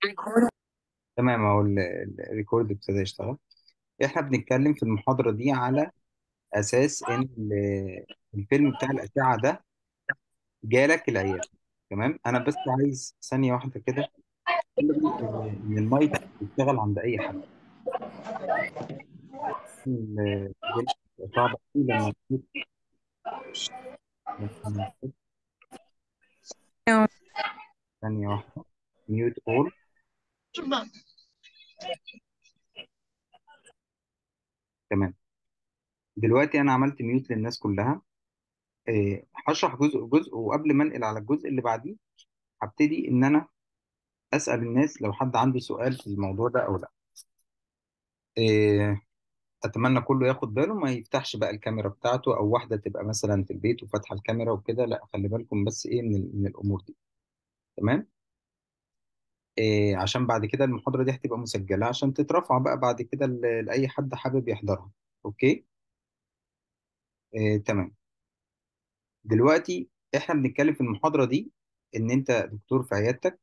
تمام اهو الريكورد ابتدى يشتغل. احنا بنتكلم في المحاضرة دي على اساس ان الفيلم بتاع الاشعة ده جالك العيادة. تمام، انا بس عايز ثانية واحدة كده الغي ان المايك يشتغل عند اي حد. الدنيا بتبقى صعبة أوي لما تكون- ثانية واحدة، ميوت اول. تمام، دلوقتي انا عملت ميوت للناس كلها. هشرح جزء جزء، وقبل ما انقل على الجزء اللي بعديه هبتدي ان انا اسال الناس لو حد عنده سؤال في الموضوع ده او لا. إيه، اتمنى كله ياخد باله ما يفتحش بقى الكاميرا بتاعته، او واحده تبقى مثلا في البيت وفاتحه الكاميرا وكده، لا خلي بالكم بس ايه من الامور دي. تمام. إيه، عشان بعد كده المحاضره دي هتبقى مسجله عشان تترفع بقى بعد كده لاي حد حابب يحضرها. اوكي. إيه، تمام. دلوقتي احنا بنتكلم في المحاضره دي ان انت دكتور في عيادتك.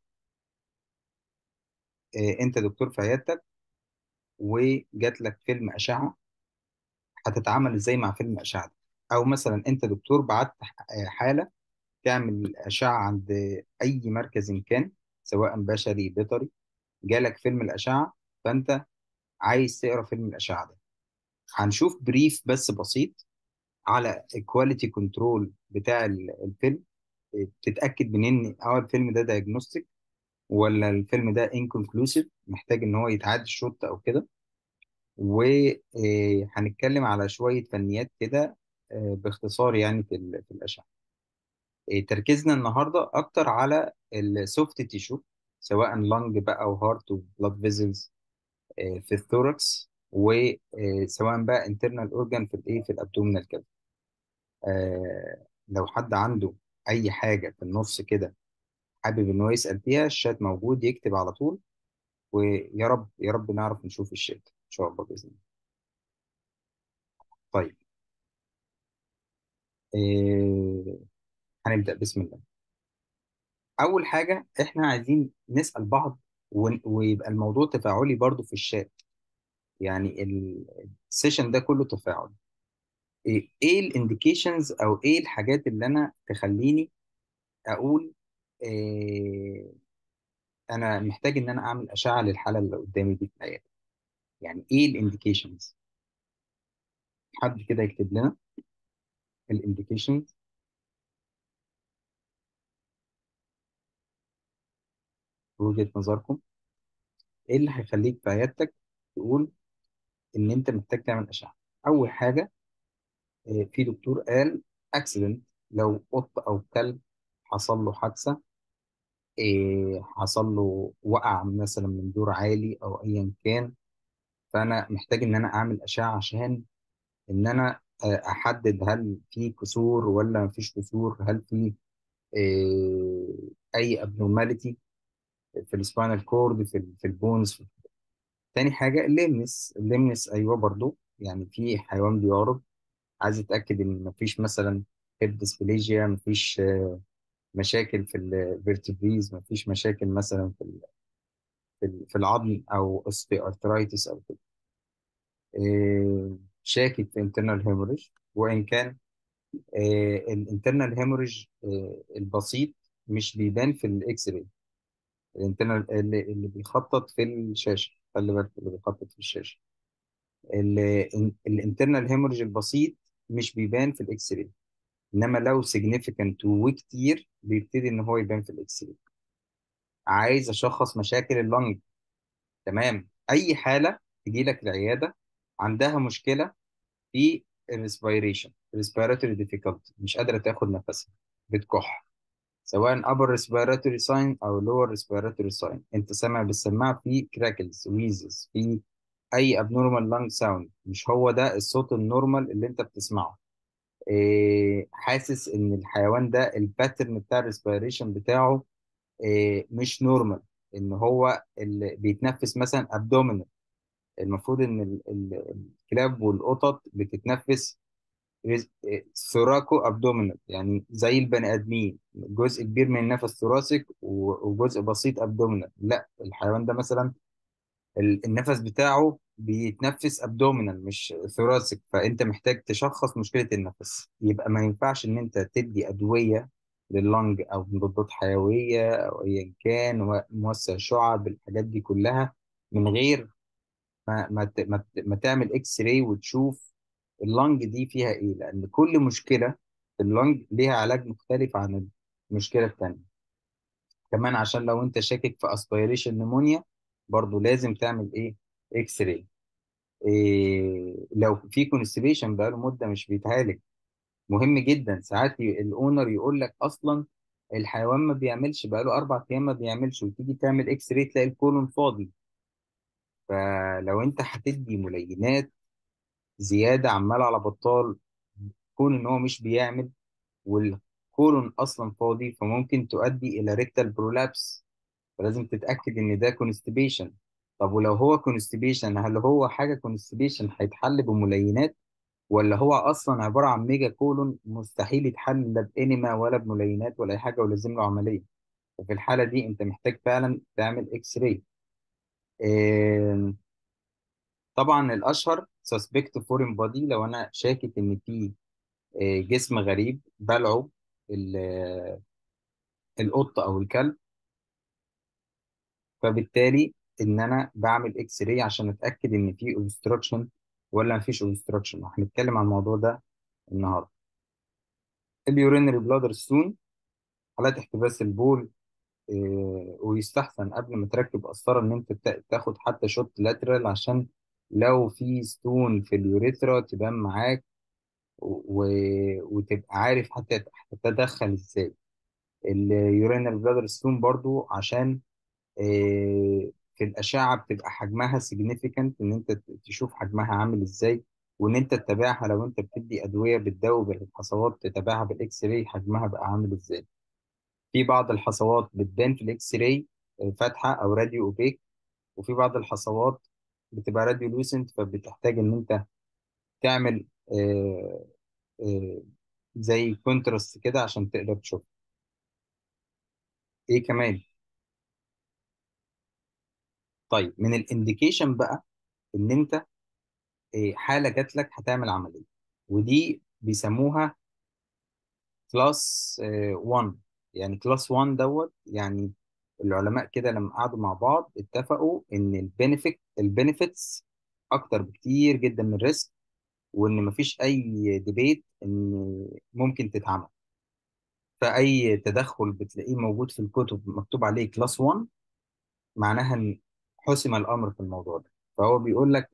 إيه، انت دكتور في عيادتك وجات لك فيلم اشعه، هتتعامل ازاي مع فيلم الاشعه ده؟ او مثلا انت دكتور بعت حاله تعمل أشعة عند أي مركز إن كان، سواء بشري بيطري، جالك فيلم الأشعة، فأنت عايز تقرأ فيلم الأشعة ده. هنشوف بريف بس بسيط على الكواليتي كنترول بتاع الفيلم. تتأكد منين الفيلم ده دايجنوستيك ولا الفيلم ده انكونكلوسيف، محتاج ان هو يتعاد الشوط او كده. وهنتكلم على شوية فنيات كده، باختصار يعني في الأشعة. تركيزنا النهارده اكتر على السوفت تيشو، سواء لانج بقى او هارت وبلاد فيزلز في الثوركس، وسواء بقى انترنال اورجان في الايه في الابدومينال كده. لو حد عنده اي حاجه في النص كده حابب ان هو يسال فيها، الشات موجود يكتب على طول، ويا رب يا رب نعرف نشوف الشات ان شاء الله باذن الله. طيب. آه، هنبدا بسم الله. اول حاجه احنا عايزين نسال بعض، ويبقى الموضوع تفاعلي برضو في الشات. يعني السيشن ده كله تفاعل. ايه الانديكيشنز او ايه الحاجات اللي انا تخليني اقول إيه انا محتاج ان انا اعمل اشعه للحاله اللي قدامي دي في العياده؟ يعني ايه الانديكيشنز؟ حد كده يكتب لنا الانديكيشنز وجهة نظركم. ايه اللي هيخليك في عيادتك تقول ان انت محتاج تعمل اشعه؟ اول حاجه، في دكتور قال اكسيدنت، لو قط او كلب حصل له حادثه، حصل له وقع مثلا من دور عالي او ايا كان، فانا محتاج ان انا اعمل اشعه عشان ان انا احدد هل في كسور ولا مفيش كسور، هل في اي ابنورماليتي في السباينال كورد، في البونز. تاني حاجه الليمنس ايوه برضو، يعني في حيوان بيعرض، عايز اتاكد ان مفيش مثلا هيب ديسبليجيا، مفيش مشاكل في الفيرتبريز، مفيش مشاكل مثلا في العظم او اوستي ارثرايتس او كده. شاكك في انترنال هيموريج، وان كان الانترنال هيموريج البسيط مش بيبان في الاكس راي. الانترنال اللي بيخطط في الشاشه، خلي بالك اللي بيخطط في الشاشه، الانترنال هيموريج البسيط مش بيبان في الاكس راي، انما لو significant وكتير بيبتدي ان هو يبان في الاكس راي. عايز اشخص مشاكل اللنج. تمام، اي حاله تجي لك العياده عندها مشكله في الريسبيريشن، ريسبيراتوري ديفيكولتي، مش قادره تاخد نفسها، بتكح، سواء upper respiratory sign او lower respiratory sign، انت سامع بالسماعه في كراكلز ويزز، في اي abnormal lung sound، مش هو ده الصوت النورمال اللي انت بتسمعه. حاسس ان الحيوان ده الباترن بتاع الريسبيريشن بتاعه مش نورمال، ان هو اللي بيتنفس مثلا ابدومينال. المفروض ان الكلاب والقطط بتتنفس ثوراكو ابدومينال، يعني زي البني ادمين جزء كبير من النفس ثوراسيك وجزء بسيط ابدومينال. لا، الحيوان ده مثلا النفس بتاعه بيتنفس ابدومينال مش ثوراسيك، فانت محتاج تشخص مشكلة النفس. يبقى ما ينفعش ان انت تدي ادوية لللنج او مضادات حيوية او ايا كان موسع شعب الحاجات دي كلها من غير ما تعمل اكس راي وتشوف اللنج دي فيها ايه، لان كل مشكله في اللنج ليها علاج مختلف عن المشكله التانيه. كمان عشان لو انت شاكك في اسبيريشن نمونيا برضو لازم تعمل ايه؟ اكس راي. لو في كونستيبيشن بقاله مده مش بيتعالج، مهم جدا. ساعات الاونر يقول لك اصلا الحيوان ما بيعملش بقاله 4 ايام ما بيعملش، وتيجي تعمل اكس راي تلاقي الكولون فاضي. فلو انت هتدي ملينات زياده عمال على بطال، كون ان هو مش بيعمل والكولون اصلا فاضي، فممكن تؤدي الى ريكتال برولابس. فلازم تتاكد ان ده كونستيبيشن. طب ولو هو كونستيبيشن، هل هو حاجه كونستيبيشن هيتحل بملينات، ولا هو اصلا عباره عن ميجا كولون مستحيل يتحل لا بانيما ولا بملينات ولا اي حاجه ولازم له عمليه؟ وفي الحاله دي انت محتاج فعلا تعمل اكس راي. طبعا الاشهر سسبكت فورين بودي، لو انا شاكك ان في جسم غريب بلعه ال- القط او الكلب، فبالتالي ان انا بعمل اكس راي عشان اتاكد ان في اوبستراكشن ولا مفيش اوبستراكشن. هنتكلم عن الموضوع ده النهارده. اليورينري بلادر ستون، حالات احتباس البول. ويستحسن قبل ما تركب قسطره ان انت تاخد حتى شوت لاترال عشان لو في ستون في اليوريثرا تبان معاك وتبقى عارف حتى هتتدخل ازاي. اليورينال بلادر ستون برضو عشان في الأشعة بتبقى حجمها significant، إن أنت تشوف حجمها عامل إزاي، وإن أنت تتابعها لو أنت بتدي أدوية بتدوب الحصوات تتابعها بالإكس راي حجمها بقى عامل إزاي. في بعض الحصوات بتبان في الإكس راي فاتحة أو راديو أوبيك، وفي بعض الحصوات بتبقى راديو لوسنت، فبتحتاج إن أنت تعمل آه، آه، زي كونتراست كده عشان تقدر تشوف. إيه كمان؟ طيب من الانديكيشن بقى ان انت حاله جات لك هتعمل عمليه، ودي بيسموها كلاس 1. يعني كلاس 1 دوت، يعني العلماء كده لما قعدوا مع بعض اتفقوا ان البينيفيتس اكتر بكتير جدا من الريسك، وان مفيش اي ديبيت ان ممكن تتعمل. فاي تدخل بتلاقيه موجود في الكتب مكتوب عليه كلاس 1، معناها ان حسم الامر في الموضوع ده. فهو بيقول لك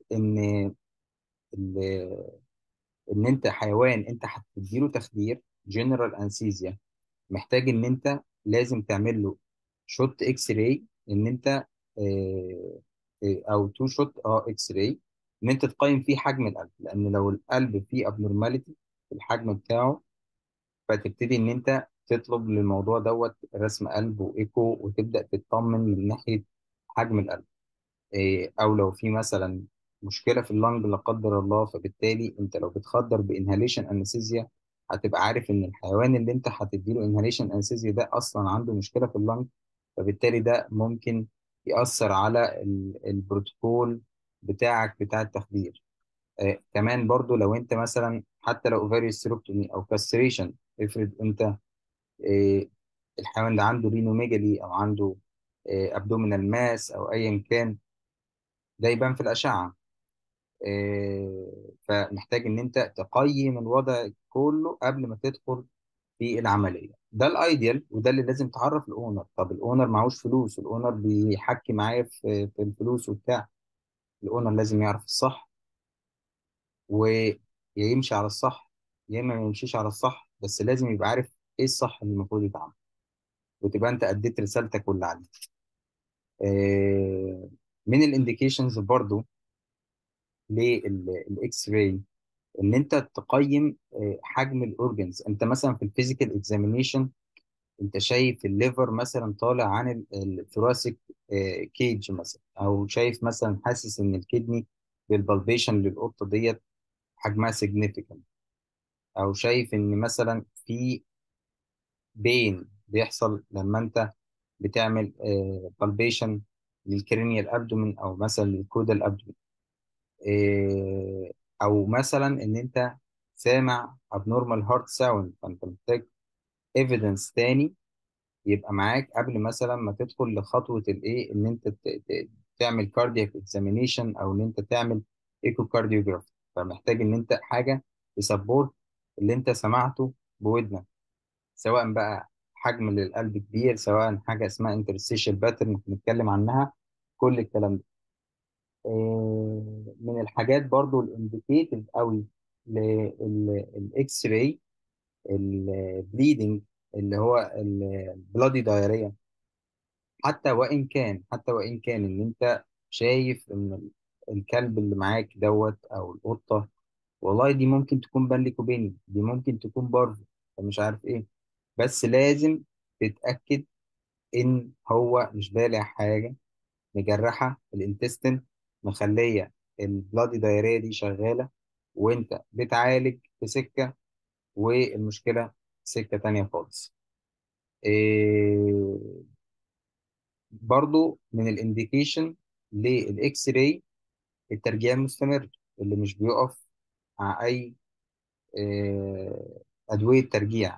ال- ان انت حيوان انت هتديله تخدير جنرال انستيزيا، محتاج ان انت لازم تعمل له شوت اكس راي، ان انت او تو شوت اكس راي، ان انت تقيم فيه حجم القلب، لان لو القلب فيه ابنورماليتي في الحجم بتاعه، فتبتدي ان انت تطلب للموضوع دوت رسم قلب وايكو وتبدا تطمن من ناحيه حجم القلب. او لو في مثلا مشكله في اللنج لا قدر الله، فبالتالي انت لو بتخدر بانهاليشن انستيزيا هتبقى عارف ان الحيوان اللي انت هتديله انهاليشن انستيزيا ده اصلا عنده مشكله في اللنج، فبالتالي ده ممكن يأثر على البروتوكول بتاعك بتاع التخدير. كمان برضو لو انت مثلا حتى لو اوفاريوس سيروكتومي او كاستريشن، افرض انت آه، الحيوان ده عنده رينوميجالي او عنده ابدومينال ماس او ايا كان، ده يبان في الأشعة. فمحتاج إن أنت تقيم الوضع كله قبل ما تدخل في العملية. ده الأيديال وده اللي لازم تعرف الأونر. طب الأونر معهوش فلوس، الأونر بيحكي معايا في الفلوس وبتاع، الأونر لازم يعرف الصح ويا يمشي على الصح يا إما ما يمشيش على الصح، بس لازم يبقى عارف إيه الصح اللي المفروض يتعمل، وتبقى أنت أديت رسالتك واللي عليك. من الانديكيشنز برضو للاكس راي ان انت تقيم حجم الاورجنز. انت مثلا في الفيزيكال اكزامينيشن انت شايف الليفر مثلا طالع عن الثوراسيك كيج مثلا، او شايف مثلا حاسس ان الكدني بالبالبيشن للقطه ديت حجمها significant. او شايف ان مثلا في بين بيحصل لما انت بتعمل بالبيشن للكرينيال ابدومين او مثلا للكودال ابدومين، او مثلا ان انت سامع abnormal heart sound، فانت محتاج evidence تاني يبقى معاك قبل مثلا ما تدخل لخطوة الايه ان انت تعمل كاردياك اكزامينيشن او ان انت تعمل ايكو كارديوجراف. فمحتاج ان انت حاجة تسبورت اللي انت سمعته بودنك، سواء بقى حجم للقلب كبير، سواء حاجة اسمها interstitial pattern بنتكلم عنها، كل الكلام ده. من الحاجات برضو الانديكيتيف قوي للاكس راي، البليدنج اللي هو البلادي دايريا. حتى وان كان ان انت شايف ان الكلب اللي معاك دوت او القطه، والله دي ممكن تكون بانليكوبيني، دي ممكن تكون بارفو، مش عارف ايه، بس لازم تتاكد ان هو مش بالع حاجه مجرحه الانتستين، مخليه البلادي دايريه دي شغاله، وانت بتعالج في سكه والمشكله في سكه تانيه خالص. إيه برضو من الانديكيشن للاكس راي الترجيع المستمر اللي مش بيقف مع اي ادويه ترجيع.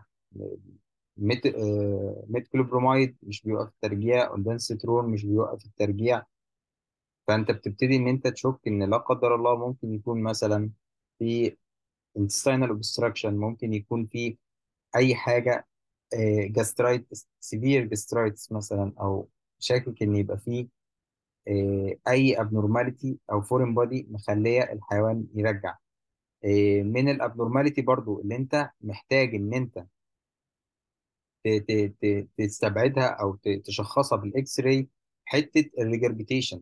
ميتكلوبرومايد مش بيوقف الترجيع، اندانسترون مش بيوقف الترجيع. فانت بتبتدي ان انت تشك ان لا قدر الله ممكن يكون مثلا في intestinal obstruction، ممكن يكون في اي حاجه، جاسترايتس، سيفير جاسترايتس مثلا، او شاكك ان يبقى فيه اي abnormality او فورين بودي مخليه الحيوان يرجع. من الابنورماليتي برضو اللي انت محتاج ان انت تستبعدها او تشخصها بالاكس راي، حته الريجرجيتيشن.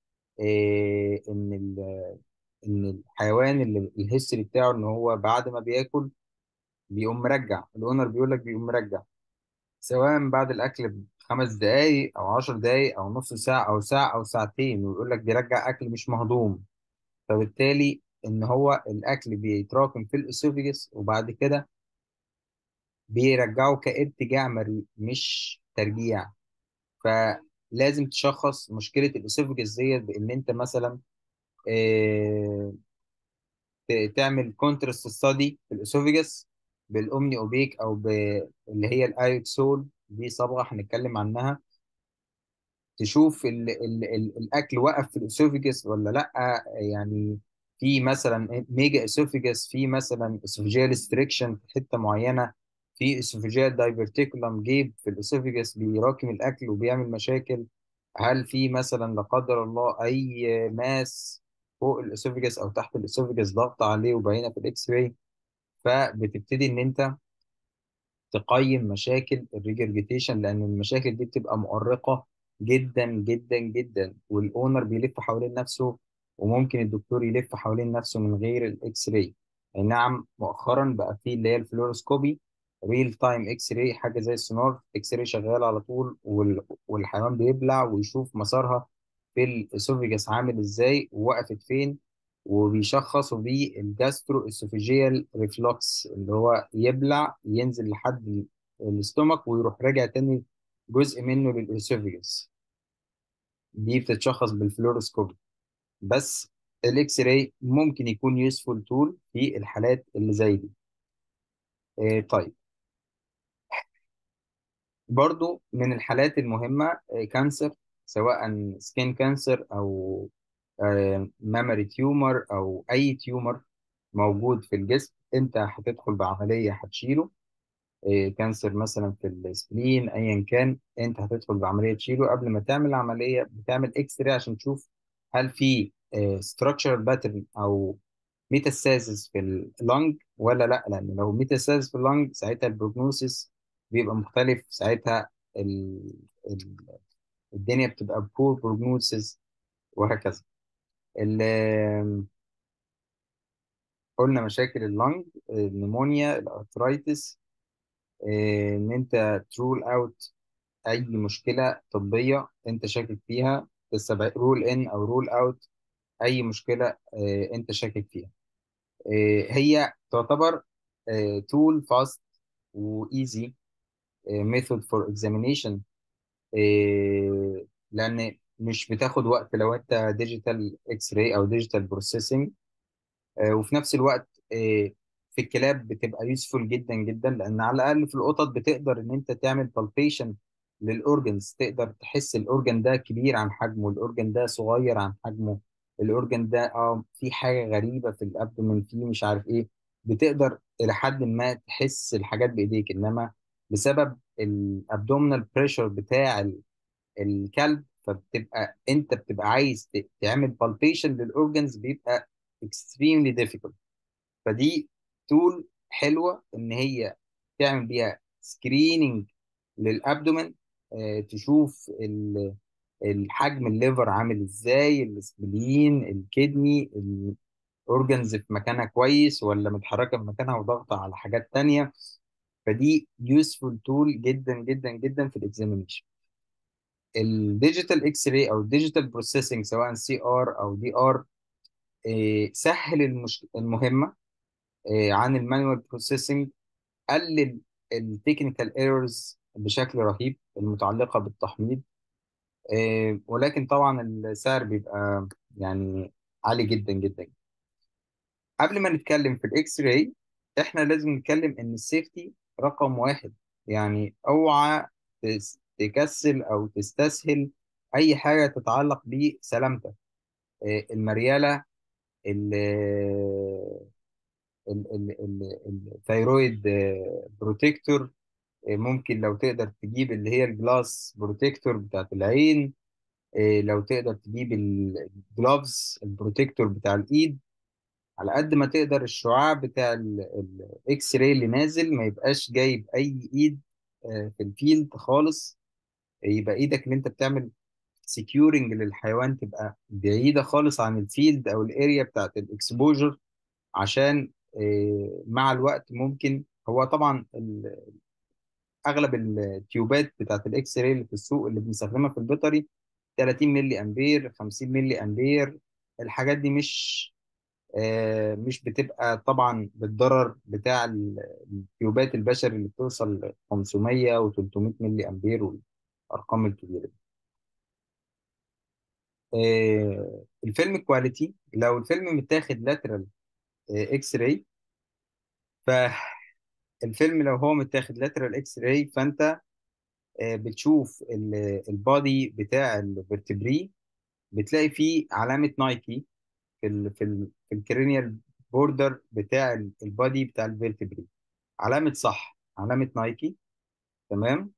ان الحيوان اللي الهيستوري بتاعه ان هو بعد ما بياكل بيقوم مرجع، الاونر بيقول لك بيقوم مرجع، سواء بعد الاكل ب5 دقائق او 10 دقائق او نص ساعه او ساعه او ساعتين، ويقول لك بيرجع اكل مش مهضوم. فبالتالي ان هو الاكل بيتراكم في الاسوفيجس وبعد كده بيرجعه كارتجاع مريء مش ترجيع. فلازم تشخص مشكله الاسوفيجس ديت بان انت مثلا آه، تعمل كونترست ستادي في الاسوفيجس بالاومني اوبيك او اللي هي الايوكسول، دي صبغه هنتكلم عنها، تشوف ال الاكل وقف في الاسوفيجس ولا لا. يعني في مثلا ميجا اسوفيجس، في مثلا اسوفيجيال ستريكشن في حته معينه، في اسوفيجيال دايفرتيكولم جيب في الاسوفيجس بيراكم الاكل وبيعمل مشاكل. هل في مثلا لا قدر الله اي ماس فوق الاسوفيجس او تحت الاسوفيجس ضغط عليه وباينه في الاكس راي؟ فبتبتدي ان انت تقيم مشاكل الريجرجيتيشن، لان المشاكل دي بتبقى مؤرقه جدا جدا جدا، والاونر بيلف حوالين نفسه، وممكن الدكتور يلف حوالين نفسه من غير الاكس راي. أي نعم، مؤخرا بقى في اللي هي الفلوروسكوبي، ريل تايم اكس راي، حاجه زي السونار، اكس راي شغال على طول، والحيوان بيبلع ويشوف مسارها في الاسوفيجاس عامل ازاي ووقفت فين، وبيشخصوا بيه الجاسترو اسوفيجيال ريفلوكس، اللي هو يبلع ينزل لحد الاستومك ويروح راجع تاني جزء منه للاسوفيجاس. دي بتتشخص بالفلوروسكوبي. بس الاكس راي ممكن يكون يوسفول تول في الحالات اللي زي دي. طيب، برضو من الحالات المهمة كانسر، سواء سكين كانسر أو مامري تيومر أو أي تيومر موجود في الجسم، أنت هتدخل بعملية هتشيله. كانسر مثلا في السبلين أيا كان، أنت هتدخل بعملية تشيله. قبل ما تعمل العملية بتعمل إكس راي عشان تشوف هل في structural pattern أو ميتاستاسيس في اللنج ولا لا، لان لو ميتاستاسيس في اللنج ساعتها البروجنوسيس بيبقى مختلف، ساعتها ال... ال... الدنيا بتبقى بور بروجنوسيس، وهكذا. ال... قلنا مشاكل اللنج، النمونيا، الارثرايتس، ان انت ترول اوت اي مشكله طبيه انت شاكك فيها، تستبعد رول ان او رول اوت اي مشكله انت شاكك فيها. هي تعتبر تول فاست وايزي ميثود فور اكزامينيشن، لان مش بتاخد وقت لو انت ديجيتال اكس راي او ديجيتال بروسيسنج. وفي نفس الوقت في الكلاب بتبقى يوسفول جدا جدا، لان على الاقل في القطط بتقدر ان انت تعمل بالبيشن للاورجنز، تقدر تحس الاورجن ده كبير عن حجمه، الاورجن ده صغير عن حجمه، الاورجن ده في حاجه غريبه في الابدومين، فيه مش عارف ايه. بتقدر الى حد ما تحس الحاجات بايديك، انما بسبب الابدومينال بريشر بتاع الكلب، فبتبقى انت بتبقى عايز تعمل بالبيشن للاورجنز، بيبقى extremely difficult. فدي تول حلوه ان هي تعمل بيها سكريننج للابدومن، تشوف الحجم، الليفر عامل ازاي، السبلين، الكدني، الاورجنز في مكانها كويس ولا متحركه في مكانها وضغطه على حاجات تانية. فدي يوسفول تول جدا جدا جدا في الاكزامينيشن. الديجيتال اكس راي او الديجيتال بروسيسنج سواء سي ار او دي ار، سهل المهمه عن المانوال بروسيسنج، قلل التكنيكال ايرورز بشكل رهيب المتعلقه بالتحميض. ولكن طبعا السعر بيبقى يعني عالي جدا جدا. قبل ما نتكلم في الاكس راي، احنا لازم نتكلم ان السيفتي رقم واحد. يعني اوعى تكسل او تستسهل اي حاجه تتعلق بسلامتك. المرياله، ال- الثيرويد بروتكتور، ممكن لو تقدر تجيب اللي هي الجلاس بروتكتور بتاعت العين، لو تقدر تجيب الجلوفز البروتكتور بتاع الايد. على قد ما تقدر الشعاع بتاع الاكس راي اللي نازل ما يبقاش جايب اي ايد في الفيلد خالص. يبقى ايدك اللي انت بتعمل سكيورنج للحيوان تبقى بعيدة خالص عن الفيلد او الاريا بتاعت الاكسبوجر، عشان مع الوقت ممكن، هو طبعا اغلب التيوبات بتاعت الاكس راي اللي في السوق اللي بنستخدمها في البيطري 30 ملي امبير، 50 ملي امبير. الحاجات دي مش بتبقى طبعا بالضرر بتاع التيوبات البشري اللي بتوصل 500 و300 ملي امبير والارقام الكبيره دي. الفيلم كواليتي، لو الفيلم متاخد لاترال اكس راي، فالفيلم لو هو متاخد لاترال اكس راي فانت بتشوف البادي بتاع الفرتبري، بتلاقي فيه علامة نايكي في الكرينيال بوردر بتاع البادي بتاع الفرتبري، علامة صح، علامة نايكي. تمام.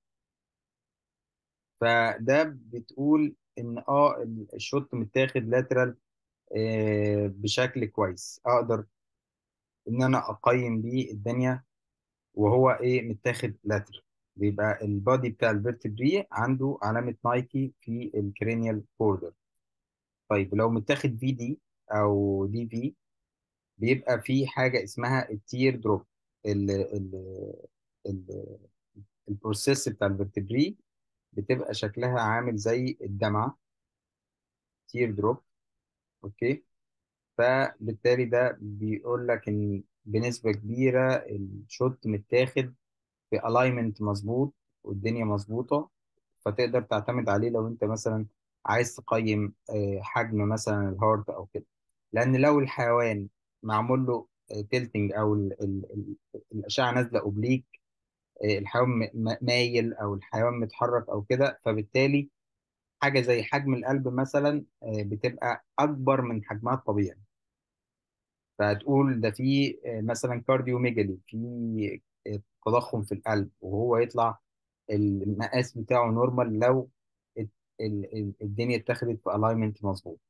فده بتقول ان الشوت متاخد لاترال بشكل كويس، اقدر ان انا اقيم بيه الدنيا. وهو متاخد لاترال، بيبقى البادي بتاع الفرتبري عنده علامة نايكي في الكرينيال بوردر. طيب لو متاخد في دي او دي في، بيبقى في حاجه اسمها التير دروب. ال ال ال البروسيس بتاع الفرتبري بتبقى شكلها عامل زي الدمعه، تير دروب. اوكي. فبالتالي ده بيقول لك ان بنسبه كبيره الشوت متاخد في الاينمنت مظبوط والدنيا مظبوطه، فتقدر تعتمد عليه لو انت مثلا عايز تقيم حجم مثلا الهارت او كده. لان لو الحيوان معمول له تيلتنج او الاشعه نازله اوبليك، الحيوان مايل او الحيوان متحرك او كده، فبالتالي حاجه زي حجم القلب مثلا بتبقى اكبر من حجمها الطبيعي. فهتقول ده في مثلا كارديوميجالي، في تضخم في القلب، وهو يطلع المقاس بتاعه نورمال لو الدنيا اتخذت في الاينمنت مظبوط.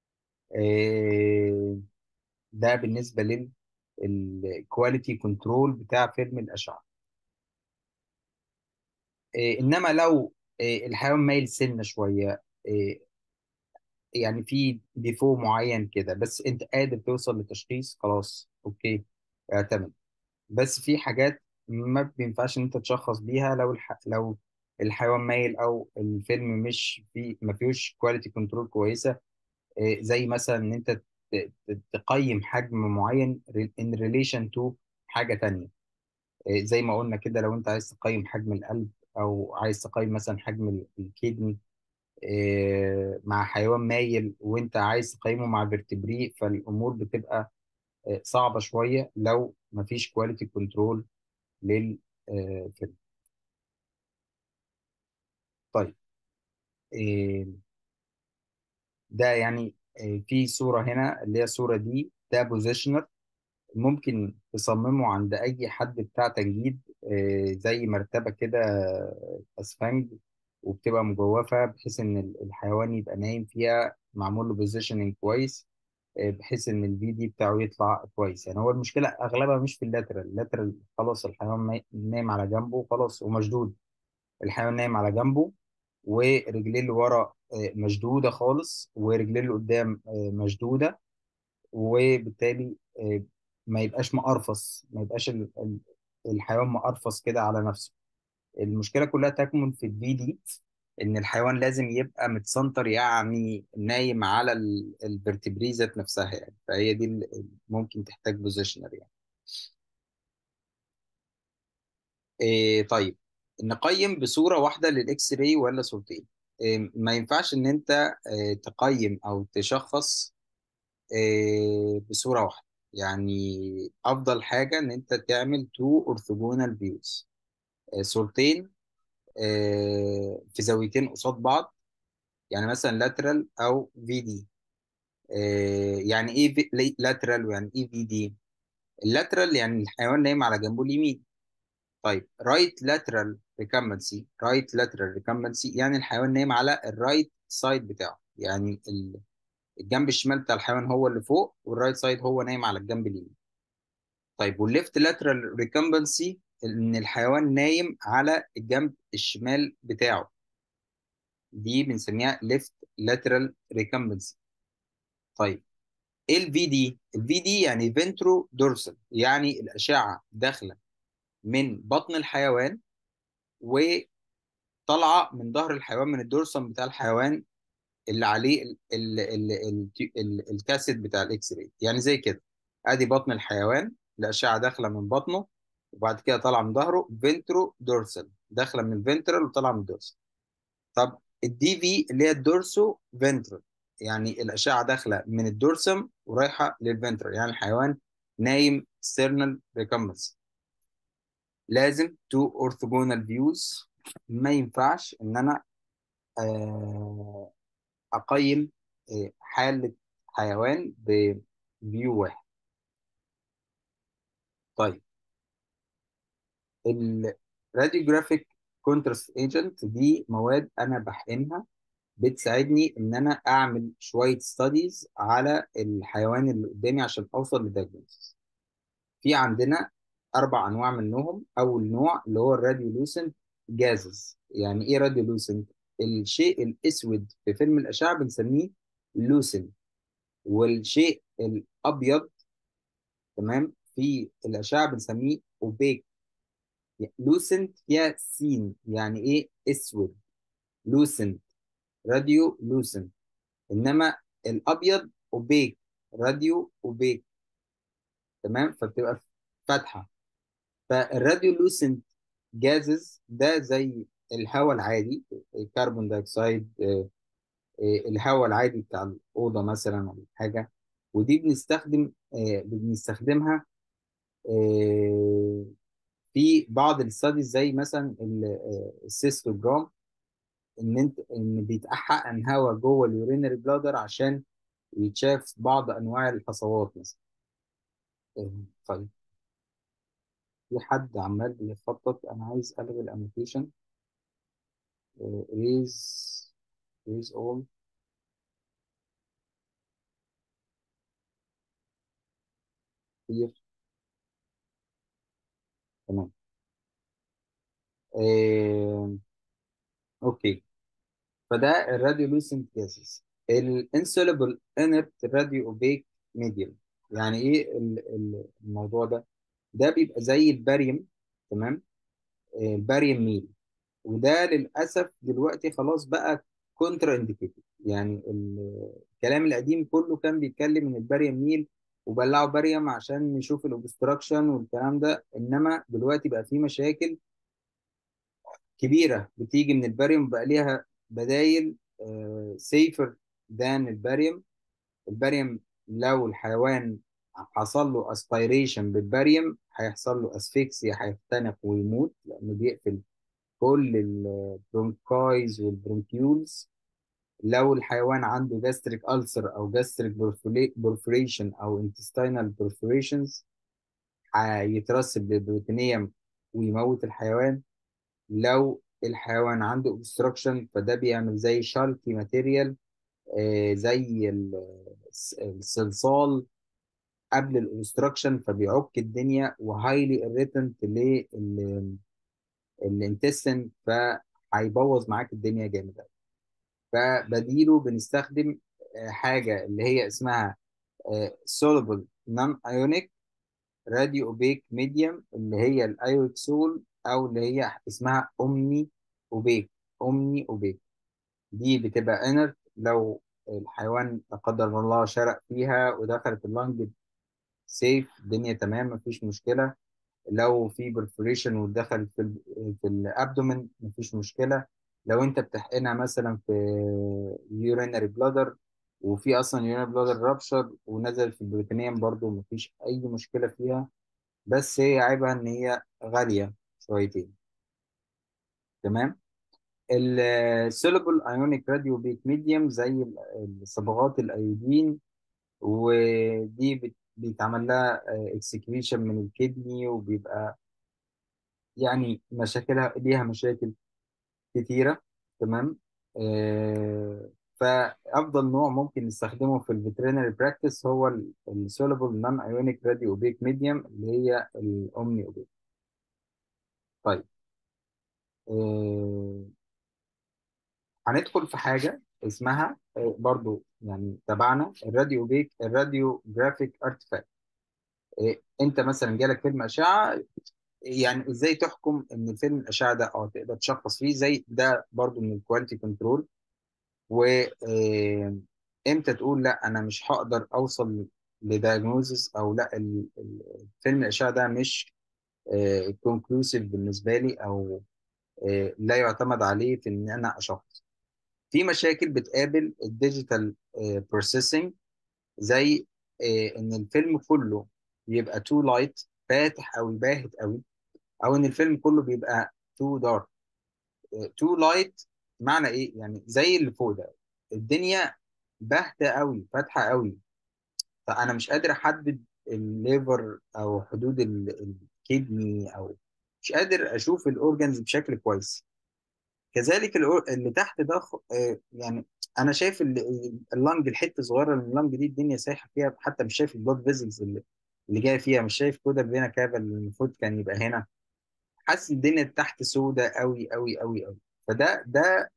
آه، ده بالنسبه للكواليتي كنترول بتاع فيلم الاشعه. انما لو الحيوان مايل سنه شويه، آه، يعني في ديفو معين كده، بس انت قادر توصل لتشخيص، خلاص اوكي اعتمد. بس في حاجات ما بينفعش ان انت تشخص بيها لو لو الحيوان مايل او الفيلم مش ما فيهوش كواليتي كنترول كويسه. زي مثلا ان انت تقيم حجم معين in relation to حاجه تانية. زي ما قلنا كده، لو انت عايز تقيم حجم القلب، او عايز تقيم مثلا حجم الكدني مع حيوان مايل، وانت عايز تقيمه مع فيرتبري، فالامور بتبقى صعبة شوية لو مفيش كواليتي كنترول للفيلم. طيب، آه، ده يعني في صورة هنا اللي هي الصورة دي، ده بوزيشنر ممكن تصممه عند أي حد بتاع تنجيد، زي مرتبة كده أسفنج، وبتبقى مجوفة بحيث إن الحيوان يبقى نايم فيها، معمول له بوزيشننج كويس، بحيث إن الفي دي بتاعه يطلع كويس. يعني هو المشكلة أغلبها مش في اللاترال خلاص الحيوان نايم على جنبه خلاص ومشدود. الحيوان نايم على جنبه، ورجليه اللي ورا مشدودة خالص، ورجليه اللي قدام مشدودة، وبالتالي ما يبقاش مقرفص، ما يبقاش الحيوان مقرفص كده على نفسه. المشكلة كلها تكمن في الفي دي، إن الحيوان لازم يبقى متسنتر، يعني نايم على الفرتبري ذات نفسها، يعني فهي دي اللي ممكن تحتاج بوزيشنر يعني. طيب، نقيم بصورة واحدة للإكس راي ولا صورتين؟ ما ينفعش إن أنت تقيم أو تشخص بصورة واحدة. يعني أفضل حاجة إن أنت تعمل تو أورثوجونال فيوز، صورتين في زاويتين قصاد بعض، يعني مثلا لاترال أو في دي. يعني إيه لاترال ويعني إيه في دي؟ اللاترال يعني الحيوان نايم على جنبه اليمين. طيب، رايت لاترال ريكامبنسي، رايت لاترال ريكامبنسي يعني الحيوان نايم على الرايت سايد بتاعه، يعني الجنب الشمال بتاع الحيوان هو اللي فوق، والرايت سايد هو نايم على الجنب اليمين. طيب، والليفت لاترال ريكامبنسي ان الحيوان نايم على الجنب الشمال بتاعه، دي بنسميها ليفت لاترال ريكامبنسي. طيب، ايه الفي دي؟ الفي دي يعني فينترو دورسال، يعني الاشعه داخله من بطن الحيوان وطالعه من ظهر الحيوان، من الدورسم بتاع الحيوان اللي عليه الكاسيت بتاع الاكس راي، يعني زي كده. ادي بطن الحيوان، الاشعه داخله من بطنه، وبعد كده طالعه من ظهره، فينترو دورسال، داخله من الفنترال وطالعه من الدورسال. طب الدي في اللي هي الدورسو فنترال، يعني الاشعه داخله من الدورسم ورايحه للفنترال، يعني الحيوان نايم ستيرنال ريكمبنس. لازم تو اورثوجونال فيوز، ما ينفعش ان انا آه، اقيم حاله حيوان بفيو واحد. طيب، الراديوجرافيك كونتراست ايجنت دي مواد انا بحقنها، بتساعدني ان انا اعمل شويه ستاديز على الحيوان اللي قدامي عشان اوصل لدايجنوستس. في عندنا 4 انواع منهم. اول نوع اللي هو الراديولوسنت جازز. يعني ايه راديولوسنت؟ الشيء الاسود في فيلم الاشعه بنسميه لوسن، والشيء الابيض تمام في الاشعه بنسميه اوبيك. لوسنت فيها سين، يعني ايه اسود، لوسنت، راديو لوسنت. انما الابيض اوبيك، راديو اوبيك، تمام، فبتبقى فاتحه. فالراديو لوسنت جازز ده زي الهواء العادي، الكربون دايوكسيد، الهواء العادي بتاع الاوضه مثلا ولا حاجه. ودي بنستخدمها آه، في بعض الستاديز زي مثلا السيستوجرام، ان بيتحقن هواء جوه اليورينري بلادر عشان يتشاف بعض انواع الحصوات مثلا. طيب، في حد عمال بيخطط، انا عايز الغي الانوتيشن. ريز ريز اول. كتير. تمام. آه، اوكي. فده الراديو لوسنت جازز. الانسوليبل انرت راديو اوبيك ميديوم. يعني ايه الموضوع ده؟ ده بيبقى زي الباريوم، تمام، الباريوم ميل. وده للاسف دلوقتي خلاص بقى كونترا انديكيتد. يعني الكلام القديم كله كان بيتكلم ان الباريوم ميل وبلعوا باريوم عشان نشوف الاوبستراكشن والكلام ده. انما دلوقتي بقى في مشاكل كبيره بتيجي من الباريوم، بقى ليها بدايل سيفر ذان الباريوم. الباريوم لو الحيوان حصل له اسبيريشن بالباريوم هيحصل له اسفيكسيا، هيختنق ويموت لانه بيقفل كل البرونكايز والبرونكيولز. لو الحيوان عنده جاستريك ألسر أو جاستريك بورفوريشن أو intestinal perforations هيترسب بالبروتينيوم ويموت الحيوان. لو الحيوان عنده obstruction فده بيعمل زي شالكي ماتيريال، زي الصلصال قبل الاوبستراكشن، فبيعك الدنيا وهايلي irritant للانتستين، فهيبوظ معاك الدنيا جامد. فبديله بنستخدم حاجة اللي هي اسمها soluble non ionic radio اوبيك ميديوم، اللي هي الايوكسول، او اللي هي اسمها اومني اوبيك. اومني اوبيك دي بتبقى انرت، لو الحيوان لا قدر الله شرق فيها ودخلت اللنج سيف، الدنيا تمام مفيش مشكلة. لو في برفوريشن ودخل في الابدومين مفيش مشكله. لو انت بتحقنها مثلا في يورينري بلادر وفي اصلا يورينري بلادر رابشر ونزل في البريتونيوم برضو مفيش اي مشكله فيها. بس هي عيبها ان هي غاليه شويتين. تمام. السولوبل ايونيك راديو بيك ميديوم زي الصبغات الايودين، ودي بيتعمل لها اكسكريشن من الكدني، وبيبقى يعني مشاكلها ليها مشاكل كتيرة. تمام. فأفضل نوع ممكن نستخدمه في الفيترينري براكتس هو السولوبل نون ايونيك راديو اوبيك ميديوم اللي هي الأومني اوبيك. طيب. آه هندخل في حاجة اسمها برضو يعني تبعنا الراديو اوبيك، الراديو جرافيك ارتفاكت. انت مثلا جالك فيلم أشعة، يعني ازاي تحكم ان الفيلم الأشعة ده اه تقدر تشخص فيه زي ده برضو من الكواليتي كنترول. وامتى تقول لا انا مش هقدر اوصل لدايجنوزس، او لا الفيلم الاشعه ده مش كونكلوسيف بالنسبه لي، او لا يعتمد عليه في ان انا اشخص. في مشاكل بتقابل الديجيتال بروسيسنج، زي ان الفيلم كله يبقى تو لايت، فاتح او باهت قوي، او ان الفيلم كله بيبقى تو دارك. تو لايت معنى ايه؟ يعني زي اللي فوق ده الدنيا باهته قوي فاتحه قوي، فانا مش قادر احدد الليفر او حدود الكدني، او مش قادر اشوف الاورجنز بشكل كويس. كذلك اللي تحت ده يعني انا شايف اللنج، الحته صغيره من اللنج دي الدنيا سايحه فيها، حتى مش شايف البلاد فيزلز اللي جايه فيها، مش شايف كده فينا كابل اللي المفروض كان يبقى هنا. حاسس الدنيا تحت سودة قوي قوي قوي قوي. فده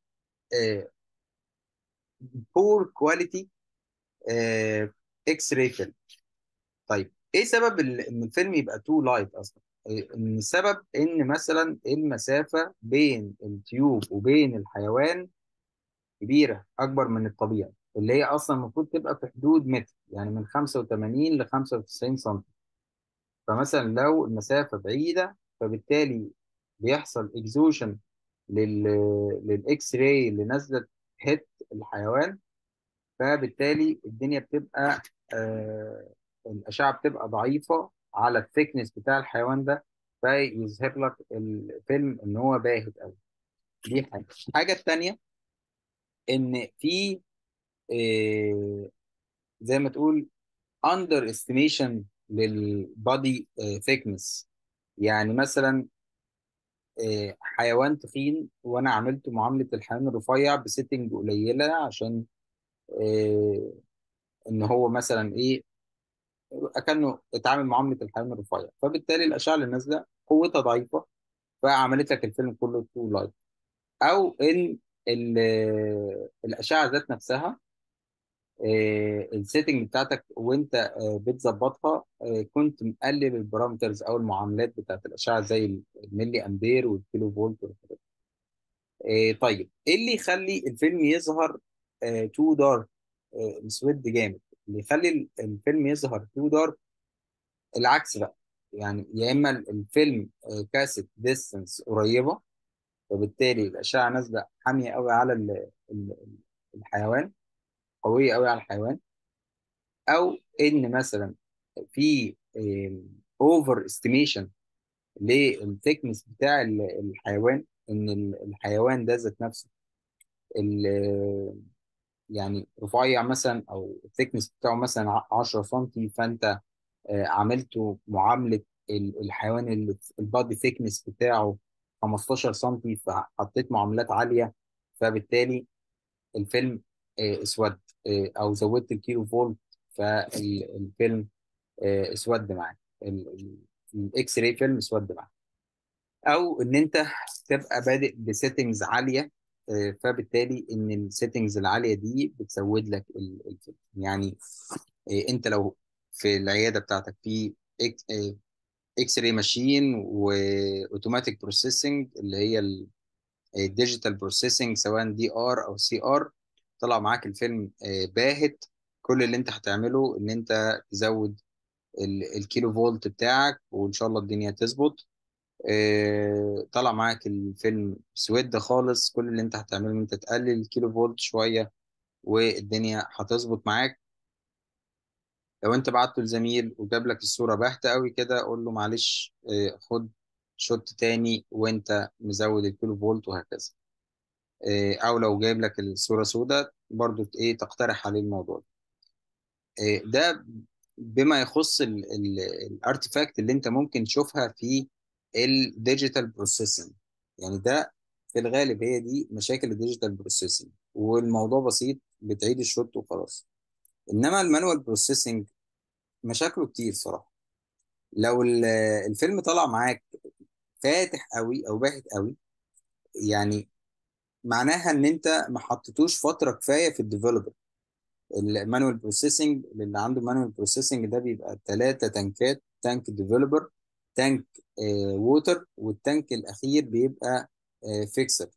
بور كواليتي اكس راي فيلم. طيب ايه سبب ان الفيلم يبقى تو لايت اصلا؟ ان السبب ان مثلا المسافه بين التيوب وبين الحيوان كبيره، اكبر من الطبيعي، اللي هي اصلا المفروض تبقى في حدود متر، يعني من 85 ل 95 سم. فمثلا لو المسافه بعيده، فبالتالي بيحصل اكزوشن لل للاكس راي اللي نازله هيت الحيوان، فبالتالي الدنيا بتبقى الأشعة بتبقى ضعيفة على الثيكنس بتاع الحيوان ده، فيظهر لك الفيلم إن هو باهت أوي. دي حاجة. الحاجة التانية إن في آه، زي ما تقول under estimation للبادي thickness. يعني مثلا حيوان تخين وأنا عملت معاملة الحيوان الرفيع بسيتنج قليلة عشان آه، إن هو مثلا إيه، كانه اتعامل معامله الحيوان الرفيع، فبالتالي الاشعه اللي نازله قوتها ضعيفه، فعملت لك الفيلم كله تو لايت. او ان الاشعه ذات نفسها السيتنج بتاعتك وانت بتظبطها كنت مقلل البارامترز او المعاملات بتاعت الاشعه زي الملي امبير والكيلو فولت والحاجات طيب ايه اللي يخلي الفيلم يظهر تو دارك، مسود جامد؟ اللي يخلي الفيلم يظهر تو دارك العكس بقى. يعني يا اما الفيلم كاسيت ديستنس قريبه، وبالتالي الاشعه نازله حاميه قوي على الحيوان، قويه قوي على الحيوان، او ان مثلا في اوفر استيميشن للثيكنس بتاع الحيوان، ان الحيوان ده ذات نفسه يعني رفيع مثلا، او الثيكنس بتاعه مثلا 10 سم، فانت عملته معامله الحيوان اللي البادي ثيكنس بتاعه 15 سم، فحطيت معاملات عاليه، فبالتالي الفيلم اسود، او زودت الكيلو فولت، فالفيلم اسود معاك، الاكس راي فيلم اسود معاك. او ان انت تبقى بادئ بسيتنجز عاليه، فبالتالي ان السيتنجز العاليه دي بتسود لك الفيلم يعني. انت لو في العياده بتاعتك في اكس راي ماشين واوتوماتيك بروسيسنج، اللي هي الديجيتال بروسيسنج، سواء دي ار او سي ار، طلع معاك الفيلم باهت. كل اللي انت هتعمله ان انت تزود الكيلو فولت بتاعك، وان شاء الله الدنيا تظبط. طلع معاك الفيلم سويد خالص، كل اللي انت هتعمله ان انت تقلل الكيلو فولت شوية، والدنيا هتظبط معاك. لو انت بعته لزميل وجاب لك الصورة باهتة قوي كده، قول له معلش خد شوت تاني وانت مزود الكيلو فولت، وهكذا. او لو جايب لك الصورة سوداء برضو تقترح عليه الموضوع ده. ده بما يخص الارتيفاكت اللي انت ممكن تشوفها في الديجيتال بروسيسنج. يعني ده في الغالب هي دي مشاكل الديجيتال بروسيسنج، والموضوع بسيط، بتعيد الشوط وخلاص. انما المانوال بروسيسنج مشاكله كتير صراحة. لو الفيلم طلع معاك فاتح قوي او باهت قوي، يعني معناها ان انت ما حطيتوش فترة كفاية في الديفلوبر. المانوال بروسيسنج، اللي عنده مانوال بروسيسنج ده بيبقى 3 تنكات: تانك ديفلوبر، تانك ووتر، والتانك الاخير بيبقى فيكسر.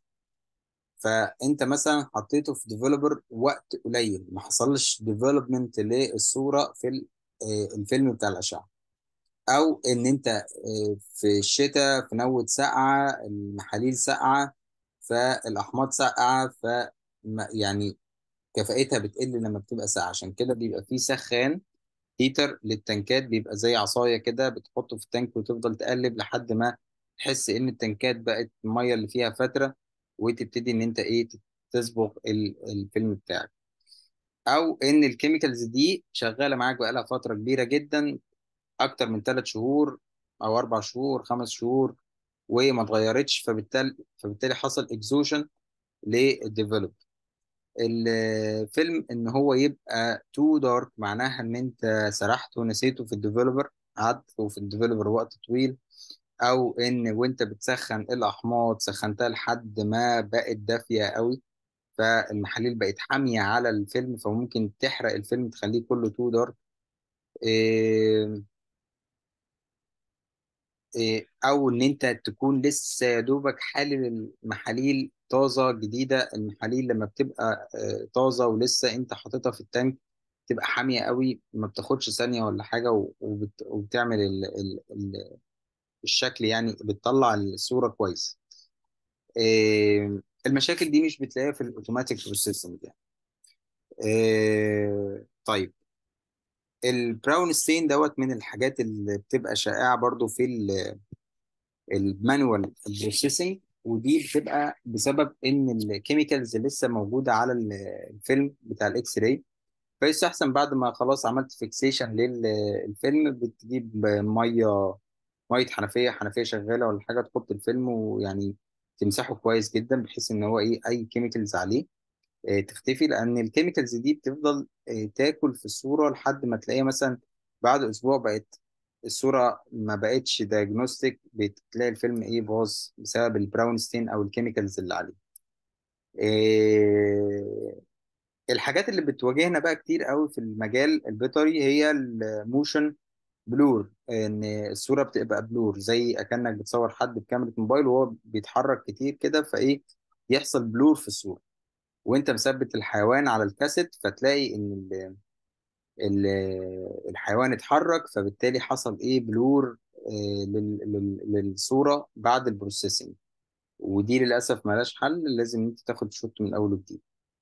فانت مثلا حطيته في ديفلوبر وقت قليل، ما حصلش ديفلوبمنت للصوره في الفيلم بتاع الاشعه، او ان انت في الشتاء في نوة ساقعه، المحاليل ساقعه، فالاحماض ساقعه، يعني كفاءتها بتقل لما بتبقى ساقعة. عشان كده بيبقى فيه سخان، هيتر للتنكات، بيبقى زي عصاية كده بتحطه في التانك وتفضل تقلب لحد ما تحس ان التنكات بقت المية اللي فيها فترة، وتبتدي ان انت تصبغ الفيلم بتاعك. او ان الكيميكالز دي شغالة معاك بقالها فترة كبيرة جدا، اكتر من 3 شهور او 4 شهور 5 شهور، وما اتغيرتش، فبالتالي حصل اكزوشن للديفلوب. الفيلم ان هو يبقى تو دارك، معناها ان انت سرحت ونسيته في الديفلوبر، قعدت في الديفلوبر وقت طويل، او ان وانت بتسخن الاحماض سخنتها لحد ما بقت دافيه قوي، فالمحاليل بقت حاميه على الفيلم، فممكن تحرق الفيلم تخليه كله تو دارك. او ان انت تكون لسه يا دوبك حالل المحاليل طازه جديده. المحاليل لما بتبقى طازه ولسه انت حاططها في التانك، تبقى حاميه قوي، ما بتاخدش ثانيه ولا حاجه، وبتعمل الشكل، يعني بتطلع الصوره كويس. المشاكل دي مش بتلاقيها في الاوتوماتيك بروسيسنج يعني. طيب، البراون ستين دوت من الحاجات اللي بتبقى شائعه برضو في المانوال بروسيسنج، ودي بتبقى بسبب ان الكيميكالز لسه موجوده على الفيلم بتاع الاكس راي. فيستحسن بعد ما خلاص عملت فيكسيشن للفيلم، بتجيب ميه حنفيه شغاله ولا حاجه، تحط الفيلم ويعني تمسحه كويس جدا، بحيث ان هو اي كيميكالز عليه تختفي. لان الكيميكالز دي بتفضل تاكل في الصوره لحد ما تلاقيها مثلا بعد اسبوع بقت الصوره ما بقتش دايجنوستيك، بتلاقي الفيلم باظ بسبب البراون ستين او الكيميكالز اللي عليه. آه، الحاجات اللي بتواجهنا بقى كتير قوي في المجال البيطري هي الموشن بلور، ان الصوره بتبقى بلور، زي اكنك بتصور حد بكاميرا موبايل وهو بيتحرك كتير كده، يحصل بلور في الصوره، وانت مثبت الحيوان على الكاسيت، فتلاقي ان ال- الحيوان اتحرك، فبالتالي حصل ايه، بلور للصورة بعد البروسيسنج. ودي للأسف ملهاش حل، لازم انت تاخد شوت من أول وجديد.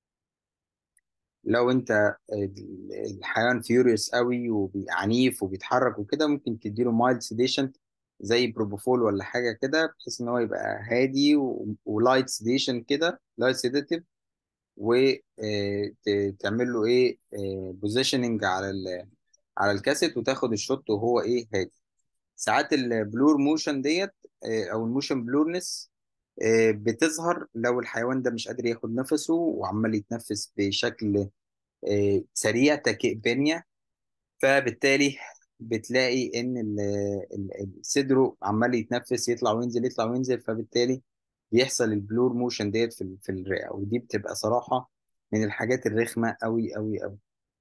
لو انت الحيوان فيوريوس قوي وعنيف وبيتحرك وكده، ممكن تديله مايلد سيديشن زي بروبوفول ولا حاجة كده، بحيث ان هو يبقى هادي، ولايت سيديشن كده، لايت سيديتيف. وتعمل له ايه، بوزيشننج على الكاسيت، وتاخد الشوت وهو ايه، هادي. ساعات البلور موشن ديت، او الموشن بلورنس، بتظهر لو الحيوان ده مش قادر ياخد نفسه وعمال يتنفس بشكل سريع، تكيبنيا. فبالتالي بتلاقي ان صدره عمال يتنفس، يطلع وينزل يطلع وينزل، فبالتالي بيحصل البلور موشن ديت في الرئه. ودي بتبقى صراحه من الحاجات الرخمه قوي قوي قوي.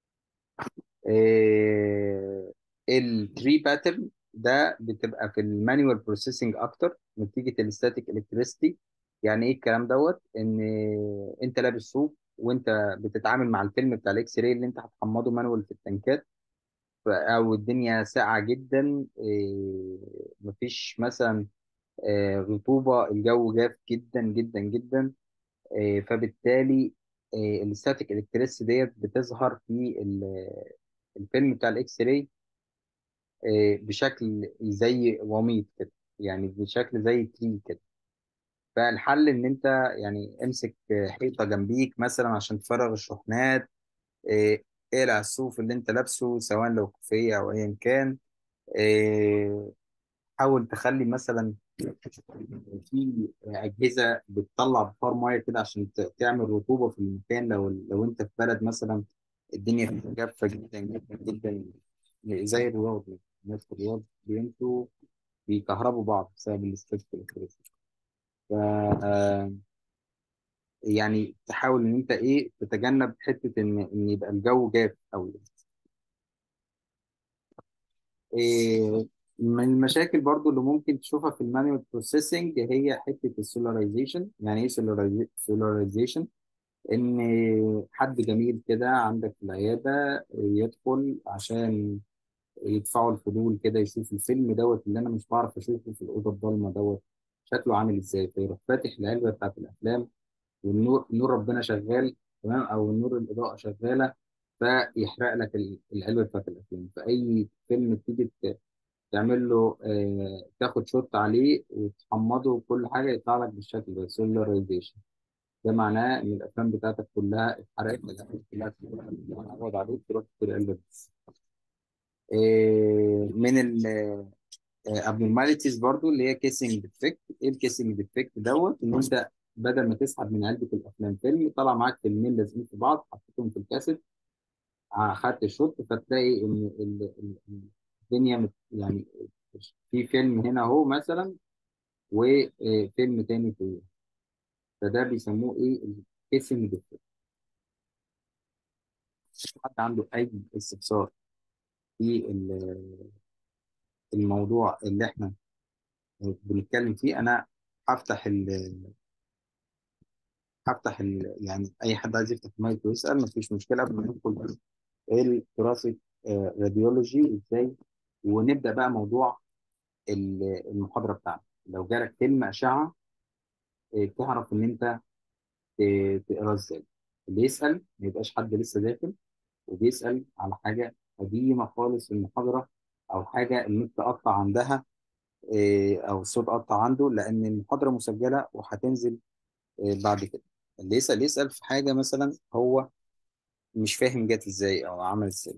التري باترن ده بتبقى في المانيوال بروسيسنج اكتر نتيجه الاستاتيك الكتريستي. يعني ايه الكلام دوت؟ ان انت لابس صوف وانت بتتعامل مع الفيلم بتاع الاكس راي اللي انت هتحمضه مانوال في التنكات، او الدنيا ساقعه جدا، مفيش مثلا رطوبه، الجو جاف جدا جدا جدا. فبالتالي الاستاتيك الكتريستي ديت بتظهر في الفيلم بتاع الاكس راي بشكل زي وميض كده، يعني بشكل زي تري كده. فالحل ان انت يعني امسك حيطه جنبيك مثلا عشان تفرغ الشحنات، اقلع الصوف اللي انت لابسه، سواء لو كوفيه او ايا كان. إيه، حاول تخلي مثلا في اجهزه بتطلع بخار ميه كده عشان تعمل رطوبه في المكان، لو انت في بلد مثلا الدنيا فيها جافه جدا جدا جدا، زي الرياض. الناس في الرياض بيمشوا بيكهربوا بعض بسبب الاستاتيك الكتريسيتي. ف يعني تحاول ان انت ايه، تتجنب حته ان يبقى الجو جاف قوي. إيه، من المشاكل برضو اللي ممكن تشوفها في المانيوال بروسيسنج هي حته السولاريزيشن. يعني ايه سولاريزيشن؟ ان حد جميل كده عندك في العياده يدخل عشان يدفعوا الفضول كده، يشوف الفيلم دوت اللي انا مش بعرف اشوفه في الاوضه الضلمه دوت شكله عامل ازاي، فيروح فاتح العلبه بتاعت الافلام، والنور، نور ربنا شغال تمام، او نور الاضاءه شغاله، فيحرق لك العلبه بتاعت الافلام. فاي فيلم تيجي تعمل له تاخد شوت عليه وتحمضه وكل حاجه، يطلع لك بالشكل ده، سولاريزيشن. ده معناه ان الافلام بتاعتك كلها اتحرقت، الافلام كلها اتعوض عليك، تروح تشتري علبه بس. من الابنورماليتيز برضو اللي هي كيسنج ديفكت. ايه الكيسنج ديفكت دوت؟ ان انت بدل ما تسحب من علبه الافلام فيلم، طلع معاك فيلمين لازقين في بعض، حطيتهم في الكاسيت، خدت شوت، فتلاقي ان الدنيا يعني في فيلم هنا اهو مثلا، وفيلم تاني فيه. فده بيسموه ايه، الكيسنج ديفكت. حد عنده اي استفسار في الموضوع اللي احنا بنتكلم فيه؟ انا هفتح يعني اي حد عايز يفتح المايك ويسال، مفيش مشكله. قبل ما ندخل ايه دراسه راديولوجي ازاي، ونبدا بقى موضوع المحاضره بتاعنا. لو جالك فيلم اشعه، تعرف ان انت تقراه ازاي. اللي يسال ما يبقاش حد لسه داخل وبيسال على حاجه قديمه خالص في المحاضره، او حاجه النت قطع عندها، او الصوت قطع عنده، لان المحاضره مسجله وهتنزل بعد كده. اللي يسال يسال في حاجه مثلا هو مش فاهم جت ازاي او عمل ازاي.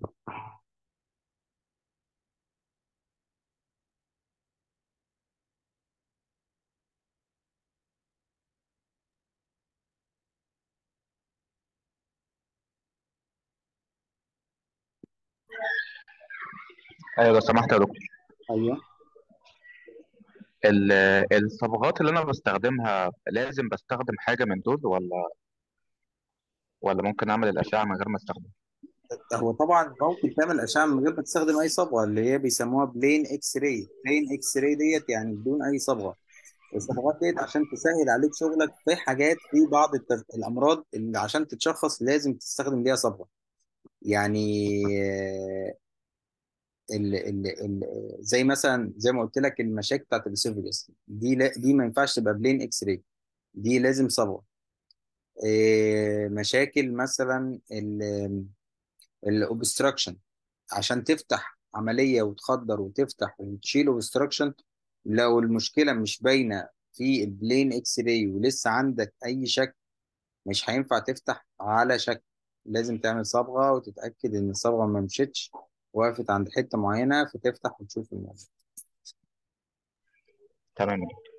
ايوه لو سمحت يا دكتور. ايوه. ال- الصبغات اللي انا بستخدمها لازم بستخدم حاجه من دول، ولا ممكن اعمل الاشعه من غير ما استخدم؟ هو طبعا ممكن تعمل اشعه من غير ما تستخدم اي صبغه، اللي هي بيسموها بلين اكس راي. بلين اكس راي ديت يعني بدون اي صبغه. الصبغات ديت عشان تسهل عليك شغلك في حاجات، في بعض الامراض اللي عشان تتشخص لازم تستخدم ليها صبغه. يعني زي مثلا زي ما قلت لك المشاكل بتاعت الاسوفيجاس دي، لا دي ما ينفعش تبقى بلين اكس راي، دي لازم صبغه. مشاكل مثلا الاوبستراكشن، عشان تفتح عمليه وتخدر وتفتح وتشيل اوبستراكشن، لو المشكله مش باينه في البلين اكس راي ولسه عندك اي شك، مش هينفع تفتح على شك، لازم تعمل صبغه وتتاكد ان الصبغه ما مشيتش، وقفت عند حته معينه، فتفتح وتشوف الموضوع. تمام.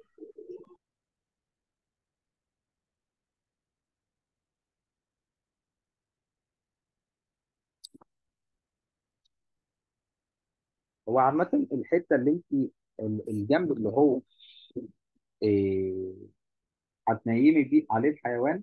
هو عامة الحتة اللي انت الجنب اللي هو إيه، هتنيمي بيه عليه الحيوان،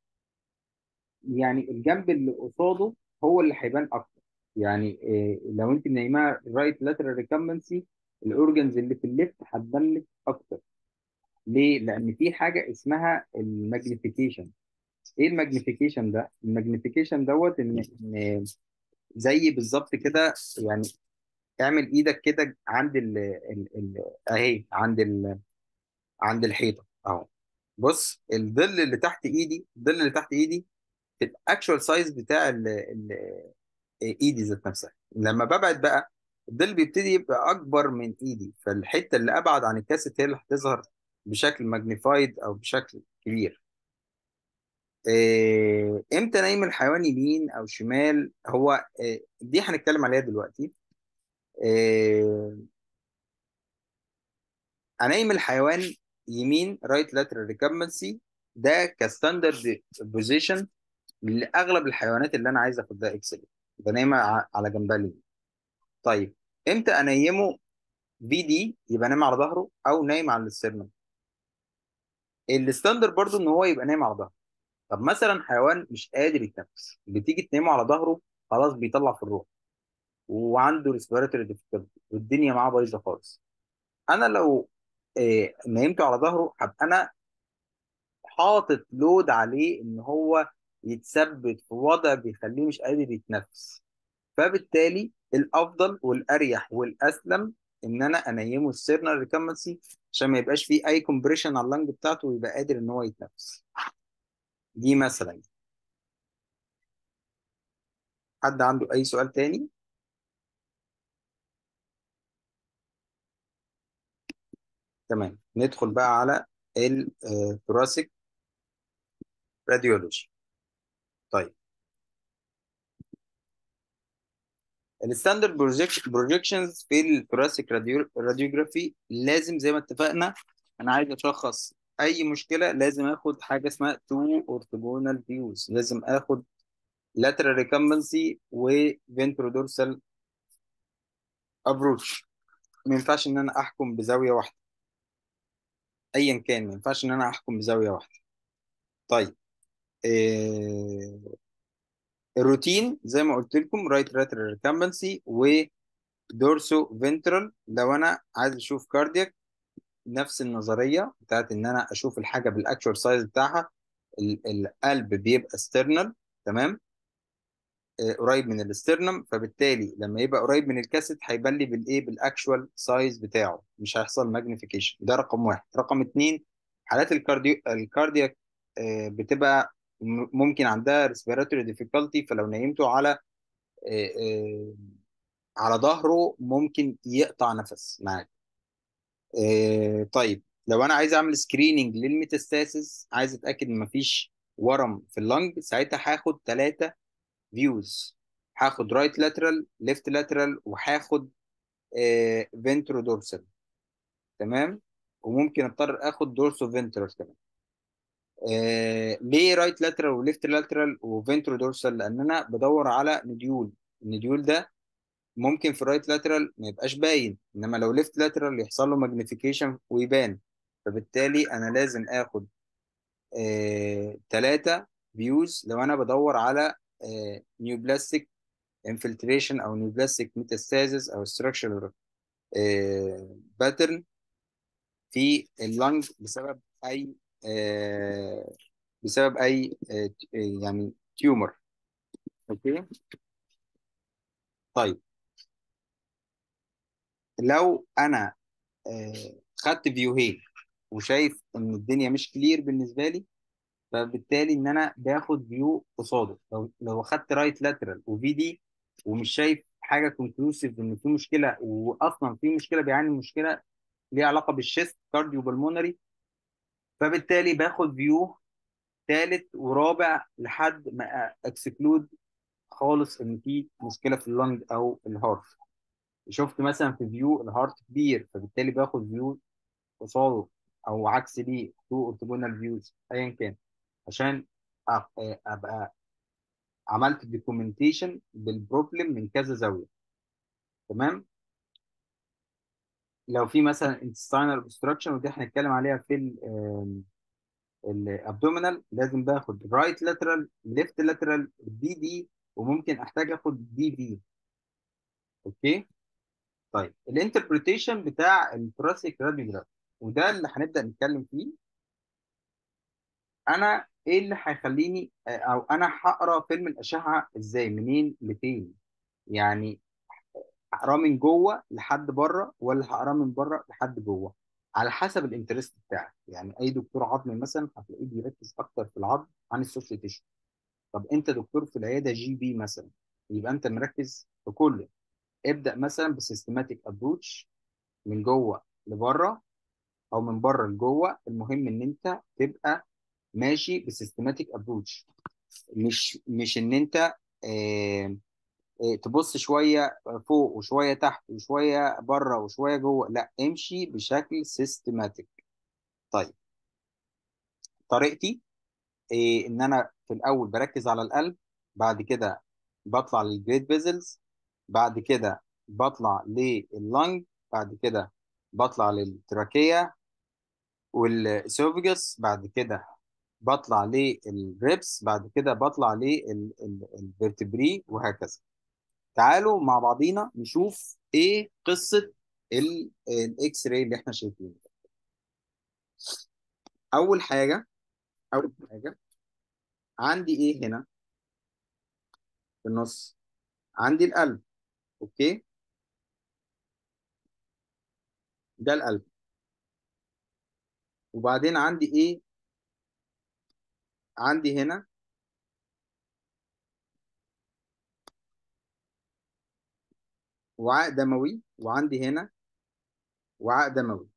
يعني الجنب اللي قصاده هو اللي هيبان اكتر. يعني إيه، لو انت منيماه رايت لاترال ريكمبنسي، الاورجنز اللي في الليفت هتبان لك اكتر. ليه؟ لان في حاجة اسمها الماجنيفيكيشن. ايه الماجنيفيكيشن ده؟ الماجنيفيكيشن دوت ان زي بالظبط كده، يعني اعمل ايدك كده عند اهي عند الحيطه اهو. بص الظل اللي تحت ايدي، الظل اللي تحت ايدي في الاكشوال سايز بتاع ايدي ذات نفسها. لما ببعد بقى الظل بيبتدي يبقى اكبر من ايدي، فالحته اللي ابعد عن الكاسيت هي اللي هتظهر بشكل ماجنيفايد او بشكل كبير. امتى نايم الحيوان يمين او شمال؟ هو دي هنتكلم عليها دلوقتي. آه، انيم الحيوان يمين رايت لاترال ريكمبنسي، ده كستاندرد بوزيشن لاغلب الحيوانات اللي انا عايز اخد ده اكس راي، ده نايمه على جنبها اليمين. طيب امتى انيمه في دي؟ يبقى نايم على ظهره او نايم على السترنم. الستاندرد برضو ان هو يبقى نايم على ظهره. طب مثلا حيوان مش قادر يتنفس، بتيجي تنيمه على ظهره، خلاص بيطلع في الروح وعنده ريسبيراتوري ديفيكولتي والدنيا معاه بايظه خالص. انا لو نيمته على ظهره، هبقى انا حاطط لود عليه ان هو يتثبت في وضع بيخليه مش قادر يتنفس. فبالتالي الافضل والاريح والاسلم ان انا انيمه السيرنال ريكمنسي، عشان ما يبقاش فيه اي كومبريشن على اللنج بتاعته ويبقى قادر ان هو يتنفس. دي مثلا. حد عنده اي سؤال تاني؟ تمام، ندخل بقى على الثوراسيك راديولوجي. طيب الستاندرد بروجيكشنز في الثوراسيك راديوجرافي، لازم زي ما اتفقنا، انا عايز اشخص اي مشكله لازم اخد حاجه اسمها تو اورثوجونال فيوز، لازم اخد lateral recumbency وفنترودورسال ابروش. ما ينفعش ان انا احكم بزاويه واحده، ايا كان ما ينفعش ان انا احكم بزاويه واحده. طيب الروتين زي ما قلت لكم رايت lateral recumbency ودورسو فنترال. لو انا عايز اشوف كاردياك، نفس النظريه بتاعت ان انا اشوف الحاجه بالاكشوال سايز بتاعها. القلب بيبقى ستيرنال، تمام، قريب من الاسترنم، فبالتالي لما يبقى قريب من الكاسيت هيبان لي بالايه، بالاكشوال سايز بتاعه، مش هيحصل ماجنيفيكيشن. ده رقم واحد. رقم اتنين، حالات الكاردياك بتبقى ممكن عندها ريسبيراتوري ديفيكالتي، فلو نيمته آه، آه، على ظهره ممكن يقطع نفس معاك. طيب لو انا عايز اعمل سكريننج للميتاستاسيس، عايز اتاكد ان مفيش ورم في اللنج، ساعتها هاخد ثلاثه فيوز. هاخد رايت لاترال، ليفت لاترال، وهاخد فينترو دورسال، تمام، وممكن اضطر اخد دورسو فينترال كمان. ليه رايت لاترال وليفت لاترال وفينترو دورسال؟ لان انا بدور على نديول. النديول ده ممكن في رايت لاترال ما يبقاش باين، انما لو ليفت لاترال يحصل له ماجنيفيكيشن ويبان. فبالتالي انا لازم اخد ثلاثة فيوز لو انا بدور على نيوبلاستيك انفلتريشن او نيوبلاستيك ميتاستازيس او ستراكشر باترن في اللنج بسبب اي آه، بسبب اي يعني تيومر. اوكي. طيب لو انا خدت فيوهين وشايف ان الدنيا مش كلير بالنسبه لي، فبالتالي ان انا باخد فيو قصاده. لو خدت رايت لاترال وفي دي ومش شايف حاجه كونكلوسيف ان في مشكله، واصلا في مشكله بيعاني من مشكله ليها علاقه بالشيست كارديو بالمونري، فبالتالي باخد فيو ثالث ورابع لحد ما اكسكلود خالص ان في مشكله في اللنج او الهارت. شفت مثلا في فيو الهارت كبير، فبالتالي باخد فيو قصاده او عكس ليه، تو اورتوجونال فيوز ايا كان، عشان ابقى عملت دوكيومنتيشن بالبروبلم من كذا زاويه. تمام. لو في مثلا intestinal obstruction، ودي هنتكلم عليها في الابدومينال، لازم باخد رايت لاترال ليفت لاترال دي دي، وممكن احتاج اخد دي في. اوكي. طيب الانتربريتيشن بتاع الثوراسيك راديوجراف، وده اللي هنبدا نتكلم فيه. انا ايه اللي هيخليني او انا هقرا فيلم الاشعه ازاي منين لفين؟ يعني هقراه من جوه لحد بره ولا هقراه من بره لحد جوه؟ على حسب الانترست بتاعك. يعني اي دكتور عظم مثلا هتلاقيه بيركز اكتر في العظم عن السوفت تيشو. طب انت دكتور في العياده جي بي مثلا، يبقى انت مركز في كله. ابدا مثلا بسيستماتيك ابروتش من جوه لبره او من بره لجوه، المهم ان انت تبقى ماشي بسيستماتيك ابروتش. مش ان انت آه، تبص شويه فوق وشويه تحت وشويه بره وشويه جوه، لا امشي بشكل سيستماتيك. طيب طريقتي ان انا في الاول بركز على القلب، بعد كده بطلع للجريد فيزلز، بعد كده بطلع لللنج، بعد كده بطلع للتراكية والاسوفجس، بعد كده بطلع للريبس، بعد كده بطلع للفرتبري، وهكذا. تعالوا مع بعضينا نشوف ايه قصة الاكس راي اللي احنا شايفينه. اول حاجة، اول حاجة عندي ايه هنا في النص؟ عندي القلب. اوكي، ده القلب. وبعدين عندي ايه؟ عندي هنا وعاء دموي، وعندي هنا وعاء دموي.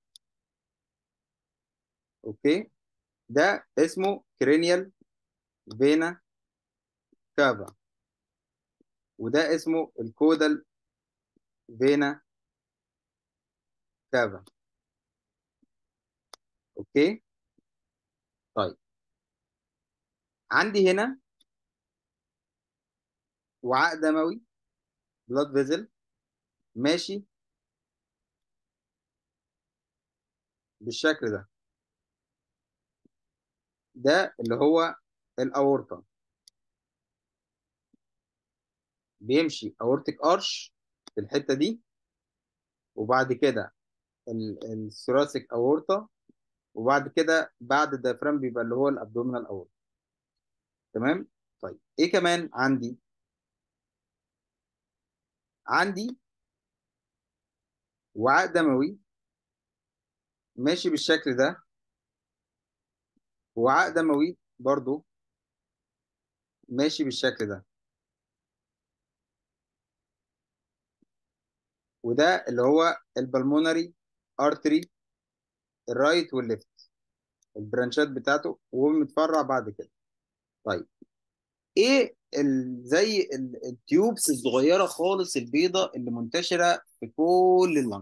اوكي، ده اسمه كرينيال فينا كافا، وده اسمه الكودال فينا كافا. اوكي. طيب عندي هنا وعاء دموي، بلاد فيزل، ماشي بالشكل ده. ده اللي هو الاورطه، بيمشي اورتيك ارش في الحته دي، وبعد كده الثوراسيك اورطه، وبعد كده بعد الديافرام بيبقى اللي هو الابدومينال اورطه. تمام. طيب ايه كمان عندي؟ عندي وعاء دموي ماشي بالشكل ده، وعاء دموي برضو ماشي بالشكل ده. وده اللي هو البلمونري ارتري، الرايت والليفت، البرانشات بتاعته ومتفرع بعد كده. طيب ايه زي التيوبس الصغيره خالص البيضه اللي منتشره في كل اللنج؟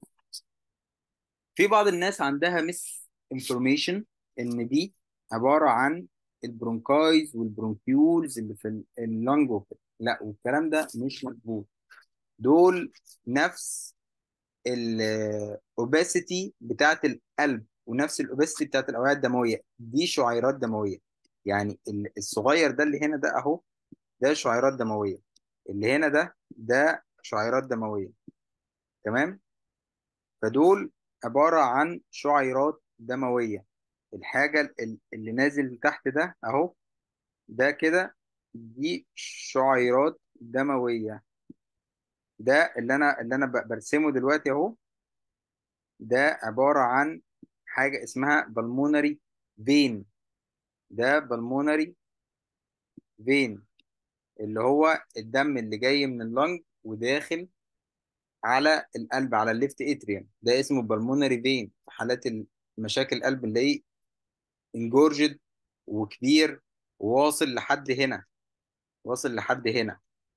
في بعض الناس عندها مس انفورميشن ان دي عباره عن البرونكايز والبرونكيولز اللي في اللنج وكده. لا، والكلام ده مش مظبوط. دول نفس الاوباسيتي بتاعت القلب ونفس الاوباسيتي بتاعت الاوعيه الدمويه، دي شعيرات دمويه. يعني الصغير ده اللي هنا ده اهو، ده شعيرات دمويه. اللي هنا ده شعيرات دمويه. تمام. فدول عباره عن شعيرات دمويه. الحاجه اللي نازل تحت ده اهو، ده كده دي شعيرات دمويه. ده اللي انا برسمه دلوقتي اهو. ده عبارة عن حاجة اسمها بالمونري فين. ده بالمونري فين اللي هو الدم اللي جاي من اللنج وداخل على القلب، على الليفت اتريوم. ده اسمه بالمونري فين في حالات مشاكل القلب اللي هي انجورجد وكبير، وواصل لحد هنا، واصل لحد هنا.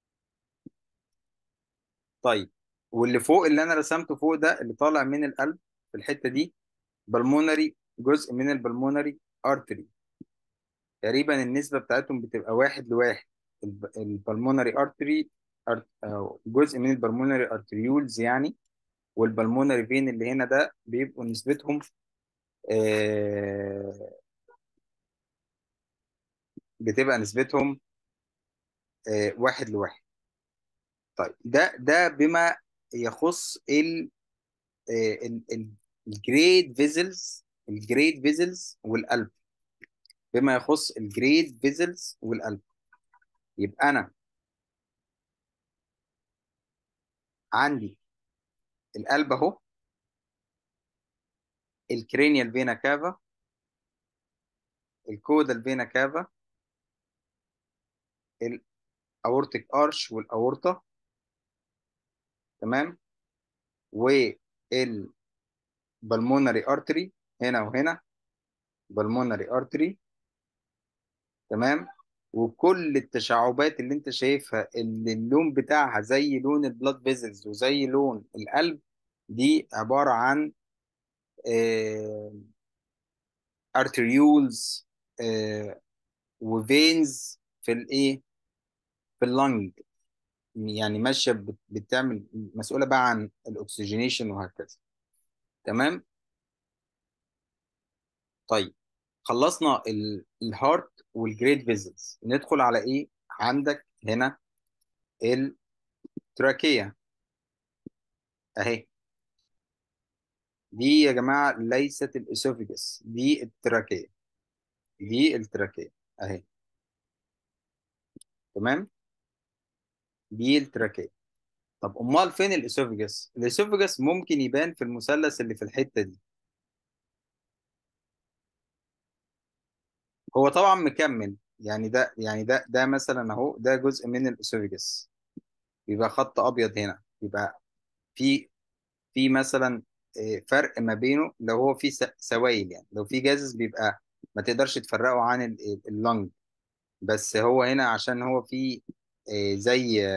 طيب، واللي فوق اللي انا رسمته فوق ده اللي طالع من القلب في الحتة دي، بالمونري، جزء من البلمونري ارتري. تقريبا النسبة بتاعتهم بتبقى 1:1. البلمونري ارتري، أو جزء من البلمونري ارتريولز يعني، والبلمونري فين اللي هنا ده بيبقوا نسبتهم آه، بتبقى نسبتهم 1:1. طيب، ده بما يخص الجريد فيزلز، الجريد فيزلز والقلب. بما يخص الجريد فيزلز والقلب، يبقى انا عندي القلب اهو، الكرينيال فينا كافا، الكودال فينا كافا، الاورتيك ارش والاورطه، تمام، والبلمونري ارتري هنا وهنا، بالمونري ارتري، تمام. وكل التشعبات اللي انت شايفها اللي اللون بتاعها زي لون البلاد فيزلز وزي لون القلب، دي عباره عن ارتريولز وفينز في الايه، في اللنج. يعني ماشيه بتعمل، مسؤوله بقى عن الاكسجينيشن وهكذا. تمام. طيب، خلصنا الهارت والجريد فيزلز، ندخل على ايه؟ عندك هنا التراكية اهي. دي يا جماعة ليست الاسوفيجس، دي التراكية، دي التراكية اهي. تمام، دي التراكية. طب امال فين الاسوفيجس؟ الاسوفيجس ممكن يبان في المثلث اللي في الحتة دي. هو طبعا مكمل، يعني ده مثلا اهو، ده جزء من الاسوفيجس، يبقى خط ابيض هنا، يبقى في مثلا فرق ما بينه لو هو في سوائل، يعني لو في جازز بيبقى ما تقدرش تفرقه عن اللنج. بس هو هنا عشان هو في زي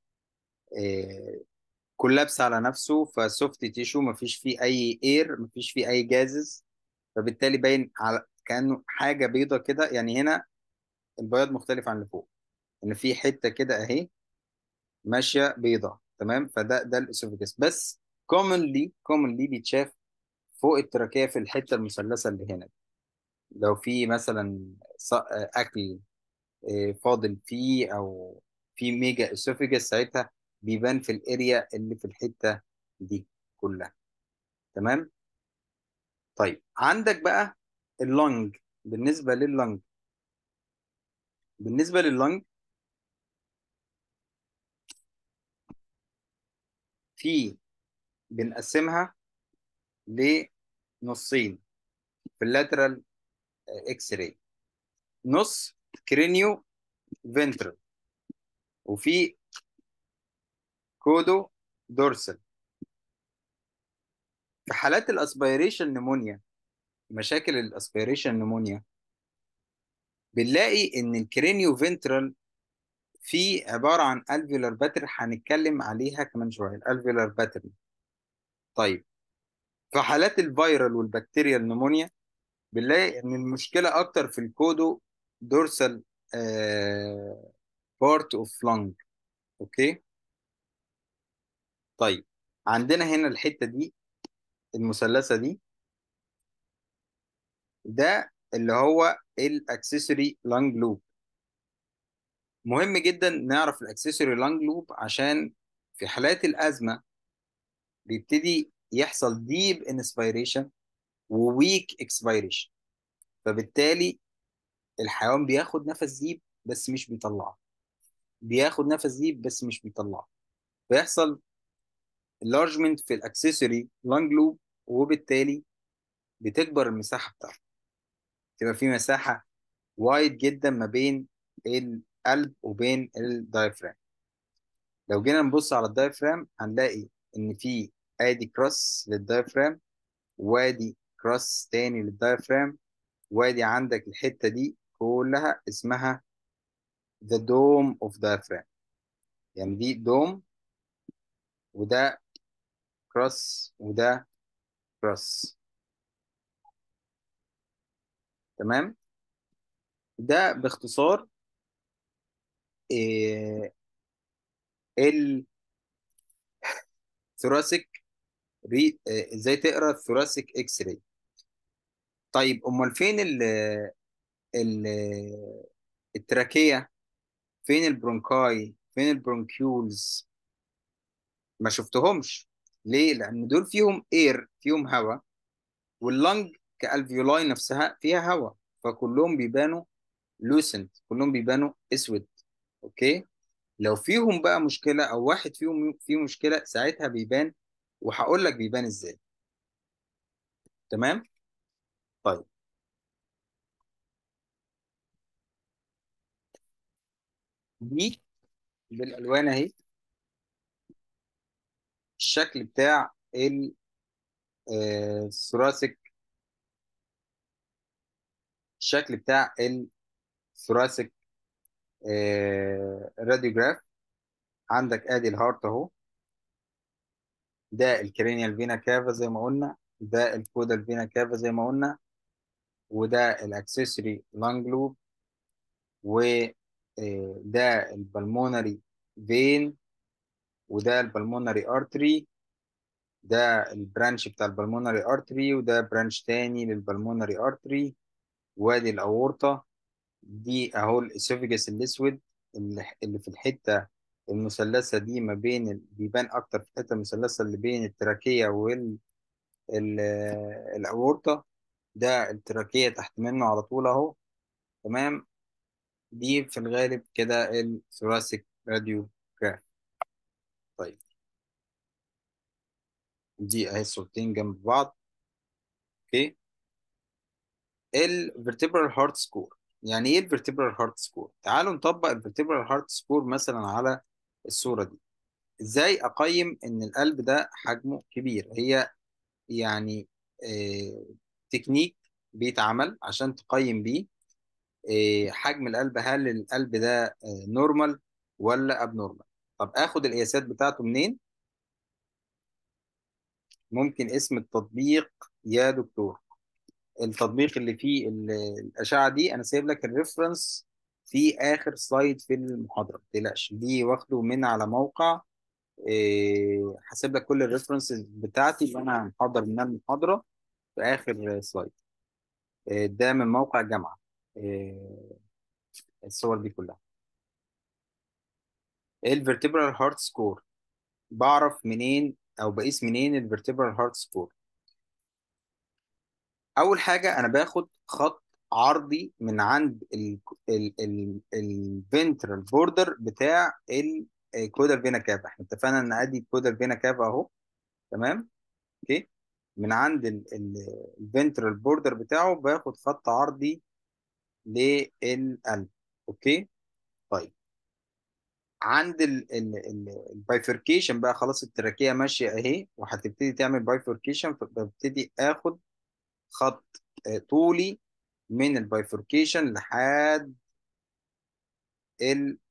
كولابس على نفسه، فسوفت تيشو، ما فيش فيه اي اير، ما فيش فيه اي جازز، فبالتالي باين على كأنه حاجة بيضة كده. يعني هنا البياض مختلف عن اللي فوق، ان في حتة كده اهي ماشية بيضة، تمام. ده الاسوفيجاس بس. كومنلي بيتشاف فوق التراكية في الحتة المثلثة اللي هنا. لو في مثلا أكل فاضل فيه، أو في ميجا إسوفيجاس، ساعتها بيبان في الاريا اللي في الحتة دي كلها. تمام. طيب، عندك بقى اللنج. بالنسبة لللنج، بالنسبة لللنج في بنقسمها لنصين في اللاترال اكس راي. نص كرينيو فنترال، وفي كودو دورسال. في حالات الاسبيريشن نمونيا، مشاكل الاسبيريشن نمونيا، بنلاقي ان الكرينيو فنترال في عباره عن الفيولار باتر، هنتكلم عليها كمان شويه، الالفيولار باتر. طيب، في حالات الفيرال والبكتيريال نمونيا، بنلاقي ان المشكله اكتر في الكودو دورسال بارت اوف لونج. اوكي. طيب، عندنا هنا الحته دي المثلثه دي، ده اللي هو الاكسسوري لانج لوب. مهم جدا نعرف الاكسسوري لانج لوب، عشان في حالات الازمه بيبتدي يحصل ديب انسبيريشن وويك اكسبيريشن، فبالتالي الحيوان بياخد نفس ديب بس مش بيطلعه، بياخد نفس ديب بس مش بيطلعه. بيحصل enlargement في الاكسسوري لانج لوب، وبالتالي بتكبر المساحه بتاعته، تبقى في مساحه وايد جدا ما بين القلب وبين الدايفرام. لو جينا نبص على الدايفرام هنلاقي ان في ادي كروس للدايفرام، وادي كروس تاني للدايفرام، وادي عندك الحته دي كلها اسمها the dome of diaphragm. يعني دي دوم، وده كروس، وده كروس. تمام. ده باختصار إيه الثوراسيك ازاي تقرا الثوراسيك اكس راي. طيب امال فين ال التراكية، فين البرونكاي، فين البرونكيولز؟ ما شفتهمش. ليه؟ لان دول فيهم اير، فيهم هواء، واللنج كالفيولاي نفسها فيها هواء، فكلهم بيبانوا لوسنت، كلهم بيبانوا اسود. اوكي. لو فيهم بقى مشكلة او واحد فيهم فيه مشكلة، ساعتها بيبان، وهقول لك بيبان ازاي. تمام. طيب دي بالالوان اهي الشكل بتاع الثوراسيك، الشكل بتاع الثوراسيك راديوجراف. عندك ادي الهارت اهو، ده الكرينيال فينا كافا زي ما قلنا، ده الكودال فينا كافا زي ما قلنا، وده الاكسسوري لانج لوب، وده البلمونري فين، وده البلمونري ارتري، ده البرانش بتاع البلمونري ارتري، وده برانش تاني للبلمونري ارتري، وادي الاورطة. دي اهو الاسوفيجاس الاسود اللي في الحتة المثلثة دي ما بين بيبان اكتر في الحتة المثلثة اللي بين التراكية الاورطة. ده التراكية تحت منه على طول اهو. تمام. دي في الغالب كده الثوراسيك راديو جراف. طيب دي اهي الصورتين جنب بعض. اوكي. الفرتبرال هارت سكور. يعني ايه الفرتبرال هارت سكور؟ تعالوا نطبق الفرتبرال هارت سكور مثلا على الصورة دي. ازاي اقيم ان القلب ده حجمه كبير؟ هي يعني آه تكنيك بيتعمل عشان تقيم بيه حجم القلب. هل القلب ده نورمال ولا اب نورمال؟ طب اخد القياسات بتاعته منين؟ ممكن اسم التطبيق يا دكتور. التطبيق اللي فيه الأشعة دي أنا سايب لك الريفرنس في آخر سلايد في المحاضرة، ما تقلقش، دي واخده من على موقع. هسيب لك كل الريفرنسز بتاعتي اللي أنا محضر منها المحاضرة في آخر سلايد. ده من موقع الجامعة. آه، الصور دي كلها. الفيرتبرال هارت سكور بعرف منين أو بقيس منين الفيرتبرال هارت سكور؟ اول حاجه انا باخد خط عرضي من عند الفنترال بوردر بتاع الكودال فينا كافا. احنا اتفقنا ان ادي الكودال فينا كافا اهو. تمام. اوكي. من عند الفنترال بوردر بتاعه باخد خط عرضي للقلب. اوكي. طيب عند البايفركيشن بقى، خلاص التراكية ماشية اهي وهتبتدي تعمل بايفركيشن، فببتدي اخد خط طولي من البايفوركيشن لحد ال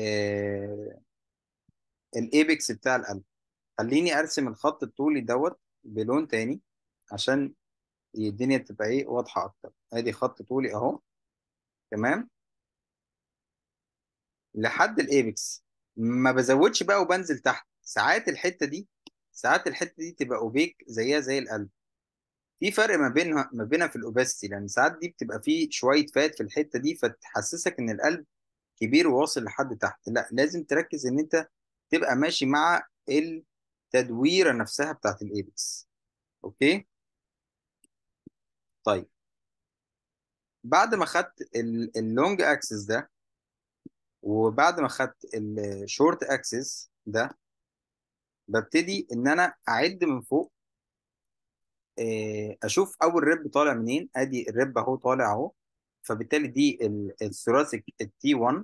الايبكس بتاع القلب. خليني ارسم الخط الطولي دوت بلون تاني عشان الدنيا تبقى ايه واضحه اكتر. ادي خط طولي اهو. تمام. لحد الايبكس، ما بزودش بقى وبنزل تحت. ساعات الحته دي، ساعات الحته دي تبقى اوبيك زيها زي القلب. في فرق ما بينها في الاوباستي، لان ساعات دي بتبقى فيه شويه فات في الحته دي فتحسسك ان القلب كبير وواصل لحد تحت. لا، لازم تركز ان انت تبقى ماشي مع التدويره نفسها بتاعت الايبكس. اوكي. طيب بعد ما خدت اللونج اكسس ده، وبعد ما خدت الشورت اكسس ده، ببتدي ان انا اعد من فوق، اشوف اول ريب طالع منين. ادي الريب اهو طالع اهو. فبالتالي دي الثوراسيك التي 1،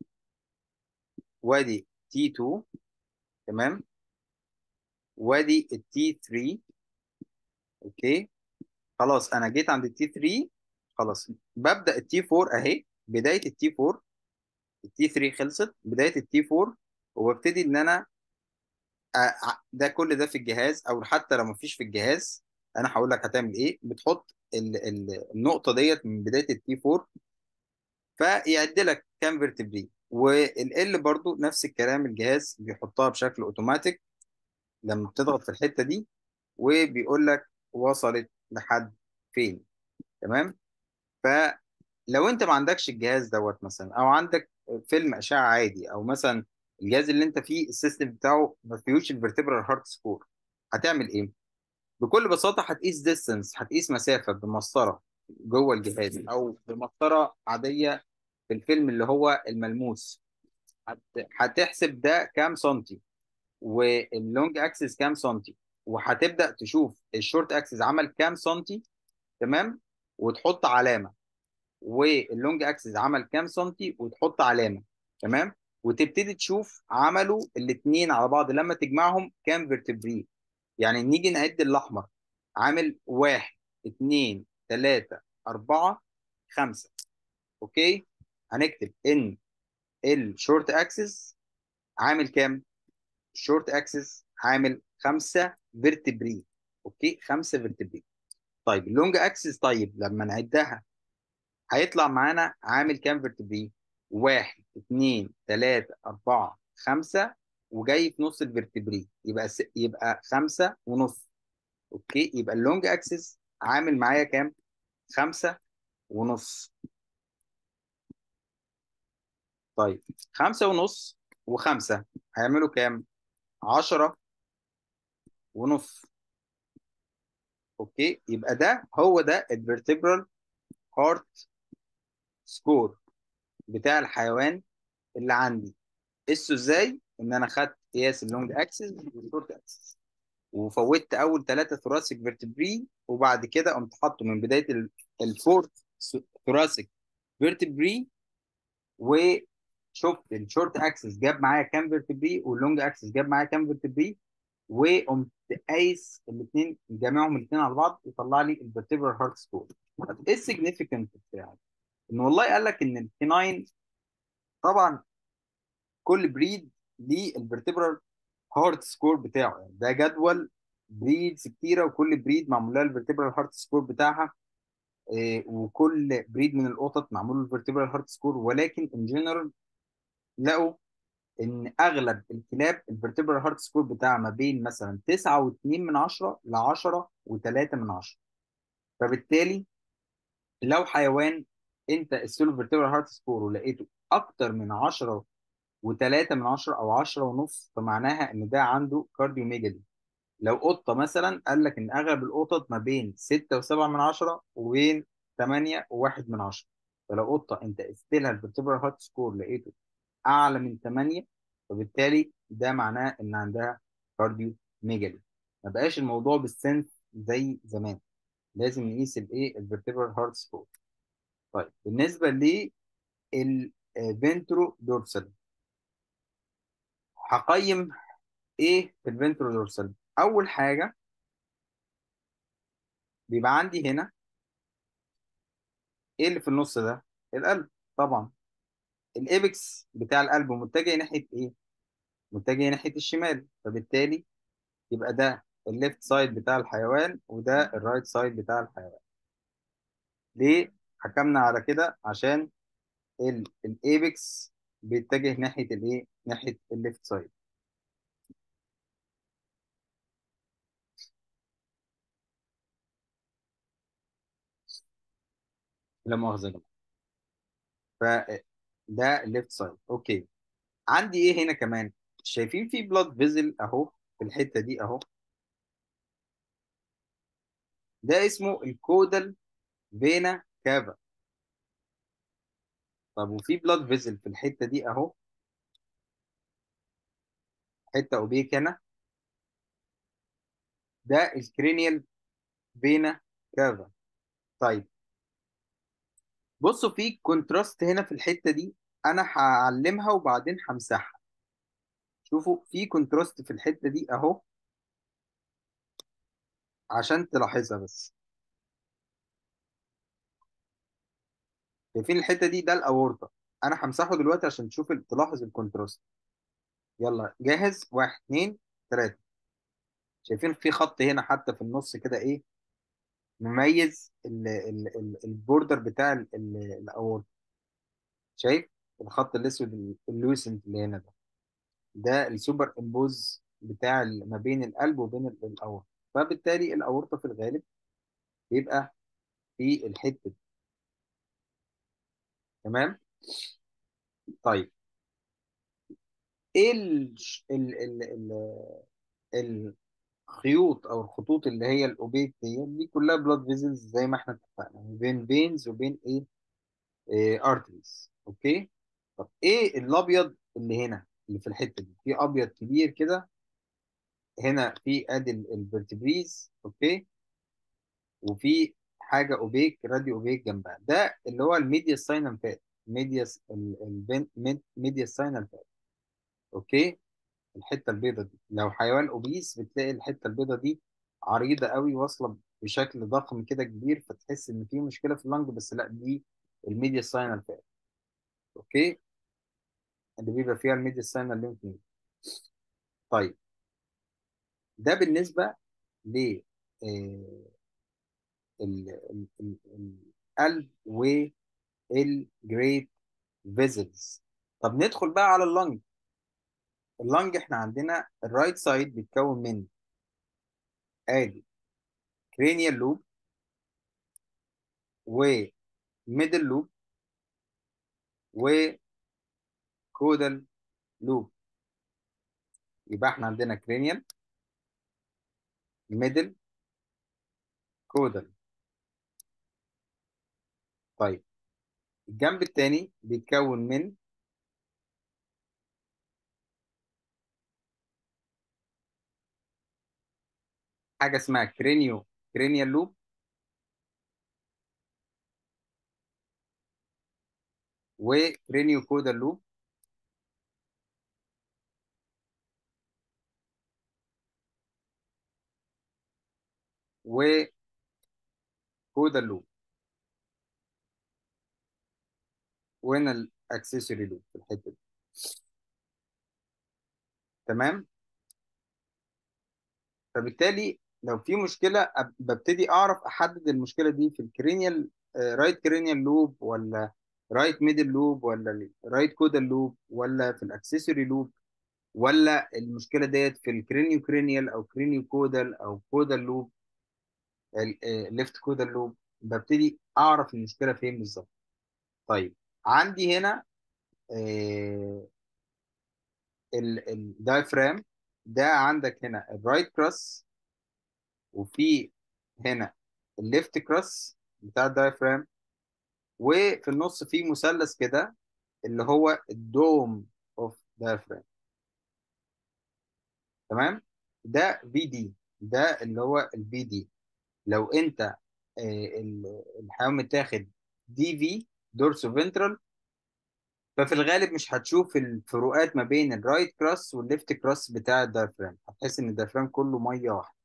وادي تي 2، تمام، وادي التي 3. اوكي، خلاص انا جيت عند التي 3. خلاص ببدأ التي 4 اهي، بداية التي 4. التي 3 خلصت، بداية التي 4. وببتدي ان انا ده كل ده في الجهاز، او حتى لو مفيش في الجهاز انا هقول لك هتعمل ايه. بتحط النقطة ديت من بداية التي 4، فيعد لك كام فيرتبري. والال برضو نفس الكلام، الجهاز بيحطها بشكل اوتوماتيك لما بتضغط في الحتة دي، وبيقول لك وصلت لحد فين. تمام. فلو انت ما عندكش الجهاز دوت مثلا، او عندك فيلم اشعه عادي، او مثلا الجهاز اللي انت فيه السيستم بتاعه ما فيهوش الفيرتبرال هارت سكور، هتعمل ايه؟ بكل بساطه هتقيس ديستنس، هتقيس مسافه بمسطره جوه الجهاز، او بمسطره عاديه في الفيلم اللي هو الملموس. هتحسب ده كام سنتي، واللونج اكسس كام سنتي، وهتبدا تشوف الشورت اكسس عمل كام سنتي. تمام. وتحط علامه. واللونج اكسس عمل كام سنتي وتحط علامه. تمام. وتبتدي تشوف عملوا الاثنين على بعض لما تجمعهم كام فيرتبري. يعني نيجي نعد الاحمر، عامل واحد، اتنين، تلاته، اربعه، خمسه. اوكي. هنكتب ان الشورت اكسس عامل كام؟ الشورت اكسس عامل خمسه فيرتبري. اوكي، خمسه فيرتبري. طيب اللونج اكسس، طيب لما نعدها هيطلع معانا عامل كام فيرتبري؟ واحد، اتنين، تلاتة، أربعة، خمسة، وجاي في نص الفيرتبري، يبقى خمسة ونص. أوكي، يبقى اللونج أكسس عامل معايا كام؟ خمسة ونص. طيب خمسة ونص وخمسة هيعملوا كام؟ عشرة ونص. أوكي، يبقى ده هو ده الفيرتبرال هارت سكور بتاع الحيوان اللي عندي. قسه ازاي؟ ان انا خدت قياس اللونج اكسس والشورت اكسس، وفوتت اول ثلاثه ثوراسيك فيرتبري، وبعد كده قمت حاطه من بدايه الفورث ثوراسيك فيرتبري، وشفت الشورت اكسس جاب معايا كام فيرتبري واللونج اكسس جاب معايا كام فيرتبري، وقمت قايس الاثنين، جامعهم الاثنين على بعض يطلع لي الفيرتبرال هارت سكور. طب ايه السيجنفيكانت بتاعه؟ ان والله قال لك ان الكيناين، طبعا كل بريد ليه الفيرتبرال هارت سكور بتاعه. يعني ده جدول بريدز كتيره، وكل بريد معمول لها الفيرتبرال هارت سكور بتاعها. وكل بريد من القطط معمول له الفيرتبرال هارت سكور. ولكن ان جنرال لقوا ان اغلب الكلاب الفيرتبرال هارت سكور بتاعها ما بين مثلا 9.2 من 10 ل 10.3 من 10. فبالتالي لو حيوان انت السولو فيرتبرال هارت سكور ولقيته اكتر من 10.3 من 10 او 10 ونص، فمعناها ان ده عنده كارديوميجالي. لو قطة مثلا قال لك إن أغلب القطط ما بين 6.7 من 10 وبين 8.1 من 10. فلو قطة أنت قست لها الفيرتبرال هارت سكور لقيته أعلى من 8، فبالتالي ده معناه إن عندها كارديو ميجالي. ما بقاش الموضوع بالسنس زي زمان، لازم نقيس الإيه الفيرتبرال هارت سكور. طيب بالنسبة للفنترو دورسال، هقيم إيه في الفنترو دورسال؟ أول حاجة بيبقى عندي هنا ايه اللي في النص ده؟ القلب طبعا. الايبكس بتاع القلب متجه ناحيه ايه؟ متجه ناحيه الشمال. فبالتالي يبقى ده الليفت سايد بتاع الحيوان، وده الرايت سايد بتاع الحيوان. ليه حكمنا على كده؟ عشان الايبكس بيتجه ناحيه الايه؟ ناحيه الليفت سايد. لا مؤاخذه يا جماعه. فده الليفت سايد. اوكي. عندي ايه هنا كمان؟ شايفين في بلاد فيزل اهو في الحته دي اهو، ده اسمه الكودال فينا كافا. طب وفي بلاد فيزل في الحته دي اهو، حته اوبيك هنا، ده الكرينيال فينا كافا. طيب بصوا في كونتراست هنا في الحته دي، انا هعلمها وبعدين همسحها. شوفوا في كونتراست في الحته دي اهو، عشان تلاحظها بس. شايفين الحته دي؟ ده الاورطه. انا همسحه دلوقتي عشان تلاحظ الكونتراست. يلا جاهز؟ واحد اتنين تلاته. شايفين في خط هنا حتى في النص كده ايه، مميز البوردر بتاع الاورطه. شايف الخط الاسود اللوسنت اللي هنا ده؟ ده السوبر امبوز بتاع ما بين القلب وبين الاورطه. فبالتالي الاورطه في الغالب بيبقى في الحته دي. تمام. طيب ايه الخيوط او الخطوط اللي هي الاوبيك دي كلها بلاد فيزلز زي ما احنا اتفقنا، بين فينز وبين ايه، ارتريز. اوكي. طب ايه الابيض اللي هنا اللي في الحته دي؟ في ابيض كبير كده هنا، في ادي الفرتبريز. اوكي. وفي حاجه اوبيك، راديو اوبيك جنبها، ده اللي هو الميديا ساينال فات. ميديا ساينال فات. اوكي. الحته البيضاء دي لو حيوان اوبيس بتلاقي الحته البيضاء دي عريضه قوي، واصله بشكل ضخم كده كبير، فتحس ان في مشكله في اللنج، بس لا، دي الميديا ساينال فات. اوكي. اللي بيبقى فيها الميديا ساينال لينف نود. طيب ده بالنسبه ل آه، القلب والجريت فيزلز. طب ندخل بقى على اللنج. اللنج احنا عندنا الرايت سايد بيتكون من ادي كرينيال لوب، وميدل لوب، وكودال لوب. يبقى احنا عندنا كرينيال، ميدل، كودال. طيب الجنب التاني بيتكون من حاجه اسمها كرينيال لوب، وكرينيو كودال لوب، وكودال لوب. وهنا الاكسسوري لوب في الحته دي. تمام. فبالتالي لو في مشكله ببتدي اعرف احدد المشكله دي في الكرينيال، رايت كرينيال لوب، ولا رايت ميدل لوب، ولا رايت كودال لوب، ولا في الاكسسوري لوب، ولا المشكله ديت في الكرينيو كرينيال او كرينيو كودال او كودال لوب، الليفت كودال لوب. ببتدي اعرف المشكله فين بالظبط. طيب عندي هنا الدايفرام. ده عندك هنا الرايت كراس، وفي هنا الليفت كراس بتاع الدايفرام، وفي النص في مثلث كده اللي هو الدوم اوف دايفرام. تمام. ده في دي، ده اللي هو البي دي. لو انت الحيوان متاخد دي في، دورسو فنترال، ففي الغالب مش هتشوف الفروقات ما بين الرايت كراس والليفت كراس بتاع الدايفرام. هتحس ان الدايفرام كله ميه واحده.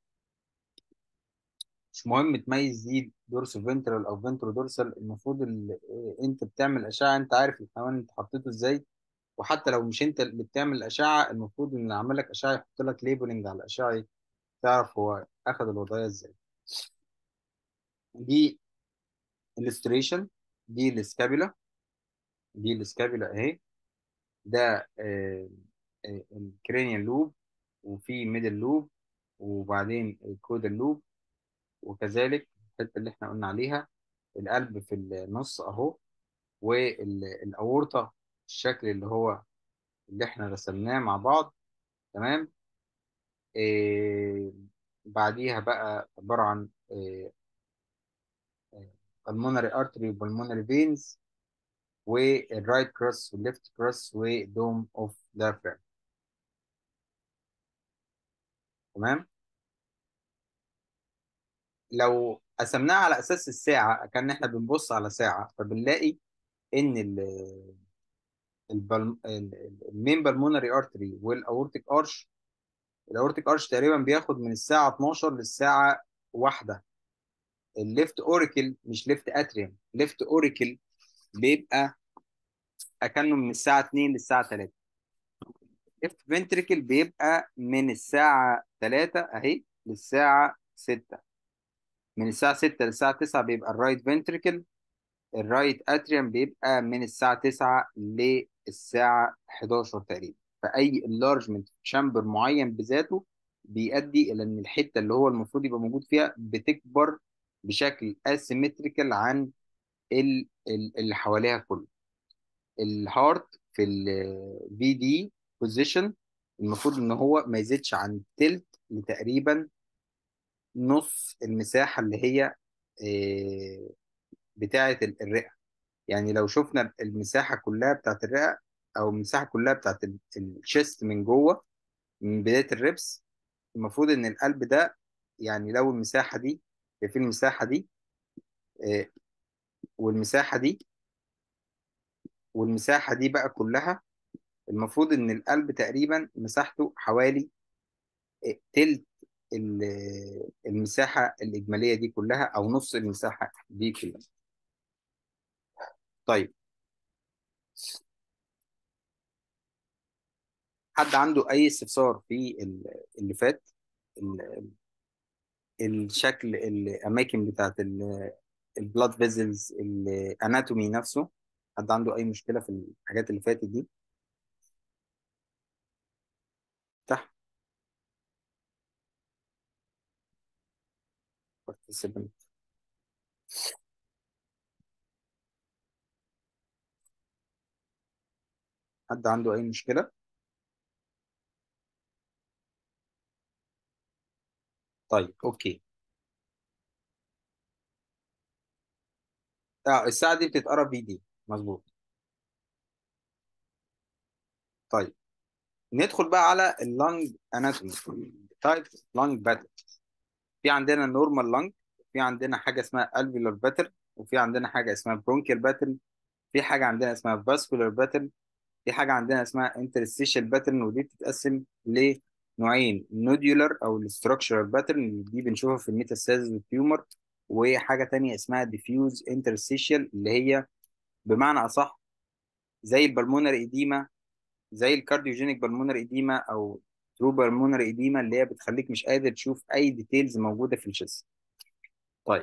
مش مهم تميز دي دورسو فنترال او فنترو دورسال. المفروض انت بتعمل اشعه، انت عارف الحيوان انت حطيته ازاي. وحتى لو مش انت اللي بتعمل الاشعه، المفروض ان اللي عمل لك اشعه يحط لك ليبلنج على الاشعه، تعرف هو اخذ الوضعيه ازاي. دي illustration. دي السكابيلا. دي السكابيلا اهي. ده الكرينيال لوب، وفي ميدل لوب، وبعدين الكودال لوب. وكذلك الحته اللي احنا قلنا عليها القلب في النص اهو، والاورطه الشكل اللي هو اللي احنا رسمناه مع بعض. تمام. إيه بعديها بقى عباره عن pulmonary artery وpulmonary veins، والرايت كروس والليفت كروس ودوم اوف diaphragm. تمام. لو قسمناها على اساس الساعه، كان احنا بنبص على ساعه، فبنلاقي ان المين بالمونري ارتري والاورتيك ارش، الاورتيك ارش تقريبا بياخد من الساعه 12 للساعه 1. الليفت اوريكل، مش ليفت اتريوم، ليفت اوريكل بيبقى اكنه من الساعه 2 للساعه 3. ليفت فنتريكل بيبقى من الساعه 3 اهي للساعه 6. من الساعه 6 للساعه 9 بيبقى الرايت فنتريكل. الرايت اتريوم بيبقى من الساعه 9 للساعه 11 تقريبا. فاي انلارجمنت في شامبر معين بذاته بيؤدي الى ان الحته اللي هو المفروض يبقى موجود فيها بتكبر بشكل اسيمتريكال عن اللي حواليها كله. الهارت في الفي دي بوزيشن المفروض ان هو ما يزيدش عن تلت لتقريبا نص المساحه اللي هي بتاعه الرئه. يعني لو شفنا المساحه كلها بتاعه الرئه، او المساحه كلها بتاعه الشيست من جوه، من بدايه الريبس، المفروض ان القلب ده، يعني لو المساحه دي، في المساحه دي آه، والمساحه دي والمساحه دي بقى كلها، المفروض ان القلب تقريبا مساحته حوالي تلت المساحة الإجمالية دي كلها، أو نص المساحة دي كلها. طيب، حد عنده أي استفسار في اللي فات؟ ال- الشكل، الأماكن بتاعت البلاد فيزلز، الأناتومي نفسه، حد عنده أي مشكلة في الحاجات اللي فاتت دي؟ تحت participant. حد عنده أي مشكلة؟ طيب، أوكي. الساعة دي بتتقرا في دي، مظبوط. طيب، ندخل بقى على اللنج اناتومي. تايب لنج باترن. في عندنا نورمال لنج، في عندنا حاجه اسمها الفيولار باترن، وفي عندنا حاجه اسمها برونكيال باترن، في حاجه عندنا اسمها فاسكولار باترن، في حاجه عندنا اسمها انترستيشال باترن، ودي بتتقسم لنوعين: نوديولار او الاستراكشرال باترن، دي بنشوفها في الميتاستازيس والتيومر، وحاجه تانية اسمها ديفيوز انترستيشال، اللي هي بمعنى اصح زي البلمونر ايديما، زي الكارديوجينيك بالمونري ايديما، او ترو بالمونري ايديما، اللي هي بتخليك مش قادر تشوف اي ديتيلز موجوده في الجسم. طيب،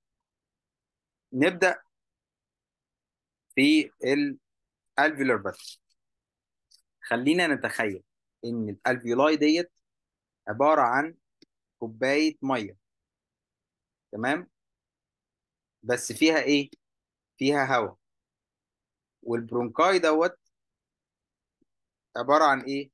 نبدا في الالفيولار باترن. خلينا نتخيل ان الالفيولاي ديت عباره عن كوبايه ميه، تمام؟ بس فيها ايه؟ فيها هواء. والبرونكاي دوت عباره عن ايه؟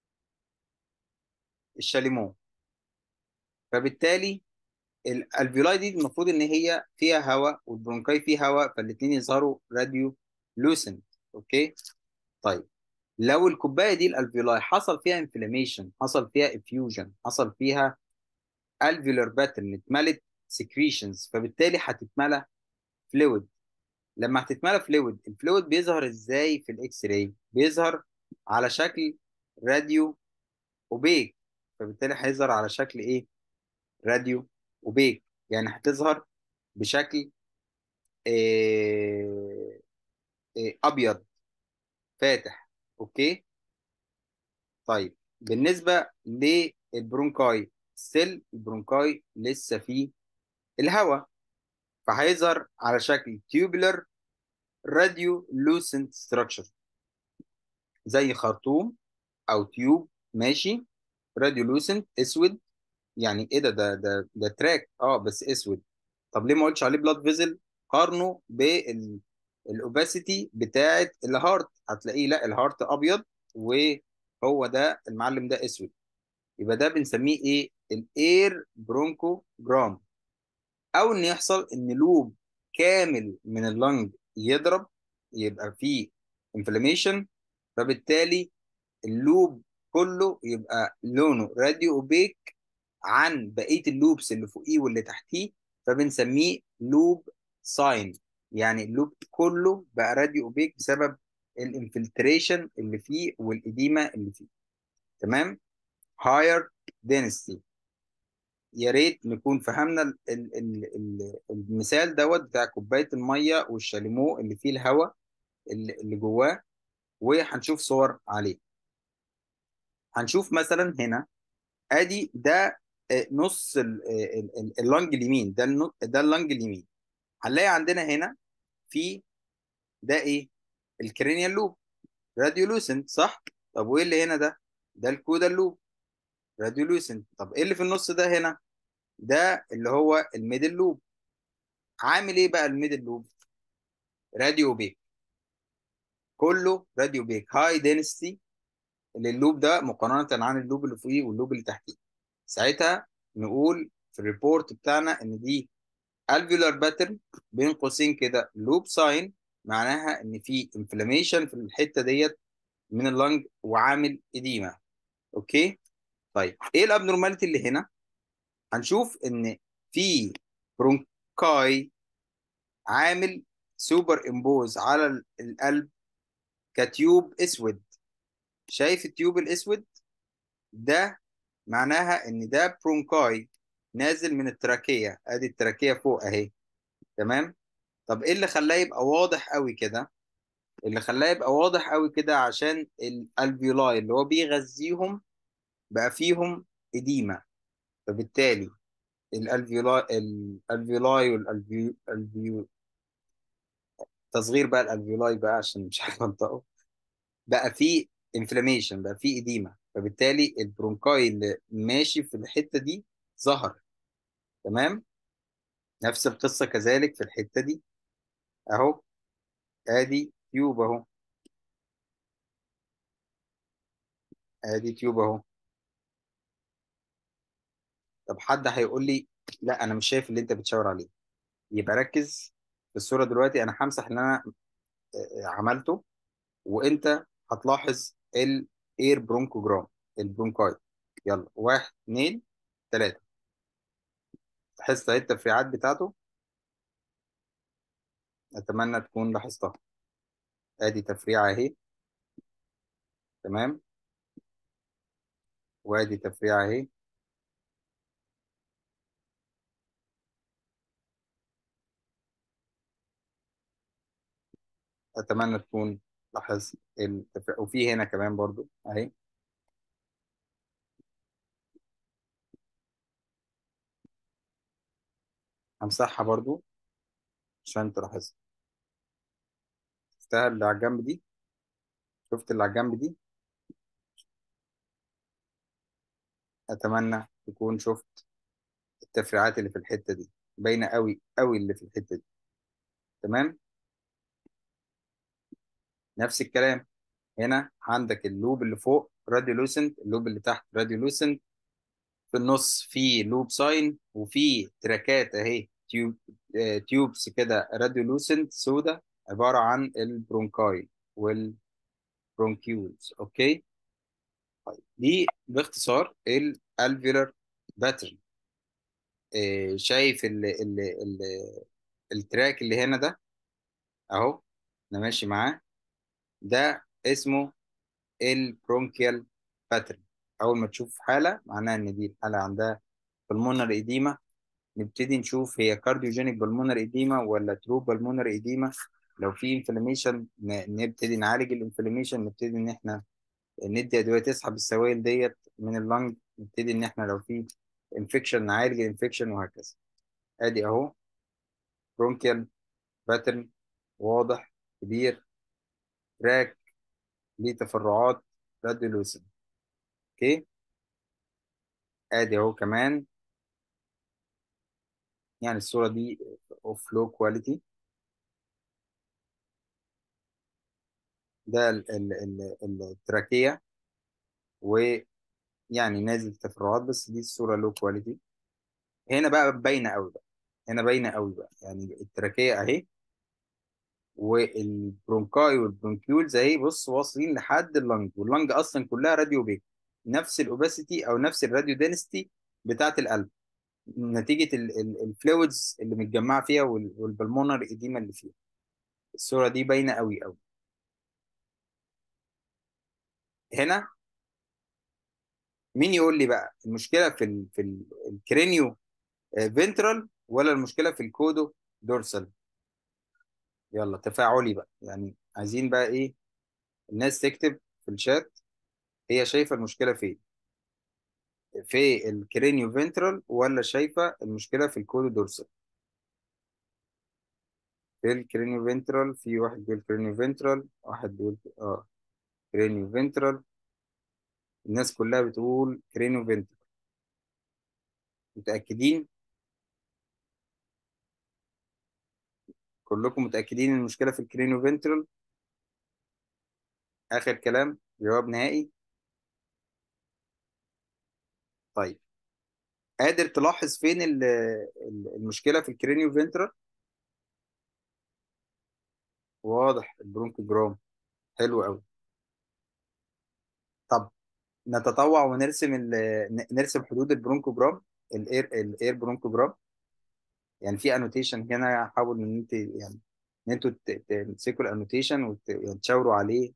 الشاليمو. فبالتالي الالفيولاي دي المفروض ان هي فيها هواء والبرونكاي فيه هواء، فالاثنين يظهروا راديو لوسنت. اوكي. طيب، لو الكوبايه دي الالفيولاي حصل فيها انفلاميشن، حصل فيها افيوجن، حصل فيها الفيولار باترن، اتملت سكريشنز، فبالتالي هتتملى فلويد. لما هتتملى فلويد، الفلويد بيظهر ازاي في الاكس راي؟ بيظهر على شكل راديو اوبيك. فبالتالي هيظهر على شكل ايه؟ راديو اوبيك. يعني هتظهر بشكل إيه ابيض فاتح. اوكي. طيب، بالنسبة للبرونكاي، البرونكاي لسه فيه الهواء، فهيظهر على شكل tubular radiolucent structure، زي خرطوم او تيوب ماشي، radiolucent اسود. يعني ايه ده تراك بس اسود. طب ليه ما قلتش عليه بلاد فيزل؟ قارنه بالاوباسيتي بتاعه الهارت، هتلاقيه لا، الهارت ابيض، وهو ده المعلم ده اسود. يبقى ده بنسميه ايه؟ الاير برونكوجرام. او ان يحصل ان لوب كامل من اللنج يضرب، يبقى فيه انفلاميشن، فبالتالي اللوب كله يبقى لونه راديو اوبيك عن بقيه اللوبس اللي فوقيه واللي تحتيه، فبنسميه لوب ساين. يعني اللوب كله بقى راديو اوبيك بسبب الانفلتريشن اللي فيه والإديمة اللي فيه. تمام. هاير density. يا ريت نكون فهمنا المثال دوت بتاع كوباية المية والشاليمو اللي فيه الهواء اللي جواه، وهنشوف صور عليه. هنشوف مثلا هنا، ادي ده نص اللنج اليمين، ده اللنج اليمين. هنلاقي عندنا هنا في ده ايه؟ الكرينيال لوب، راديولوسنت، صح؟ طب وايه اللي هنا ده؟ ده الكودال لوب، راديولوسنت. طب ايه اللي في النص ده هنا؟ ده اللي هو الميدل لوب. عامل ايه بقى الميدل لوب؟ راديو بيك، كله راديو بيك، هاي دينستي للوب ده مقارنة عن اللوب اللي فوقيه واللوب اللي تحتيه. ساعتها نقول في الريبورت بتاعنا ان دي alveolar pattern، بين قوسين كده لوب ساين، معناها ان في انفلاميشن في الحتة ديت من اللنج وعامل اديمة. اوكي. طيب ايه الابنورماليتي اللي هنا؟ هنشوف ان في برونكاي عامل سوبر امبوز على القلب كتيوب اسود. شايف التيوب الاسود ده؟ معناها ان ده برونكاي نازل من التراكية. ادي التراكية فوق اهي. تمام. طب ايه اللي خلاه يبقى واضح قوي كده؟ اللي خلاه يبقى واضح قوي كده عشان الالفيولاي اللي هو بيغذيهم بقى فيهم اديمة. فبالتالي الالفيولاي تصغير بقى الالفيولاي بقى عشان مش عارف انطقه، بقى فيه انفلاميشن، بقى فيه اديمه. فبالتالي البرونكاي اللي ماشي في الحته دي ظهر. تمام. نفس القصه كذلك في الحته دي اهو. ادي تيوب اهو، ادي تيوب اهو. طب حد هيقول لي لا انا مش شايف اللي انت بتشاور عليه. يبقى ركز في الصوره دلوقتي. انا همسح اللي انا عملته، وانت هتلاحظ الاير برونكوجرام، البرونكاي. يلا، واحد اتنين تلاته. تحس اهي التفريعات بتاعته، اتمنى تكون لاحظتها. ادي تفريعه اهي. تمام. وادي تفريعه اهي. اتمنى تكون لاحظت التفريعه، وفي هنا كمان برضو اهي. همسحها برضو عشان تلاحظها. شفتها اللي على الجنب دي؟ شفت اللي على الجنب دي؟ اتمنى تكون شفت التفريعات اللي في الحته دي، باينه قوي قوي اللي في الحته دي. تمام. نفس الكلام هنا، عندك اللوب اللي فوق راديولوسنت، اللوب اللي تحت راديولوسنت، في النص في لوب ساين، وفي تراكات اهي تيوبس كده راديولوسنت سودا، عبارة عن البرونكاي والبرونكيولز. اوكي. طيب دي باختصار الالفيولار باترن. شايف التراك اللي هنا ده اهو، انا ماشي معاه. ده اسمه البرونكيال باترن. اول ما تشوف حالة معناها ان دي الحالة عندها pulmonary edema. نبتدي نشوف هي كارديوجينيك بالمونر إديما ولا ترو بالمونر إديما. لو في انفلاميشن نبتدي نعالج الانفلاميشن، نبتدي ان احنا ندي ادويه تسحب السوائل ديت من اللنج، نبتدي ان احنا لو في انفكشن نعالج الانفكشن، وهكذا. ادي اهو برونكيال باترن واضح كبير، تراك ليه تفرعات راديولوسين. اوكي. ادي اهو كمان، يعني الصوره دي اوف لو كواليتي. ده التراكيه، يعني نازل تفرعات، بس دي الصورة لو كواليتي. هنا بقى باينة قوي بقى، هنا باينة قوي بقى، يعني التراكية اهي، والبرونكاي والبرونكيولز اهي. بص واصلين لحد اللنج، واللنج اصلا كلها راديو بيك، نفس الاوباسيتي او نفس الراديو دينستي بتاعت القلب. نتيجه الفلويدز اللي متجمعه فيها والبلمونر اديما اللي فيها. الصوره دي باينه قوي قوي. هنا مين يقول لي بقى المشكله في الكرينيو فينترال ولا المشكله في الكودو دورسال؟ يلا تفاعلي بقى، يعني عايزين بقى ايه الناس تكتب في الشات هي شايفه المشكله فين، في الكرينيو فينترال ولا شايفه المشكله في الكودو دورسال. في الكرينيو فينترال، في واحد بيقول كرينيو فينترال، واحد بيقول كرينيو فينترال. الناس كلها بتقول كرينيو فينترال. متاكدين؟ كلكم متاكدين إن المشكله في الكرينيو فينترال؟ اخر كلام، جواب نهائي. طيب، قادر تلاحظ فين المشكله في الكرينيو فينترال؟ واضح، البرونكوجرام. حلو قوي. طب نتطوع ونرسم نرسم حدود البرونكوجرام، الاير برونكوجرام. يعني في انوتيشن هنا، حاول ان انت يعني ان انتوا تمسكوا الانوتيشن يعني تشاوروا عليه.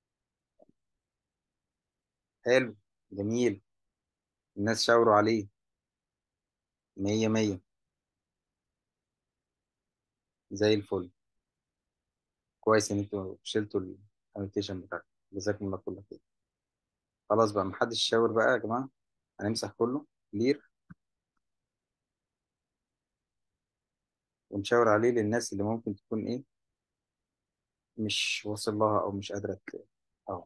حلو، جميل، الناس شاوروا عليه. مية مية، زي الفل. كويس ان انتوا شلتوا الانوتيشن بتاعكم. جزاكم الله كل خير. خلاص بقى، محدش يشاور بقى يا جماعة. هنمسح كله كلير، ونشاور عليه للناس اللي ممكن تكون ايه مش واصل لها او مش قادرة اهو.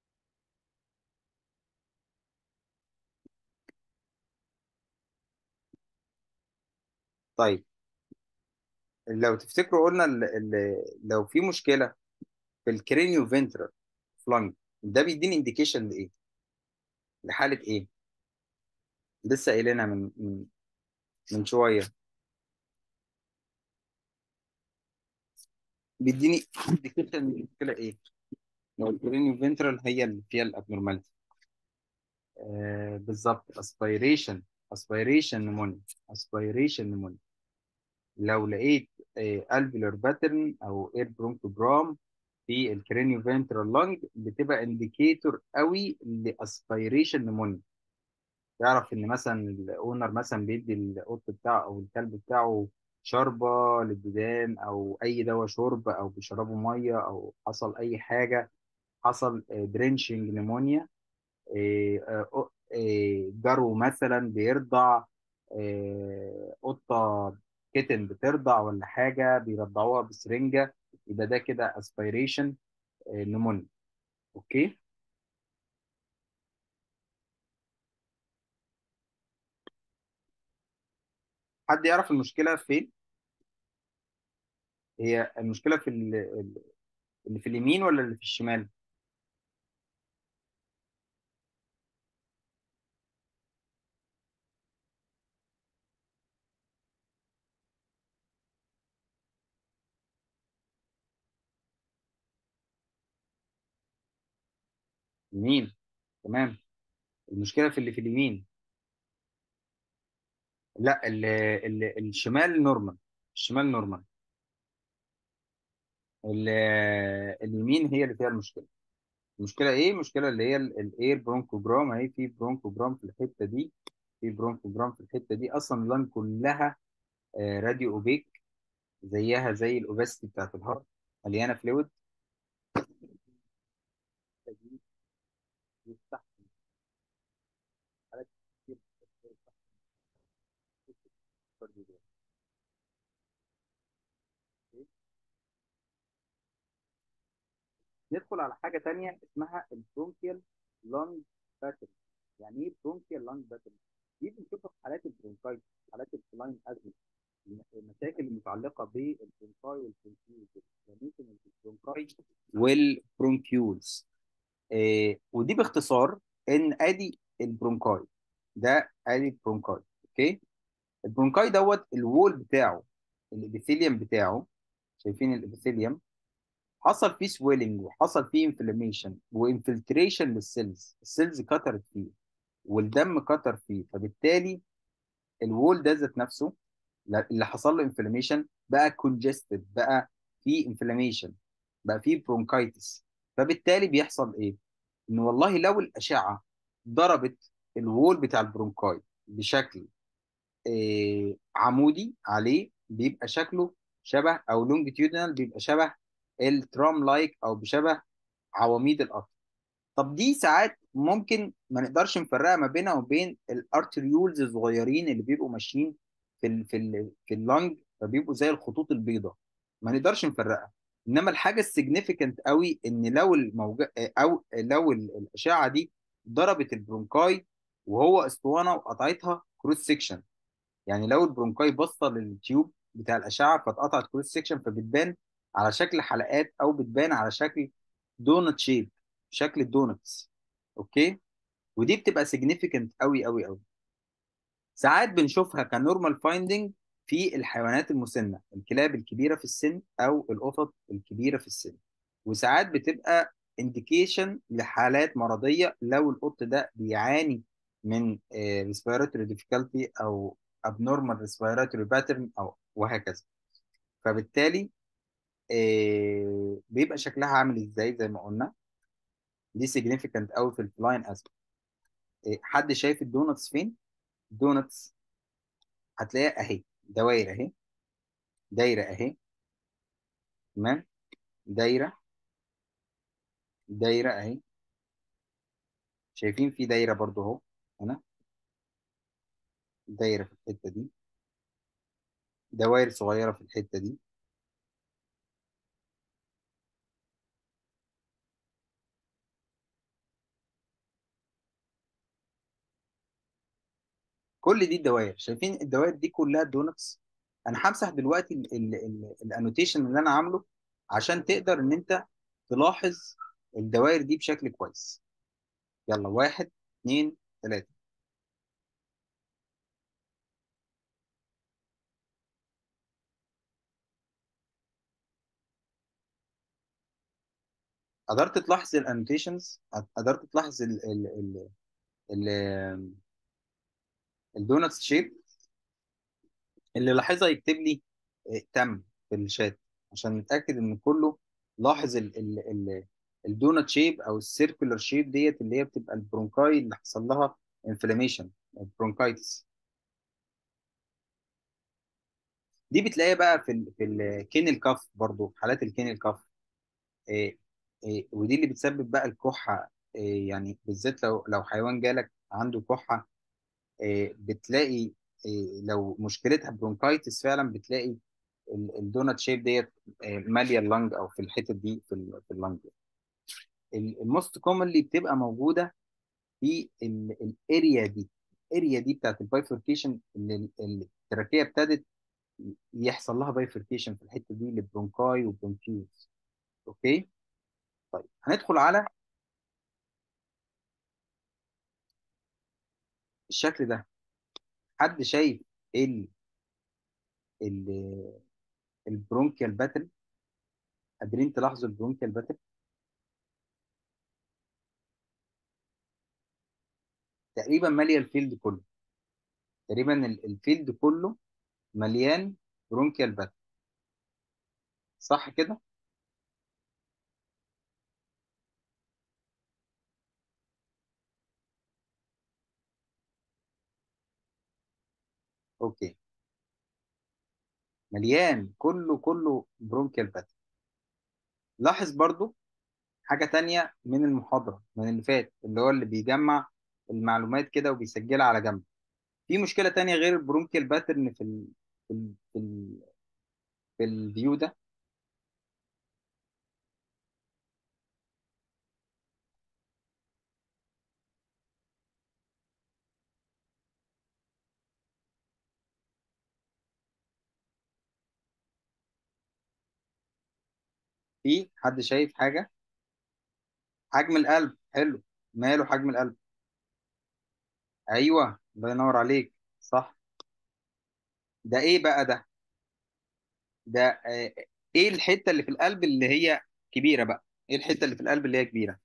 طيب، لو تفتكروا قلنا لو في مشكلة في الكرينيو فينترال فلانج، ده بيديني انديكيشن لايه؟ لحالة ايه؟ لسه قايلينها من شوية. بيديني انديكيشن المشكلة ايه؟ لو الكرينيو فينترال هي اللي فيها الابنورماليتي. بالظبط، اسبيريشن. اسبيريشن نمونيا. اسبيريشن نمونيا. لو لقيت الفيلر باترن او اير برونكوجرام في الكرينيو فينترال لانج، بتبقى انديكيتور قوي لاسبيريشن نمونيا. يعرف ان مثلا الاونر مثلا بيدي القط بتاعه او الكلب بتاعه شوربه للديدان، او اي دواء شرب، او بيشربوا ميه، او حصل اي حاجه، حصل درينشنج نمونيا. جرو مثلا بيرضع، قطه كيتن بترضع ولا حاجه بيرضعوها بسرنجه، يبقى ده كده اسبيريشن نمونيا. اوكي. حد يعرف المشكله فين؟ هي المشكله في اللي في اليمين ولا اللي في الشمال؟ يمين. تمام. المشكله في اللي في اليمين. لا، الشمال نورمال. الشمال نورمال. ال- اليمين هي اللي فيها المشكله. المشكله ايه؟ المشكله اللي هي الاير برونكوجرام. اهي في برونكوجرام في الحته دي، في برونكوجرام في الحته دي. اصلا اللان كلها راديو اوبيك، زيها زي الاوباستي بتاعت الهارت، مليانه فلويد. يستحمل حالات كتير. ندخل على حاجه تانية اسمها البرونكيال لانج باترن. يعني ايه برونكيال لانج باترن؟ دي بنشوفها في حالات البرونكايت، حالات الفلاين ازمه، المشاكل المتعلقه بالبرونكاي والبرونكيولز، انفلاميشن البرونكاي والبرونكيولز. ودي باختصار ان ادي البرونكاي. ده ادي البرونكاي. اوكي. البرونكاي دوت الوول بتاعه، الابيثيليوم بتاعه. شايفين الابيثيليوم؟ حصل فيه سويلنج، وحصل فيه انفلاميشن وانفلتريشن للسيلز. السيلز كترت فيه، والدم كتر فيه، فبالتالي الوول ده ذات نفسه اللي حصل له انفلاميشن بقى كونجستد، بقى في انفلاميشن، بقى في برونكايتس. فبالتالي بيحصل ايه؟ ان والله لو الاشعه ضربت الوول بتاع البرونكاي بشكل عمودي عليه، بيبقى شكله شبه، او لونجيتيودنال بيبقى شبه الترام لايك، او بشبه عواميد القطر. طب دي ساعات ممكن ما نقدرش نفرقها ما بينها وبين الارتريولز الصغيرين اللي بيبقوا ماشيين في اللنج، فبيبقوا زي الخطوط البيضاء، ما نقدرش نفرقها. انما الحاجه السيجنيفيكانت قوي ان لو او لو الاشعه دي ضربت البرونكاي وهو اسطوانه وقطعتها كروس سيكشن. يعني لو البرونكاي باصه للتيوب بتاع الاشعه فاتقطعت كروس سيكشن، فبتبان على شكل حلقات، او بتبان على شكل دونت شيب، شكل الدونتس. اوكي. ودي بتبقى سيجنيفيكانت قوي قوي قوي. ساعات بنشوفها كنورمال فايندنج في الحيوانات المسنه، الكلاب الكبيره في السن او القطط الكبيره في السن. وساعات بتبقى انديكيشن لحالات مرضيه، لو القط ده بيعاني من respiratory difficulty او abnormal respiratory pattern او وهكذا. فبالتالي بيبقى شكلها عامل ازاي زي ما قلنا. دي significant قوي في الفلاين اسيد. حد شايف الدونتس فين؟ الدونتس هتلاقيها اهي، دوائر اهي، دايره اهي، تمام، دايره، دايره اهي. شايفين في دايره برضو اهو، هنا دايره في الحته دي، دوائر صغيره في الحته دي. كل دي الدوائر، شايفين الدوائر دي كلها دونتس. انا همسح دلوقتي الانوتيشن اللي انا عامله عشان تقدر ان انت تلاحظ الدوائر دي بشكل كويس. يلا، واحد، اتنين، تلاته. قدرت تلاحظ الانوتيشنز؟ قدرت تلاحظ ال الدونتس شيب؟ اللي لاحظها يكتب لي تم في الشات عشان نتأكد ان كله لاحظ الدونت شيب او السيركولار شيب ديت، اللي هي بتبقى البرونكاي اللي حصل لها انفلاميشن، البرونكايتس. دي بتلاقيها بقى في الكين الكف، برضو حالات الكين الكف. ودي اللي بتسبب بقى الكحة. يعني بالذات لو حيوان جالك عنده كحة، بتلاقي لو مشكلتها برونكايتس فعلا، بتلاقي الدونات شيب ديت ماليه اللنج، او في الحتت دي في اللنج. الموست كومنلي بتبقى موجوده في الاريا دي، الاريا دي بتاعت البايفوركيشن، اللي التراكيه ابتدت يحصل لها بايفوركيشن في الحته دي للبرونكاي وبرونكيوز. اوكي. طيب هندخل على الشكل ده. حد شايف ال ال البرونكيال باتل؟ قادرين تلاحظوا البرونكيال باتل؟ تقريبا ماليه الفيلد كله، تقريبا الفيلد كله مليان برونكيال باتل، صح كده؟ اوكي، مليان كله كله برونكيال باتل. لاحظ برضو حاجة تانية من المحاضرة من اللي فات، اللي هو اللي بيجمع المعلومات كده وبيسجلها على جنب. في مشكلة تانية غير البرونكيال باترن في الفيو ده. في حد شايف حاجة؟ حجم القلب، حلو. ماله حجم القلب؟ ايوه، الله ينور عليك، صح. ده ايه بقى ده؟ ده ايه الحتة اللي في القلب اللي هي كبيرة بقى؟ ايه الحتة اللي في القلب اللي هي كبيرة؟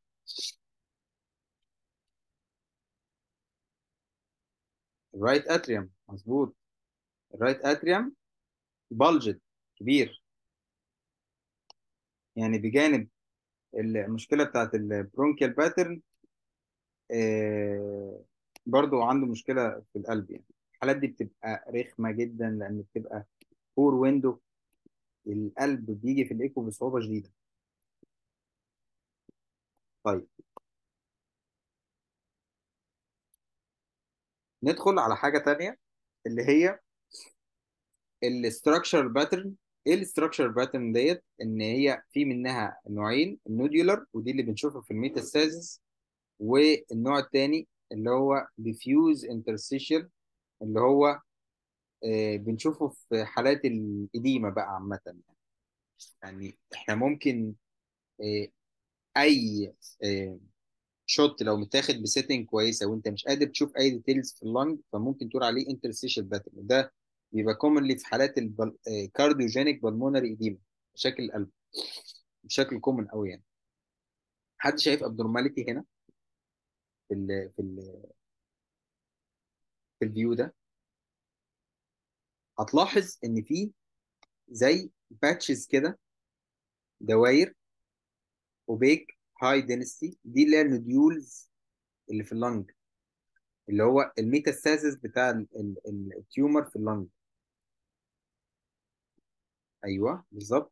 الرايت اتريوم مظبوط. الرايت اتريوم بلجد، كبير، يعني بجانب المشكله بتاعت البرونكيال باترن، آه برضو عنده مشكله في القلب. يعني الحالات دي بتبقى رخمه جدا لان بتبقى بور ويندو، القلب بيجي في الايكو بصعوبه شديده. طيب ندخل على حاجه تانية اللي هي الاستراكشر باترن. ايه الاستراكشر باترن ديت؟ ان هي في منها نوعين، النوديولار ودي اللي بنشوفها في الميتاستازيس، والنوع الثاني اللي هو ديفيوز انترستيشال، اللي هو بنشوفه في حالات الإديمة بقى عامة. يعني احنا ممكن آه، اي شوت لو متاخد بسيتنج كويسه وانت مش قادر تشوف اي ديتيلز في اللنج، فممكن تقول عليه انترستيشال باترن. ده بيبقى كومنلي في حالات الكارديوجينيك بالمونري إديمة، مشاكل القلب، بشكل كومن قوي يعني. حد شايف ابنورماليتي هنا في الفيو ده؟ هتلاحظ ان في زي باتشز كده، دواير اوبيك هاي دينستي، دي اللي هي النوديولز اللي في اللنج، اللي هو الميتاستاسيس بتاع التيومر في اللنج. ايوه بالظبط.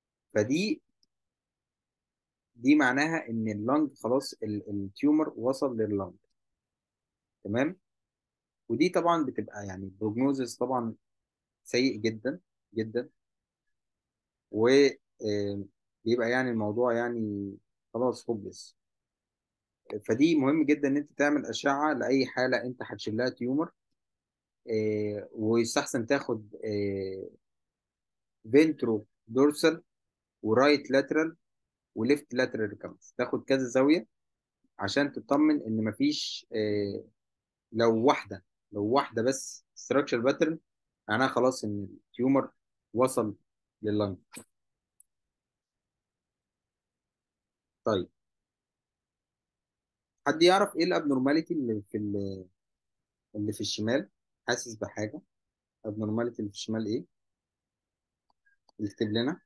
فدي معناها ان اللنج خلاص التيومر وصل لللنج. تمام. ودي طبعا بتبقى يعني بروجنوزس طبعا سيء جدا جدا، و بيبقى يعني الموضوع يعني خلاص هوبلس. فدي مهم جدا ان انت تعمل اشعه لاي حاله انت هتشيل لها تيومر. ويستحسن تاخد فينترو دورسال ورايت لاترال وليفت لاترال ريكامبس، تاخد كذا زاويه عشان تطمن ان مفيش لو واحده بس ستراكشر باترن، معناها خلاص ان التيومر وصل لللنج. طيب حد يعرف ايه الابنورماليتي اللي في الشمال؟ حاسس بحاجه؟ الابنورماليتي اللي في الشمال ايه؟ اكتب لنا.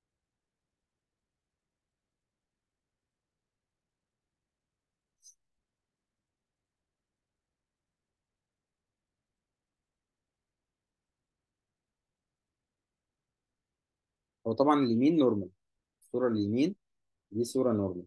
هو طبعا اليمين نورمال، الصوره اليمين دي صوره نورمال.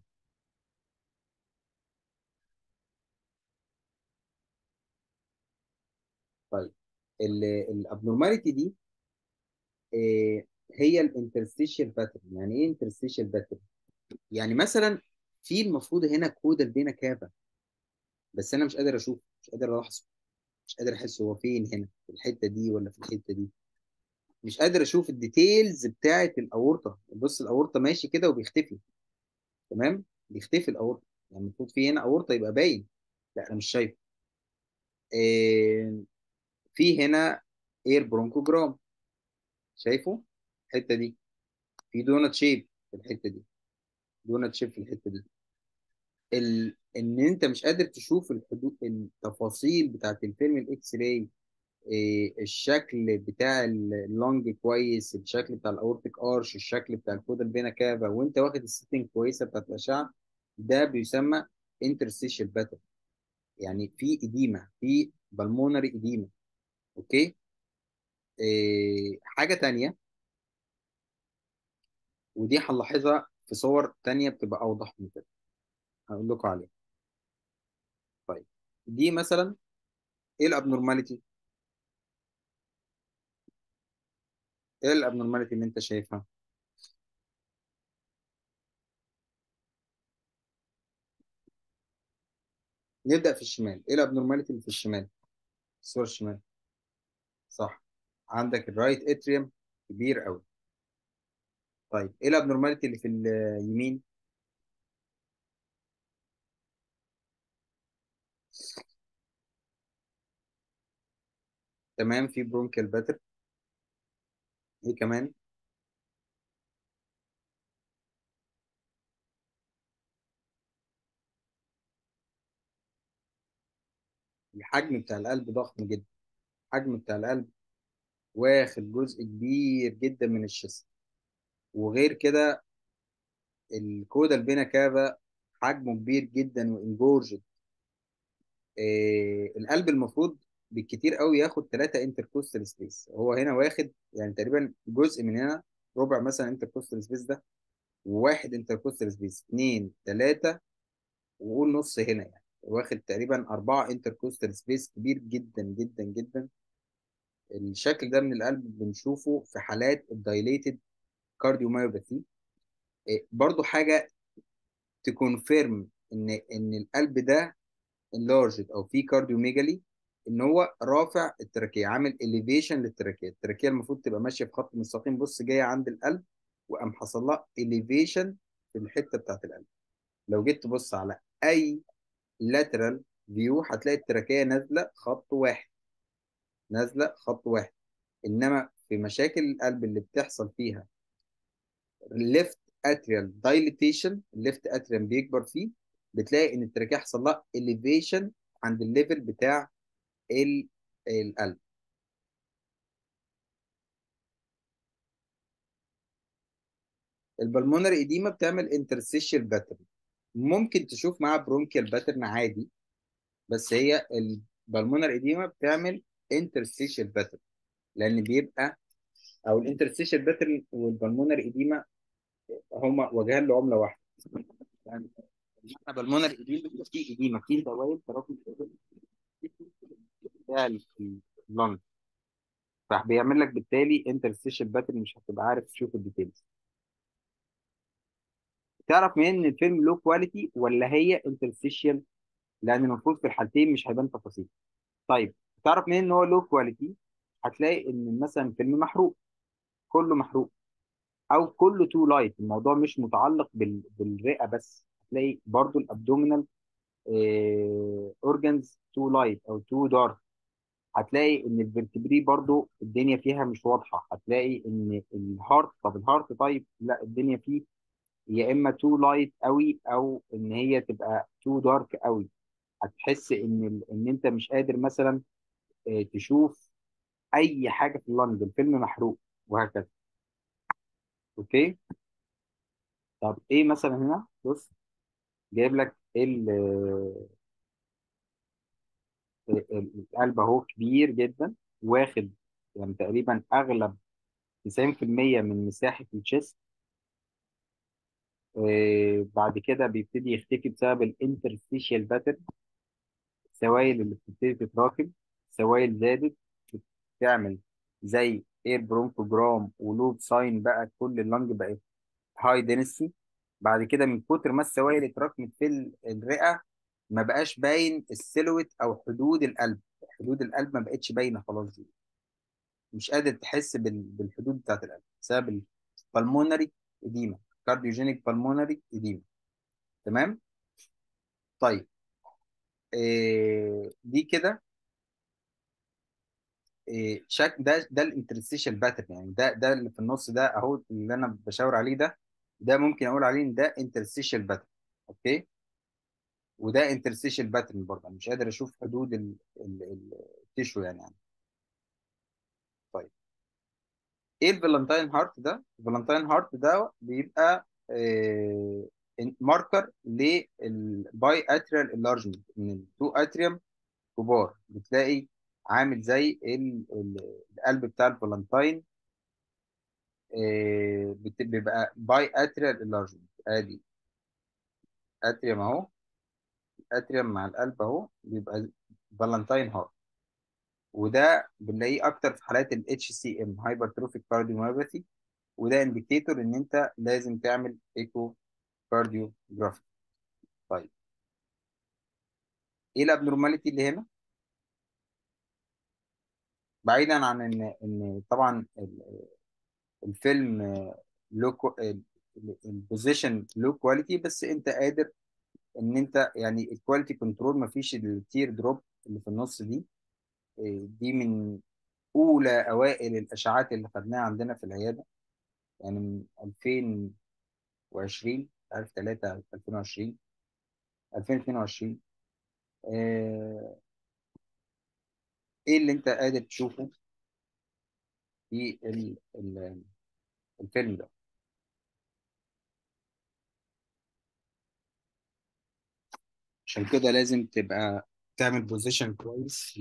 طيب الابنورماليتي دي آه، هي الانترستيشال باترن. يعني ايه انترستيشال باترن؟ يعني مثلا في المفروض هنا كود الفينا كافا، بس انا مش قادر اشوفه، مش قادر الاحظه، مش قادر احس هو فين، هنا في الحته دي ولا في الحته دي. مش قادر اشوف الديتيلز بتاعه الاورطه. بص الاورطه ماشي كده وبيختفي. تمام، بيختفي الاورطه. يعني المفروض في هنا اورطه يبقى باين، لا انا مش شايفه. إيه، في هنا اير برونكوجرام، شايفه الحته دي؟ في دونت شيب في الحته دي، دونت شيب في الحته دي. ان انت مش قادر تشوف الحدود، التفاصيل بتاعت الفيلم الاكس راي، الشكل بتاع اللونج كويس، الشكل بتاع الاورتيك ارش، الشكل بتاع الكودال فينا كافا، وانت واخد السيتنج كويسه بتاعت الاشعه، ده بيسمى انترستيشال باتر. يعني في اديمه، في بالمونري اديمه. اوكي. حاجه تانية، ودي هنلاحظها في صور تانية بتبقى اوضح من كده، هقول لكم عليها. طيب دي مثلا ايه الابنورماليتي؟ ايه الابنورماليتي اللي انت شايفها؟ نبدا في الشمال. ايه الابنورماليتي اللي في الشمال؟ الصوره الشمال. صح، عندك الرايت اتريوم كبير قوي. طيب ايه الابنورماليتي اللي في اليمين؟ تمام، في برونكال باتر. ايه كمان؟ الحجم بتاع القلب ضخم جدا. الحجم بتاع القلب واخد جزء كبير جدا من الجسم. وغير كده الكودا البينا كافا حجمه كبير جدا وانجورجد. القلب المفروض بالكتير قوي ياخد 3 انتركوستال سبيس، هو هنا واخد يعني تقريبا جزء من هنا، ربع مثلا انتركوستال سبيس ده، وواحد انتركوستال سبيس، اتنين تلاتة، وقول نص هنا، يعني واخد تقريبا 4 انتركوستال سبيس، كبير جدا جدا جدا. الشكل ده من القلب بنشوفه في حالات الدايليتد كارديوميوباثي. برضو حاجة تكونفيرم ان القلب ده انلارجد او في كارديوميجالي، ان هو رافع التراكية، عامل اليفيشن للتراكية. التراكية المفروض تبقى ماشية في خط مستقيم، بص جاية عند القلب، وقام حصل لها اليفيشن في الحتة بتاعت القلب. لو جيت تبص على اي lateral فيو هتلاقي التراكية نازلة خط واحد، نازلة خط واحد. انما في مشاكل القلب اللي بتحصل فيها left atrial dilatation، الليفت اتريم بيكبر فيه، بتلاقي ان التراكية حصل لها elevation عند الليفل بتاع القلب. البلمونري ايديما بتعمل انترستيشال باترن، ممكن تشوف معاها برونكيال باترن عادي، بس هي البلمونري ايديما بتعمل انترستيشال باترن، لان بيبقى، او الانترستيشال باترن والبلمونري ايديما هما وجهان لعمله واحده. يعني احنا بالمونري ايديما في ايديما في دوائر تراكم بتاع اللنج، فبيعمل لك بالتالي انترستيشال باترن، مش هتبقى عارف تشوف الديتيلز. تعرف منين ان الفيلم لو كواليتي ولا هي انترستيشال؟ لان المفروض في الحالتين مش هيبان تفاصيل. طيب تعرف منين ان هو لو كواليتي؟ هتلاقي ان مثلا فيلم محروق، كله محروق، او كله تو لايت، الموضوع مش متعلق بالرئه بس، هتلاقي برضو الابدومينال اورجانز تو لايت او تو دارك. هتلاقي ان الفرتبري برضو الدنيا فيها مش واضحه. هتلاقي ان الهارت، طب الهارت طيب لا، الدنيا فيه يا اما تو لايت قوي او ان هي تبقى تو دارك قوي. هتحس ان انت مش قادر مثلا تشوف اي حاجه في اللنج، الفيلم محروق، وهكذا. اوكي. طب ايه مثلا هنا، بص جايب لك القلب اهو كبير جدا، واخد يعني تقريبا اغلب 90% من مساحه الجسم. بعد كده بيبتدي يختفي بسبب الانترستيشيال باترن، السوائل اللي بتبتدي تتراكم، سوائل زادت بتعمل زي اير برونكوجرام ولوب ساين، بقى كل اللنج بقت هاي دينستي. بعد كده من كتر ما السوائل اتراكمت في الرئه، ما بقاش باين السيلويت او حدود القلب، حدود القلب ما بقتش باينه خلاص دي، مش قادر تحس بالحدود بتاعت القلب بسبب البلمونري اديما، كارديوجينيك بالمونري اديما. تمام. طيب دي كده شك ده الانترستيشال باترن، يعني ده اللي في النص ده اهو اللي انا بشاور عليه ده، ده ممكن اقول عليه ان ده انترستيشال باترن. اوكي. وده انترستيشال باترن برضه، أنا مش قادر اشوف حدود التيشو يعني. طيب ايه الفالنتاين هارت ده؟ الفالنتاين هارت ده بيبقى ماركر للباي اتريال انلارجمنت، ان التو اتريوم كبار، بتلاقي عامل زي القلب بتاع الفالنتاين. بيبقى باي اتريال انلارجمنت، ادي اتريوم اهو، اتريوم مع القلب اهو، بيبقى فالنتاين هارت. وده بنلاقيه اكتر في حالات الاتش سي ام، هايبرتروفيك كارديوميوباثي، وده انديكيتور ان انت لازم تعمل ايكو كارديوجرافي. طيب ايه الابنورماليتي اللي هنا؟ بعيدا عن ان طبعا الفيلم لو، البوزيشن لو كواليتي، بس انت قادر ان انت يعني الكواليتي كنترول، مفيش التير دروب اللي في النص دي. دي من اولى اوائل الاشعاعات اللي خدناها عندنا في العياده، يعني من 2020، عارف 3 2020 2022. ايه اللي انت قادر تشوفه في الفيلم ده؟ عشان كده لازم تبقى تعمل بوزيشن كويس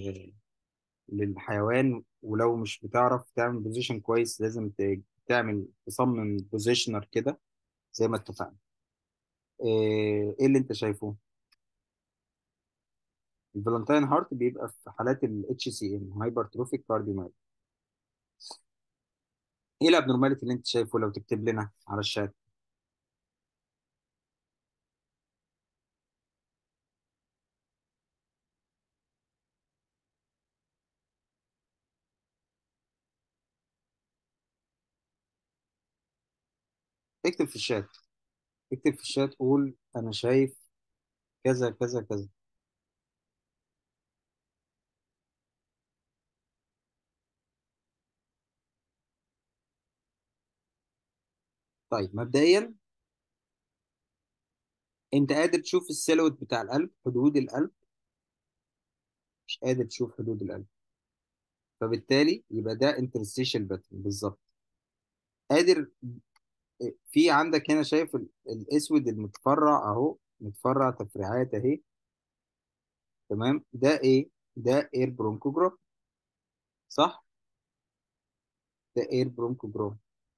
للحيوان، ولو مش بتعرف تعمل بوزيشن كويس لازم تصمم بوزيشنر كده زي ما اتفقنا. ايه اللي انت شايفه؟ الفالنتاين هارت بيبقى في حالات الاتش سي ام، هايبرتروفيك كارديومايوباثي. ايه الابنورماليتي اللي انت شايفه لو تكتب لنا على الشات؟ اكتب في الشات، اكتب في الشات، قول انا شايف كذا كذا كذا. طيب مبدئيا انت قادر تشوف السيلوت بتاع القلب، حدود القلب؟ مش قادر تشوف حدود القلب، فبالتالي يبقى ده انترستيشال باترن بالظبط. قادر، في عندك هنا شايف الاسود المتفرع اهو، متفرع تفريعات اهي. تمام، ده ايه؟ ده اير برونكوجراف، صح؟ ده اير برونكوجراف.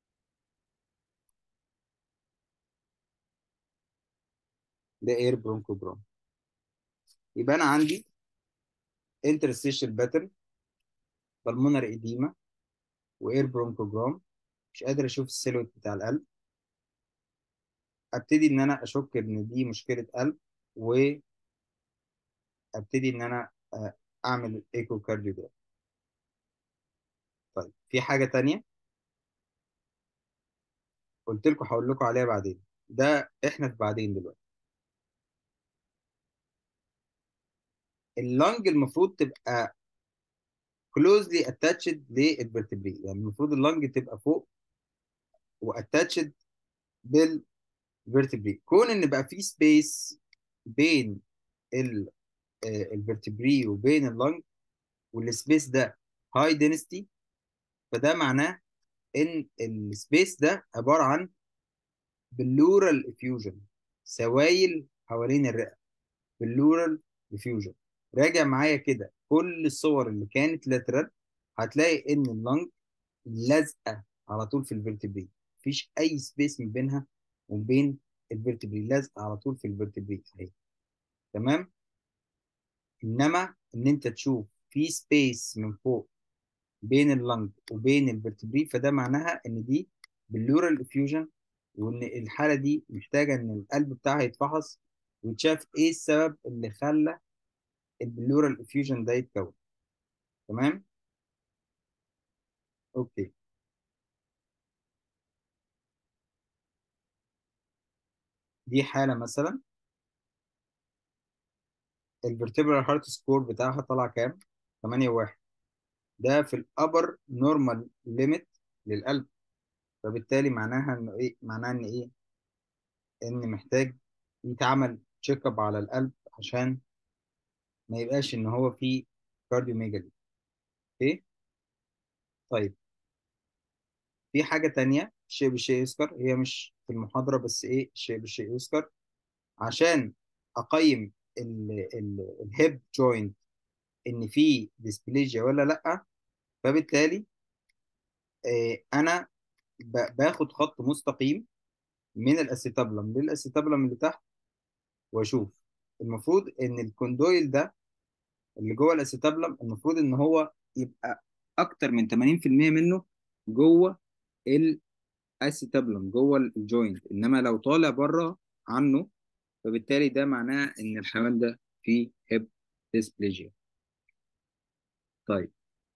ده اير برونكوجراف. يبقى انا عندي انترستيشال باترن، بالمونر اديما، واير برونكوجرام. مش قادر اشوف السيلوت بتاع القلب. ابتدي ان انا اشك ان دي مشكله قلب، وابتدي ان انا اعمل ايكو كارديوجرام. طيب في حاجه تانية قلت لكم هقول لكم عليها بعدين، ده احنا في بعدين دلوقتي. اللنج المفروض تبقى كلوزلي اتاتشد للفرتبري، يعني المفروض اللنج تبقى فوق واتاتشد بالفرتبري. كون ان بقى في سبيس بين الفرتبري وبين اللنج، والسبيس ده هاي دينستي، فده معناه ان السبيس ده عباره عن بلورال افيوجن، سوائل حوالين الرئه، بلورال افيوجن. راجع معايا كده كل الصور اللي كانت لاترال، هتلاقي ان اللنج لازقه على طول في الفرتبري، مفيش اي سبيس من بينها وبين الفرتبري، لازقه على طول في الفرتبري اهي. تمام. انما ان انت تشوف في سبيس من فوق بين اللنج وبين الفرتبري، فده معناها ان دي بلورال افيوجن، وان الحاله دي محتاجه ان القلب بتاعها يتفحص ويتشاف ايه السبب اللي خلى البلورال افيوجن ده يتكون. تمام. اوكي. دي حاله مثلا الفرتبرال هارت سكور بتاعها طلع كام؟ 8.1. ده في الابر نورمال ليميت للقلب، فبالتالي معناها انه ايه؟ معناها ان ايه؟ ان محتاج يتعمل تشيك اب على القلب عشان ما يبقاش ان هو فيه كارديوميجالي. اوكي. طيب في حاجة تانية، الشيء بالشيء يذكر، هي مش في المحاضرة بس ايه الشيء بالشيء يذكر، عشان اقيم الهيب جوينت ان في ديسبليجيا ولا لا. فبالتالي انا باخد خط مستقيم من الاسيتابلم للاسيتابلم اللي تحت، واشوف المفروض ان الكوندويل ده اللي جوه الاسيتابلم المفروض ان هو يبقى اكتر من 80% منه جوه الاسيتابلم، جوه الجوينت. انما لو طالع بره عنه، فبالتالي ده معناه ان الحيوان ده فيه هيب ديسبليجيا. طيب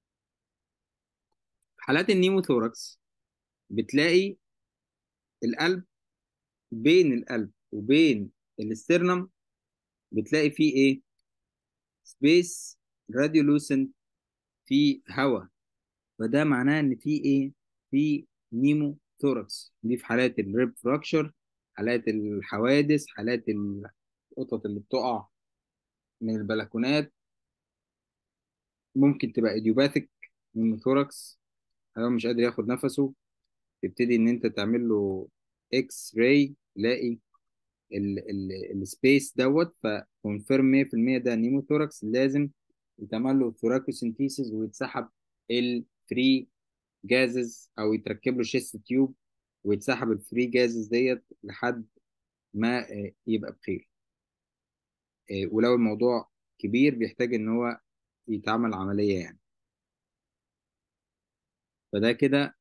في حالات النيموثوركس بتلاقي القلب، بين القلب وبين الاسترنم بتلاقي فيه ايه؟ سبيس راديولوسنت، فيه هواء. فده معناه ان في ايه؟ في نيمو ثوركس. دي في حالات الريب فراكشر، حالات الحوادث، حالات القطط اللي بتقع من البلكونات. ممكن تبقى ايديوباثيك نيموثوركس، هو مش قادر ياخد نفسه، تبتدي ان انت تعمل له اكس راي، تلاقي السبيس دوت، فكونفيرم 100% ده نيموثوركس. لازم يتعمل له ثوراكوسنتيسيس ويتسحب الفري جازز، او يتركب له شيست تيوب ويتسحب الفري جازز ديت لحد ما يبقى بخير. ولو الموضوع كبير بيحتاج ان هو يتعمل عملية يعني. فده كده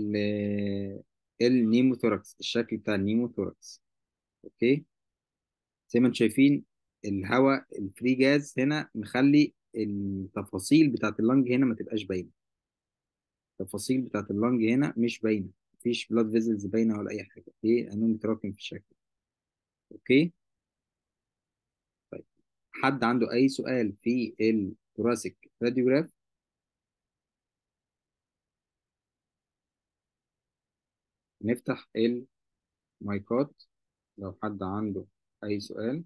النيموثوركس، الشكل بتاع النيموثوركس. اوكي. زي ما انتم شايفين الهواء الفري جاز هنا مخلي التفاصيل بتاعت اللنج هنا ما تبقاش باينه. التفاصيل بتاعت اللنج هنا مش باينه، مفيش بلاد فيزلز باينه ولا اي حاجه، ايه انه متراكم في الشكل. اوكي. طيب، حد عنده اي سؤال في الثوراسيك راديوجراف؟ نفتح المايكات لو حد عنده اي سؤال.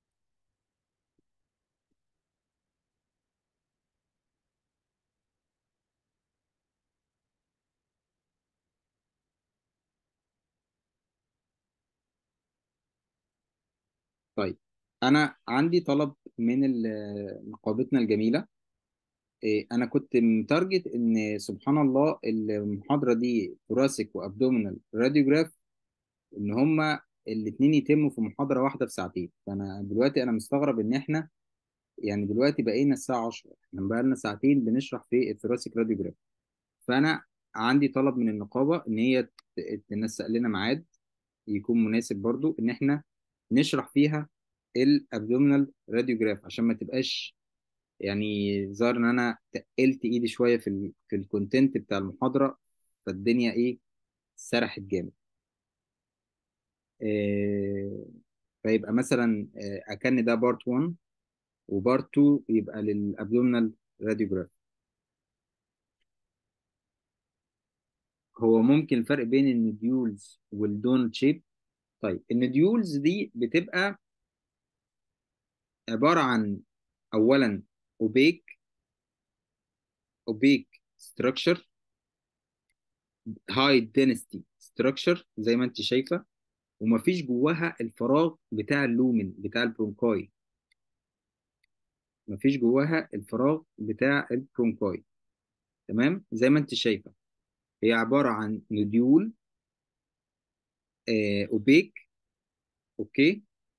طيب، انا عندي طلب من نقابتنا الجميله. انا كنت متارجت ان سبحان الله المحاضره دي ثوراسيك وابدومينال راديوجراف، ان هما الاثنين يتموا في محاضره واحده في ساعتين. فانا دلوقتي انا مستغرب ان احنا يعني دلوقتي بقينا الساعه 10، احنا بقى لنا ساعتين بنشرح في الثوراسيك راديوجراف. فانا عندي طلب من النقابه ان هي تنسق لنا ميعاد يكون مناسب برضو ان احنا نشرح فيها الابدومينال راديوجراف، عشان ما تبقاش يعني ظهر ان انا تقلت ايدي شويه في الكونتنت بتاع المحاضره، فالدنيا ايه، سرحت جامد. آه فيبقى مثلا اكن ده بارت 1، وبارت 2 يبقى للابدومينال راديوجراف. هو ممكن الفرق بين النديولز والدونت شيب. طيب، النديولز دي بتبقى عباره عن اولا اوبيك، ستراكشر، هاي density ستراكشر زي ما انت شايفه، ومفيش جواها الفراغ بتاع اللومن بتاع البرونكاي. مفيش جواها الفراغ بتاع البرونكاي. تمام، زي ما انت شايفه هي عباره عن نوديول اوبيك. اوكي.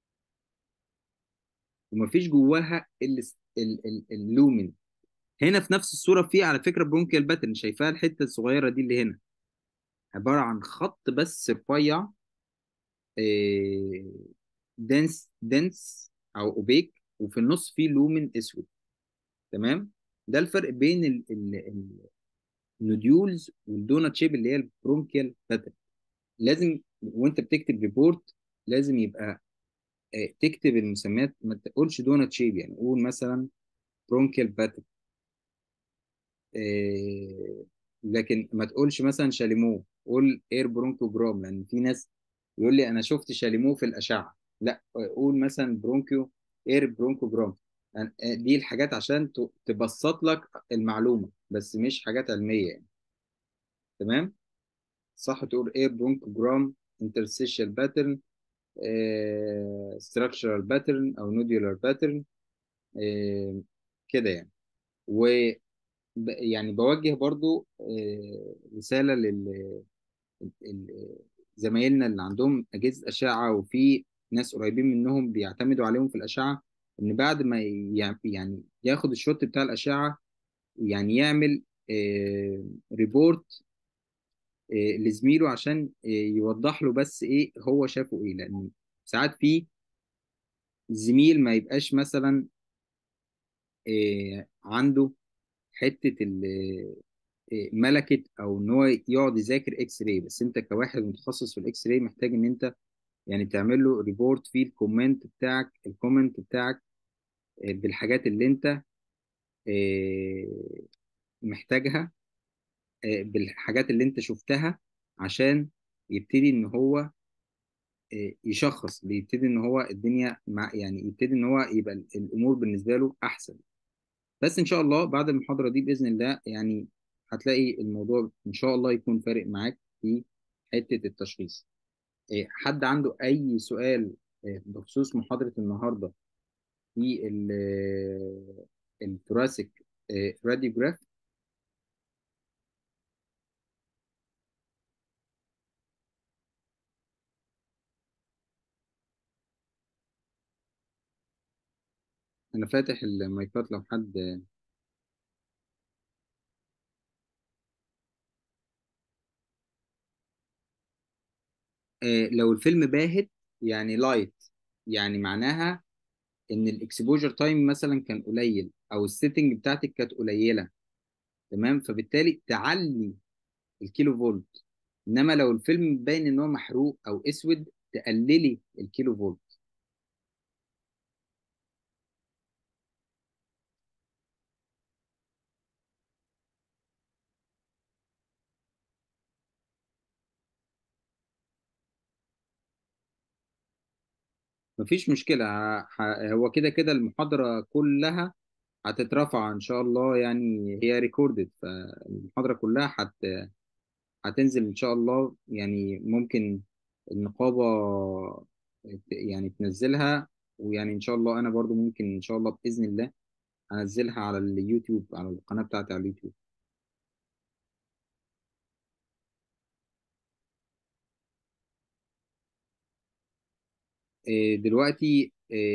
ومفيش جواها اللومن. هنا في نفس الصوره في على فكره برونكيال باترن، شايفاها الحته الصغيره دي اللي هنا، عباره عن خط بس رفيع، دنس او اوبيك، وفي النص فيه لومن اسود. تمام. ده الفرق بين النوديولز والدونات شيب اللي هي البرونكيال باترن. لازم وانت بتكتب ريبورت لازم يبقى تكتب المسميات، ما تقولش دونات شيب، يعني قول مثلا برونكيال باترن. لكن ما تقولش مثلا شاليمو، قول اير برونكوجرام، لان في ناس يقول لي انا شفت شاليمو في الاشعه. لا، قول مثلا برونكيو اير برونكوجرام. دي الحاجات عشان تبسط لك المعلومه، بس مش حاجات علميه يعني. تمام. صح، تقول اير برونكوجرام، interstitial باترن، structural باترن او nodular باترن، كده يعني. و يعني بوجه برضو رسالة زمايلنا اللي عندهم أجهزة أشعة، وفي ناس قريبين منهم بيعتمدوا عليهم في الأشعة، إن بعد ما يعني ياخد الشوت بتاع الأشعة، يعني يعمل ريبورت لزميله عشان يوضح له بس إيه هو شافه إيه. لأن ساعات في زميل ما يبقاش مثلا عنده حتة ملكة او ان هو يقعد يذاكر اكس راي، بس انت كواحد متخصص في الاكس راي محتاج ان انت يعني تعمل له ريبورت فيه الكومنت بتاعك بالحاجات اللي انت آه، محتاجها، بالحاجات اللي انت شفتها، عشان يبتدي ان هو يشخص، بيبتدي ان هو الدنيا مع يعني يبتدي ان هو يبقى الامور بالنسبة له احسن. بس ان شاء الله بعد المحاضره دي باذن الله يعني هتلاقي الموضوع ان شاء الله يكون فارق معاك في حته التشخيص. حد عنده اي سؤال بخصوص محاضره النهارده في الثوراسيك راديوجراف؟ انا فاتح المايكات لو حد. لو الفيلم باهت يعني لايت، يعني معناها ان الاكسبوجر تايم مثلا كان قليل او السيتنج بتاعتك كانت قليله، تمام، فبالتالي تعلي الكيلو فولت. انما لو الفيلم باين ان هو محروق او اسود تقللي الكيلو فولت. مفيش مشكله. هو كده كده المحاضره كلها هتترفع ان شاء الله، يعني هي ريكوردد، فالمحاضره كلها هتنزل ان شاء الله. يعني ممكن النقابه يعني تنزلها، ويعني ان شاء الله انا برضو ممكن ان شاء الله باذن الله هنزلها على اليوتيوب، على القناه بتاعتي على اليوتيوب. دلوقتي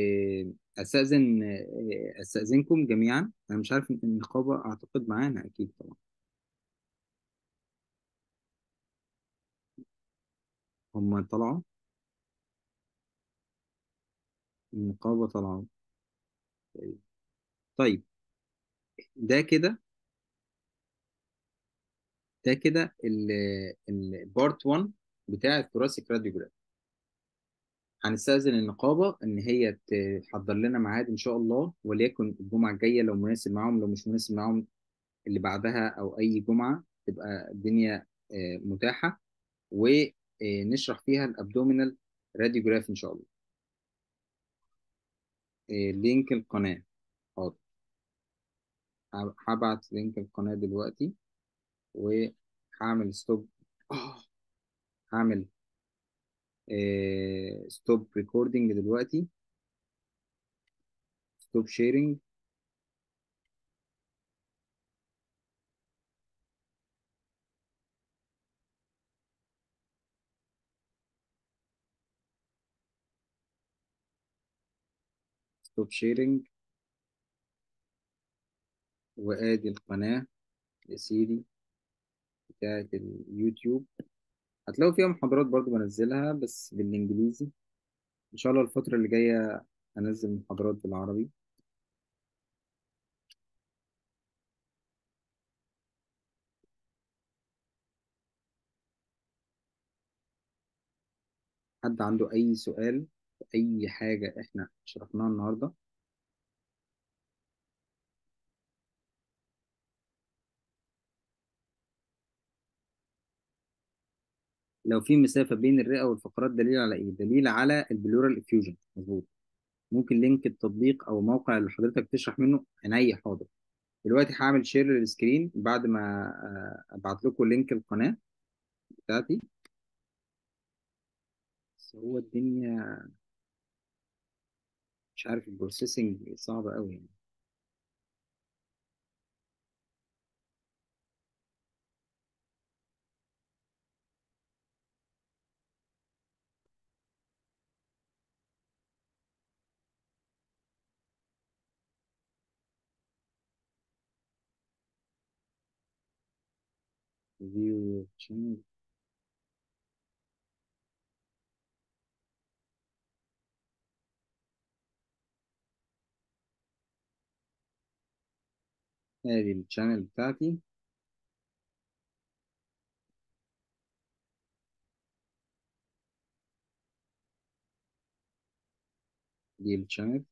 استاذنكم جميعا. انا مش عارف إن النقابه اعتقد معانا اكيد طبعا. هم طلعوا، النقابه طلعوا. طيب، ده كده ده كده البارت 1 بتاع الثوراسيك راديوجراف. هنستأذن النقابة إن هي تحضر لنا ميعاد إن شاء الله، وليكن الجمعة الجاية لو مناسب معاهم، لو مش مناسب معاهم اللي بعدها، أو أي جمعة تبقى الدنيا متاحة، ونشرح فيها الأبدومينال راديوجراف إن شاء الله. لينك القناة، حاضر، هبعت لينك القناة دلوقتي، وهعمل ستوب. هعمل ستوب ريكوردينج دلوقتي، ستوب شيرنج. ستوب شيرنج، وادي القناة يا سيدي بتاعت اليوتيوب. هتلاقوا فيها محاضرات برضو بنزلها بس بالانجليزي. ان شاء الله الفترة اللي جاية هنزل محاضرات بالعربي. حد عنده اي سؤال في اي حاجة احنا شرحناها النهاردة؟ لو في مسافة بين الرئة والفقرات دليل على ايه؟ دليل على البلورال افيوجن، مظبوط. ممكن لينك التطبيق او الموقع اللي حضرتك تشرح منه، عينيا حاضر. دلوقتي هعمل شير للسكرين بعد ما ابعت لكم لينك القناة بتاعتي. بس هو الدنيا مش عارف، البروسيسنج صعب قوي يعني. فيو تشانل، ادي الشانل بتاعتي. دي الشانل.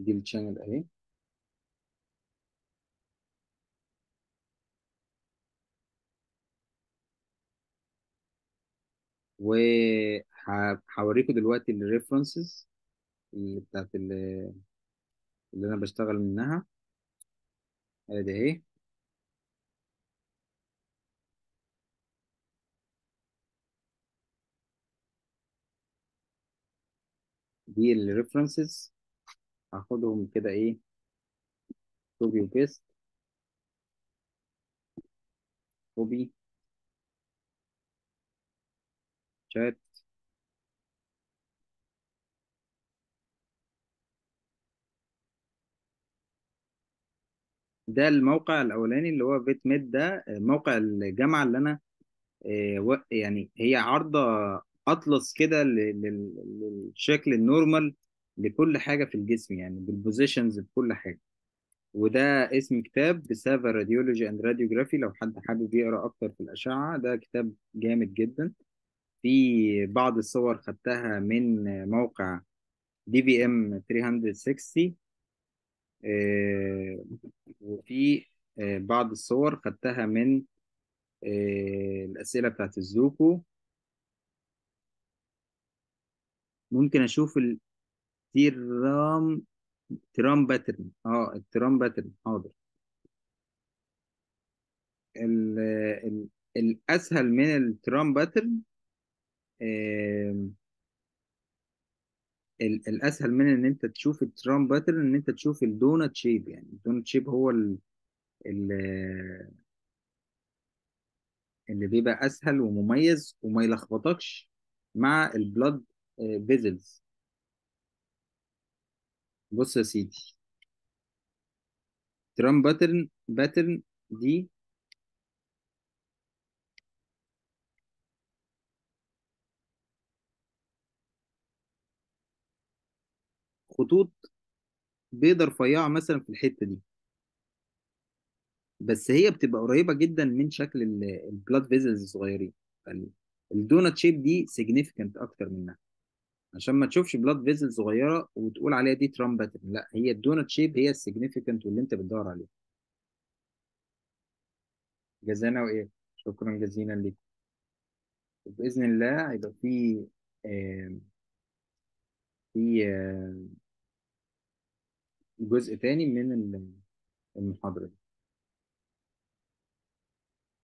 دي الشانل اهي. وهوريكم دلوقتي الريفرنسز اللي بتاعت اللي انا بشتغل منها. ادي اهي. دي الريفرنسز، هاخدهم كده ايه، كوبي وبيست، كوبي، شات. ده الموقع الاولاني اللي هو فيت ميد، ده موقع الجامعه اللي انا يعني هي عارضه اطلس كده للشكل النورمال لكل حاجه في الجسم، يعني بالبوزيشنز بكل حاجه. وده اسم كتاب بسافا راديولوجي اند راديوجرافي، لو حد حابب يقرا اكتر في الاشعه، ده كتاب جامد جدا. في بعض الصور خدتها من موقع دي في ام 360. آه، وفي بعض الصور خدتها من الأسئلة بتاعت الزوكو. ممكن أشوف التيرام، تيرام باترن، التيرام باترن، حاضر. ال ال الأسهل من التيرام باترن، آه، الأسهل من إن أنت تشوف التيرام باترن إن أنت تشوف الدونت شيب. يعني الدونت شيب هو ال اللي بيبقى أسهل ومميز وما يلخبطكش مع البلاد فيزلز. بص يا سيدي، ترام باترن دي خطوط بيضة رفيعة مثلا في الحتة دي، بس هي بتبقى قريبة جدا من شكل البلاد فيزلز الصغيرين. الدونات شيب دي سيجنيفيكانت أكتر منها، عشان ما تشوفش بلاد فيزل صغيرة وتقول عليها دي ترام باترن. لا، هي الدونات شيب هي السيجنيفيكانت واللي أنت بتدور عليه. جزانا وإيه، شكرا جزيلا ليك. بإذن الله هيبقى آه، في جزء تاني من المحاضرة دي.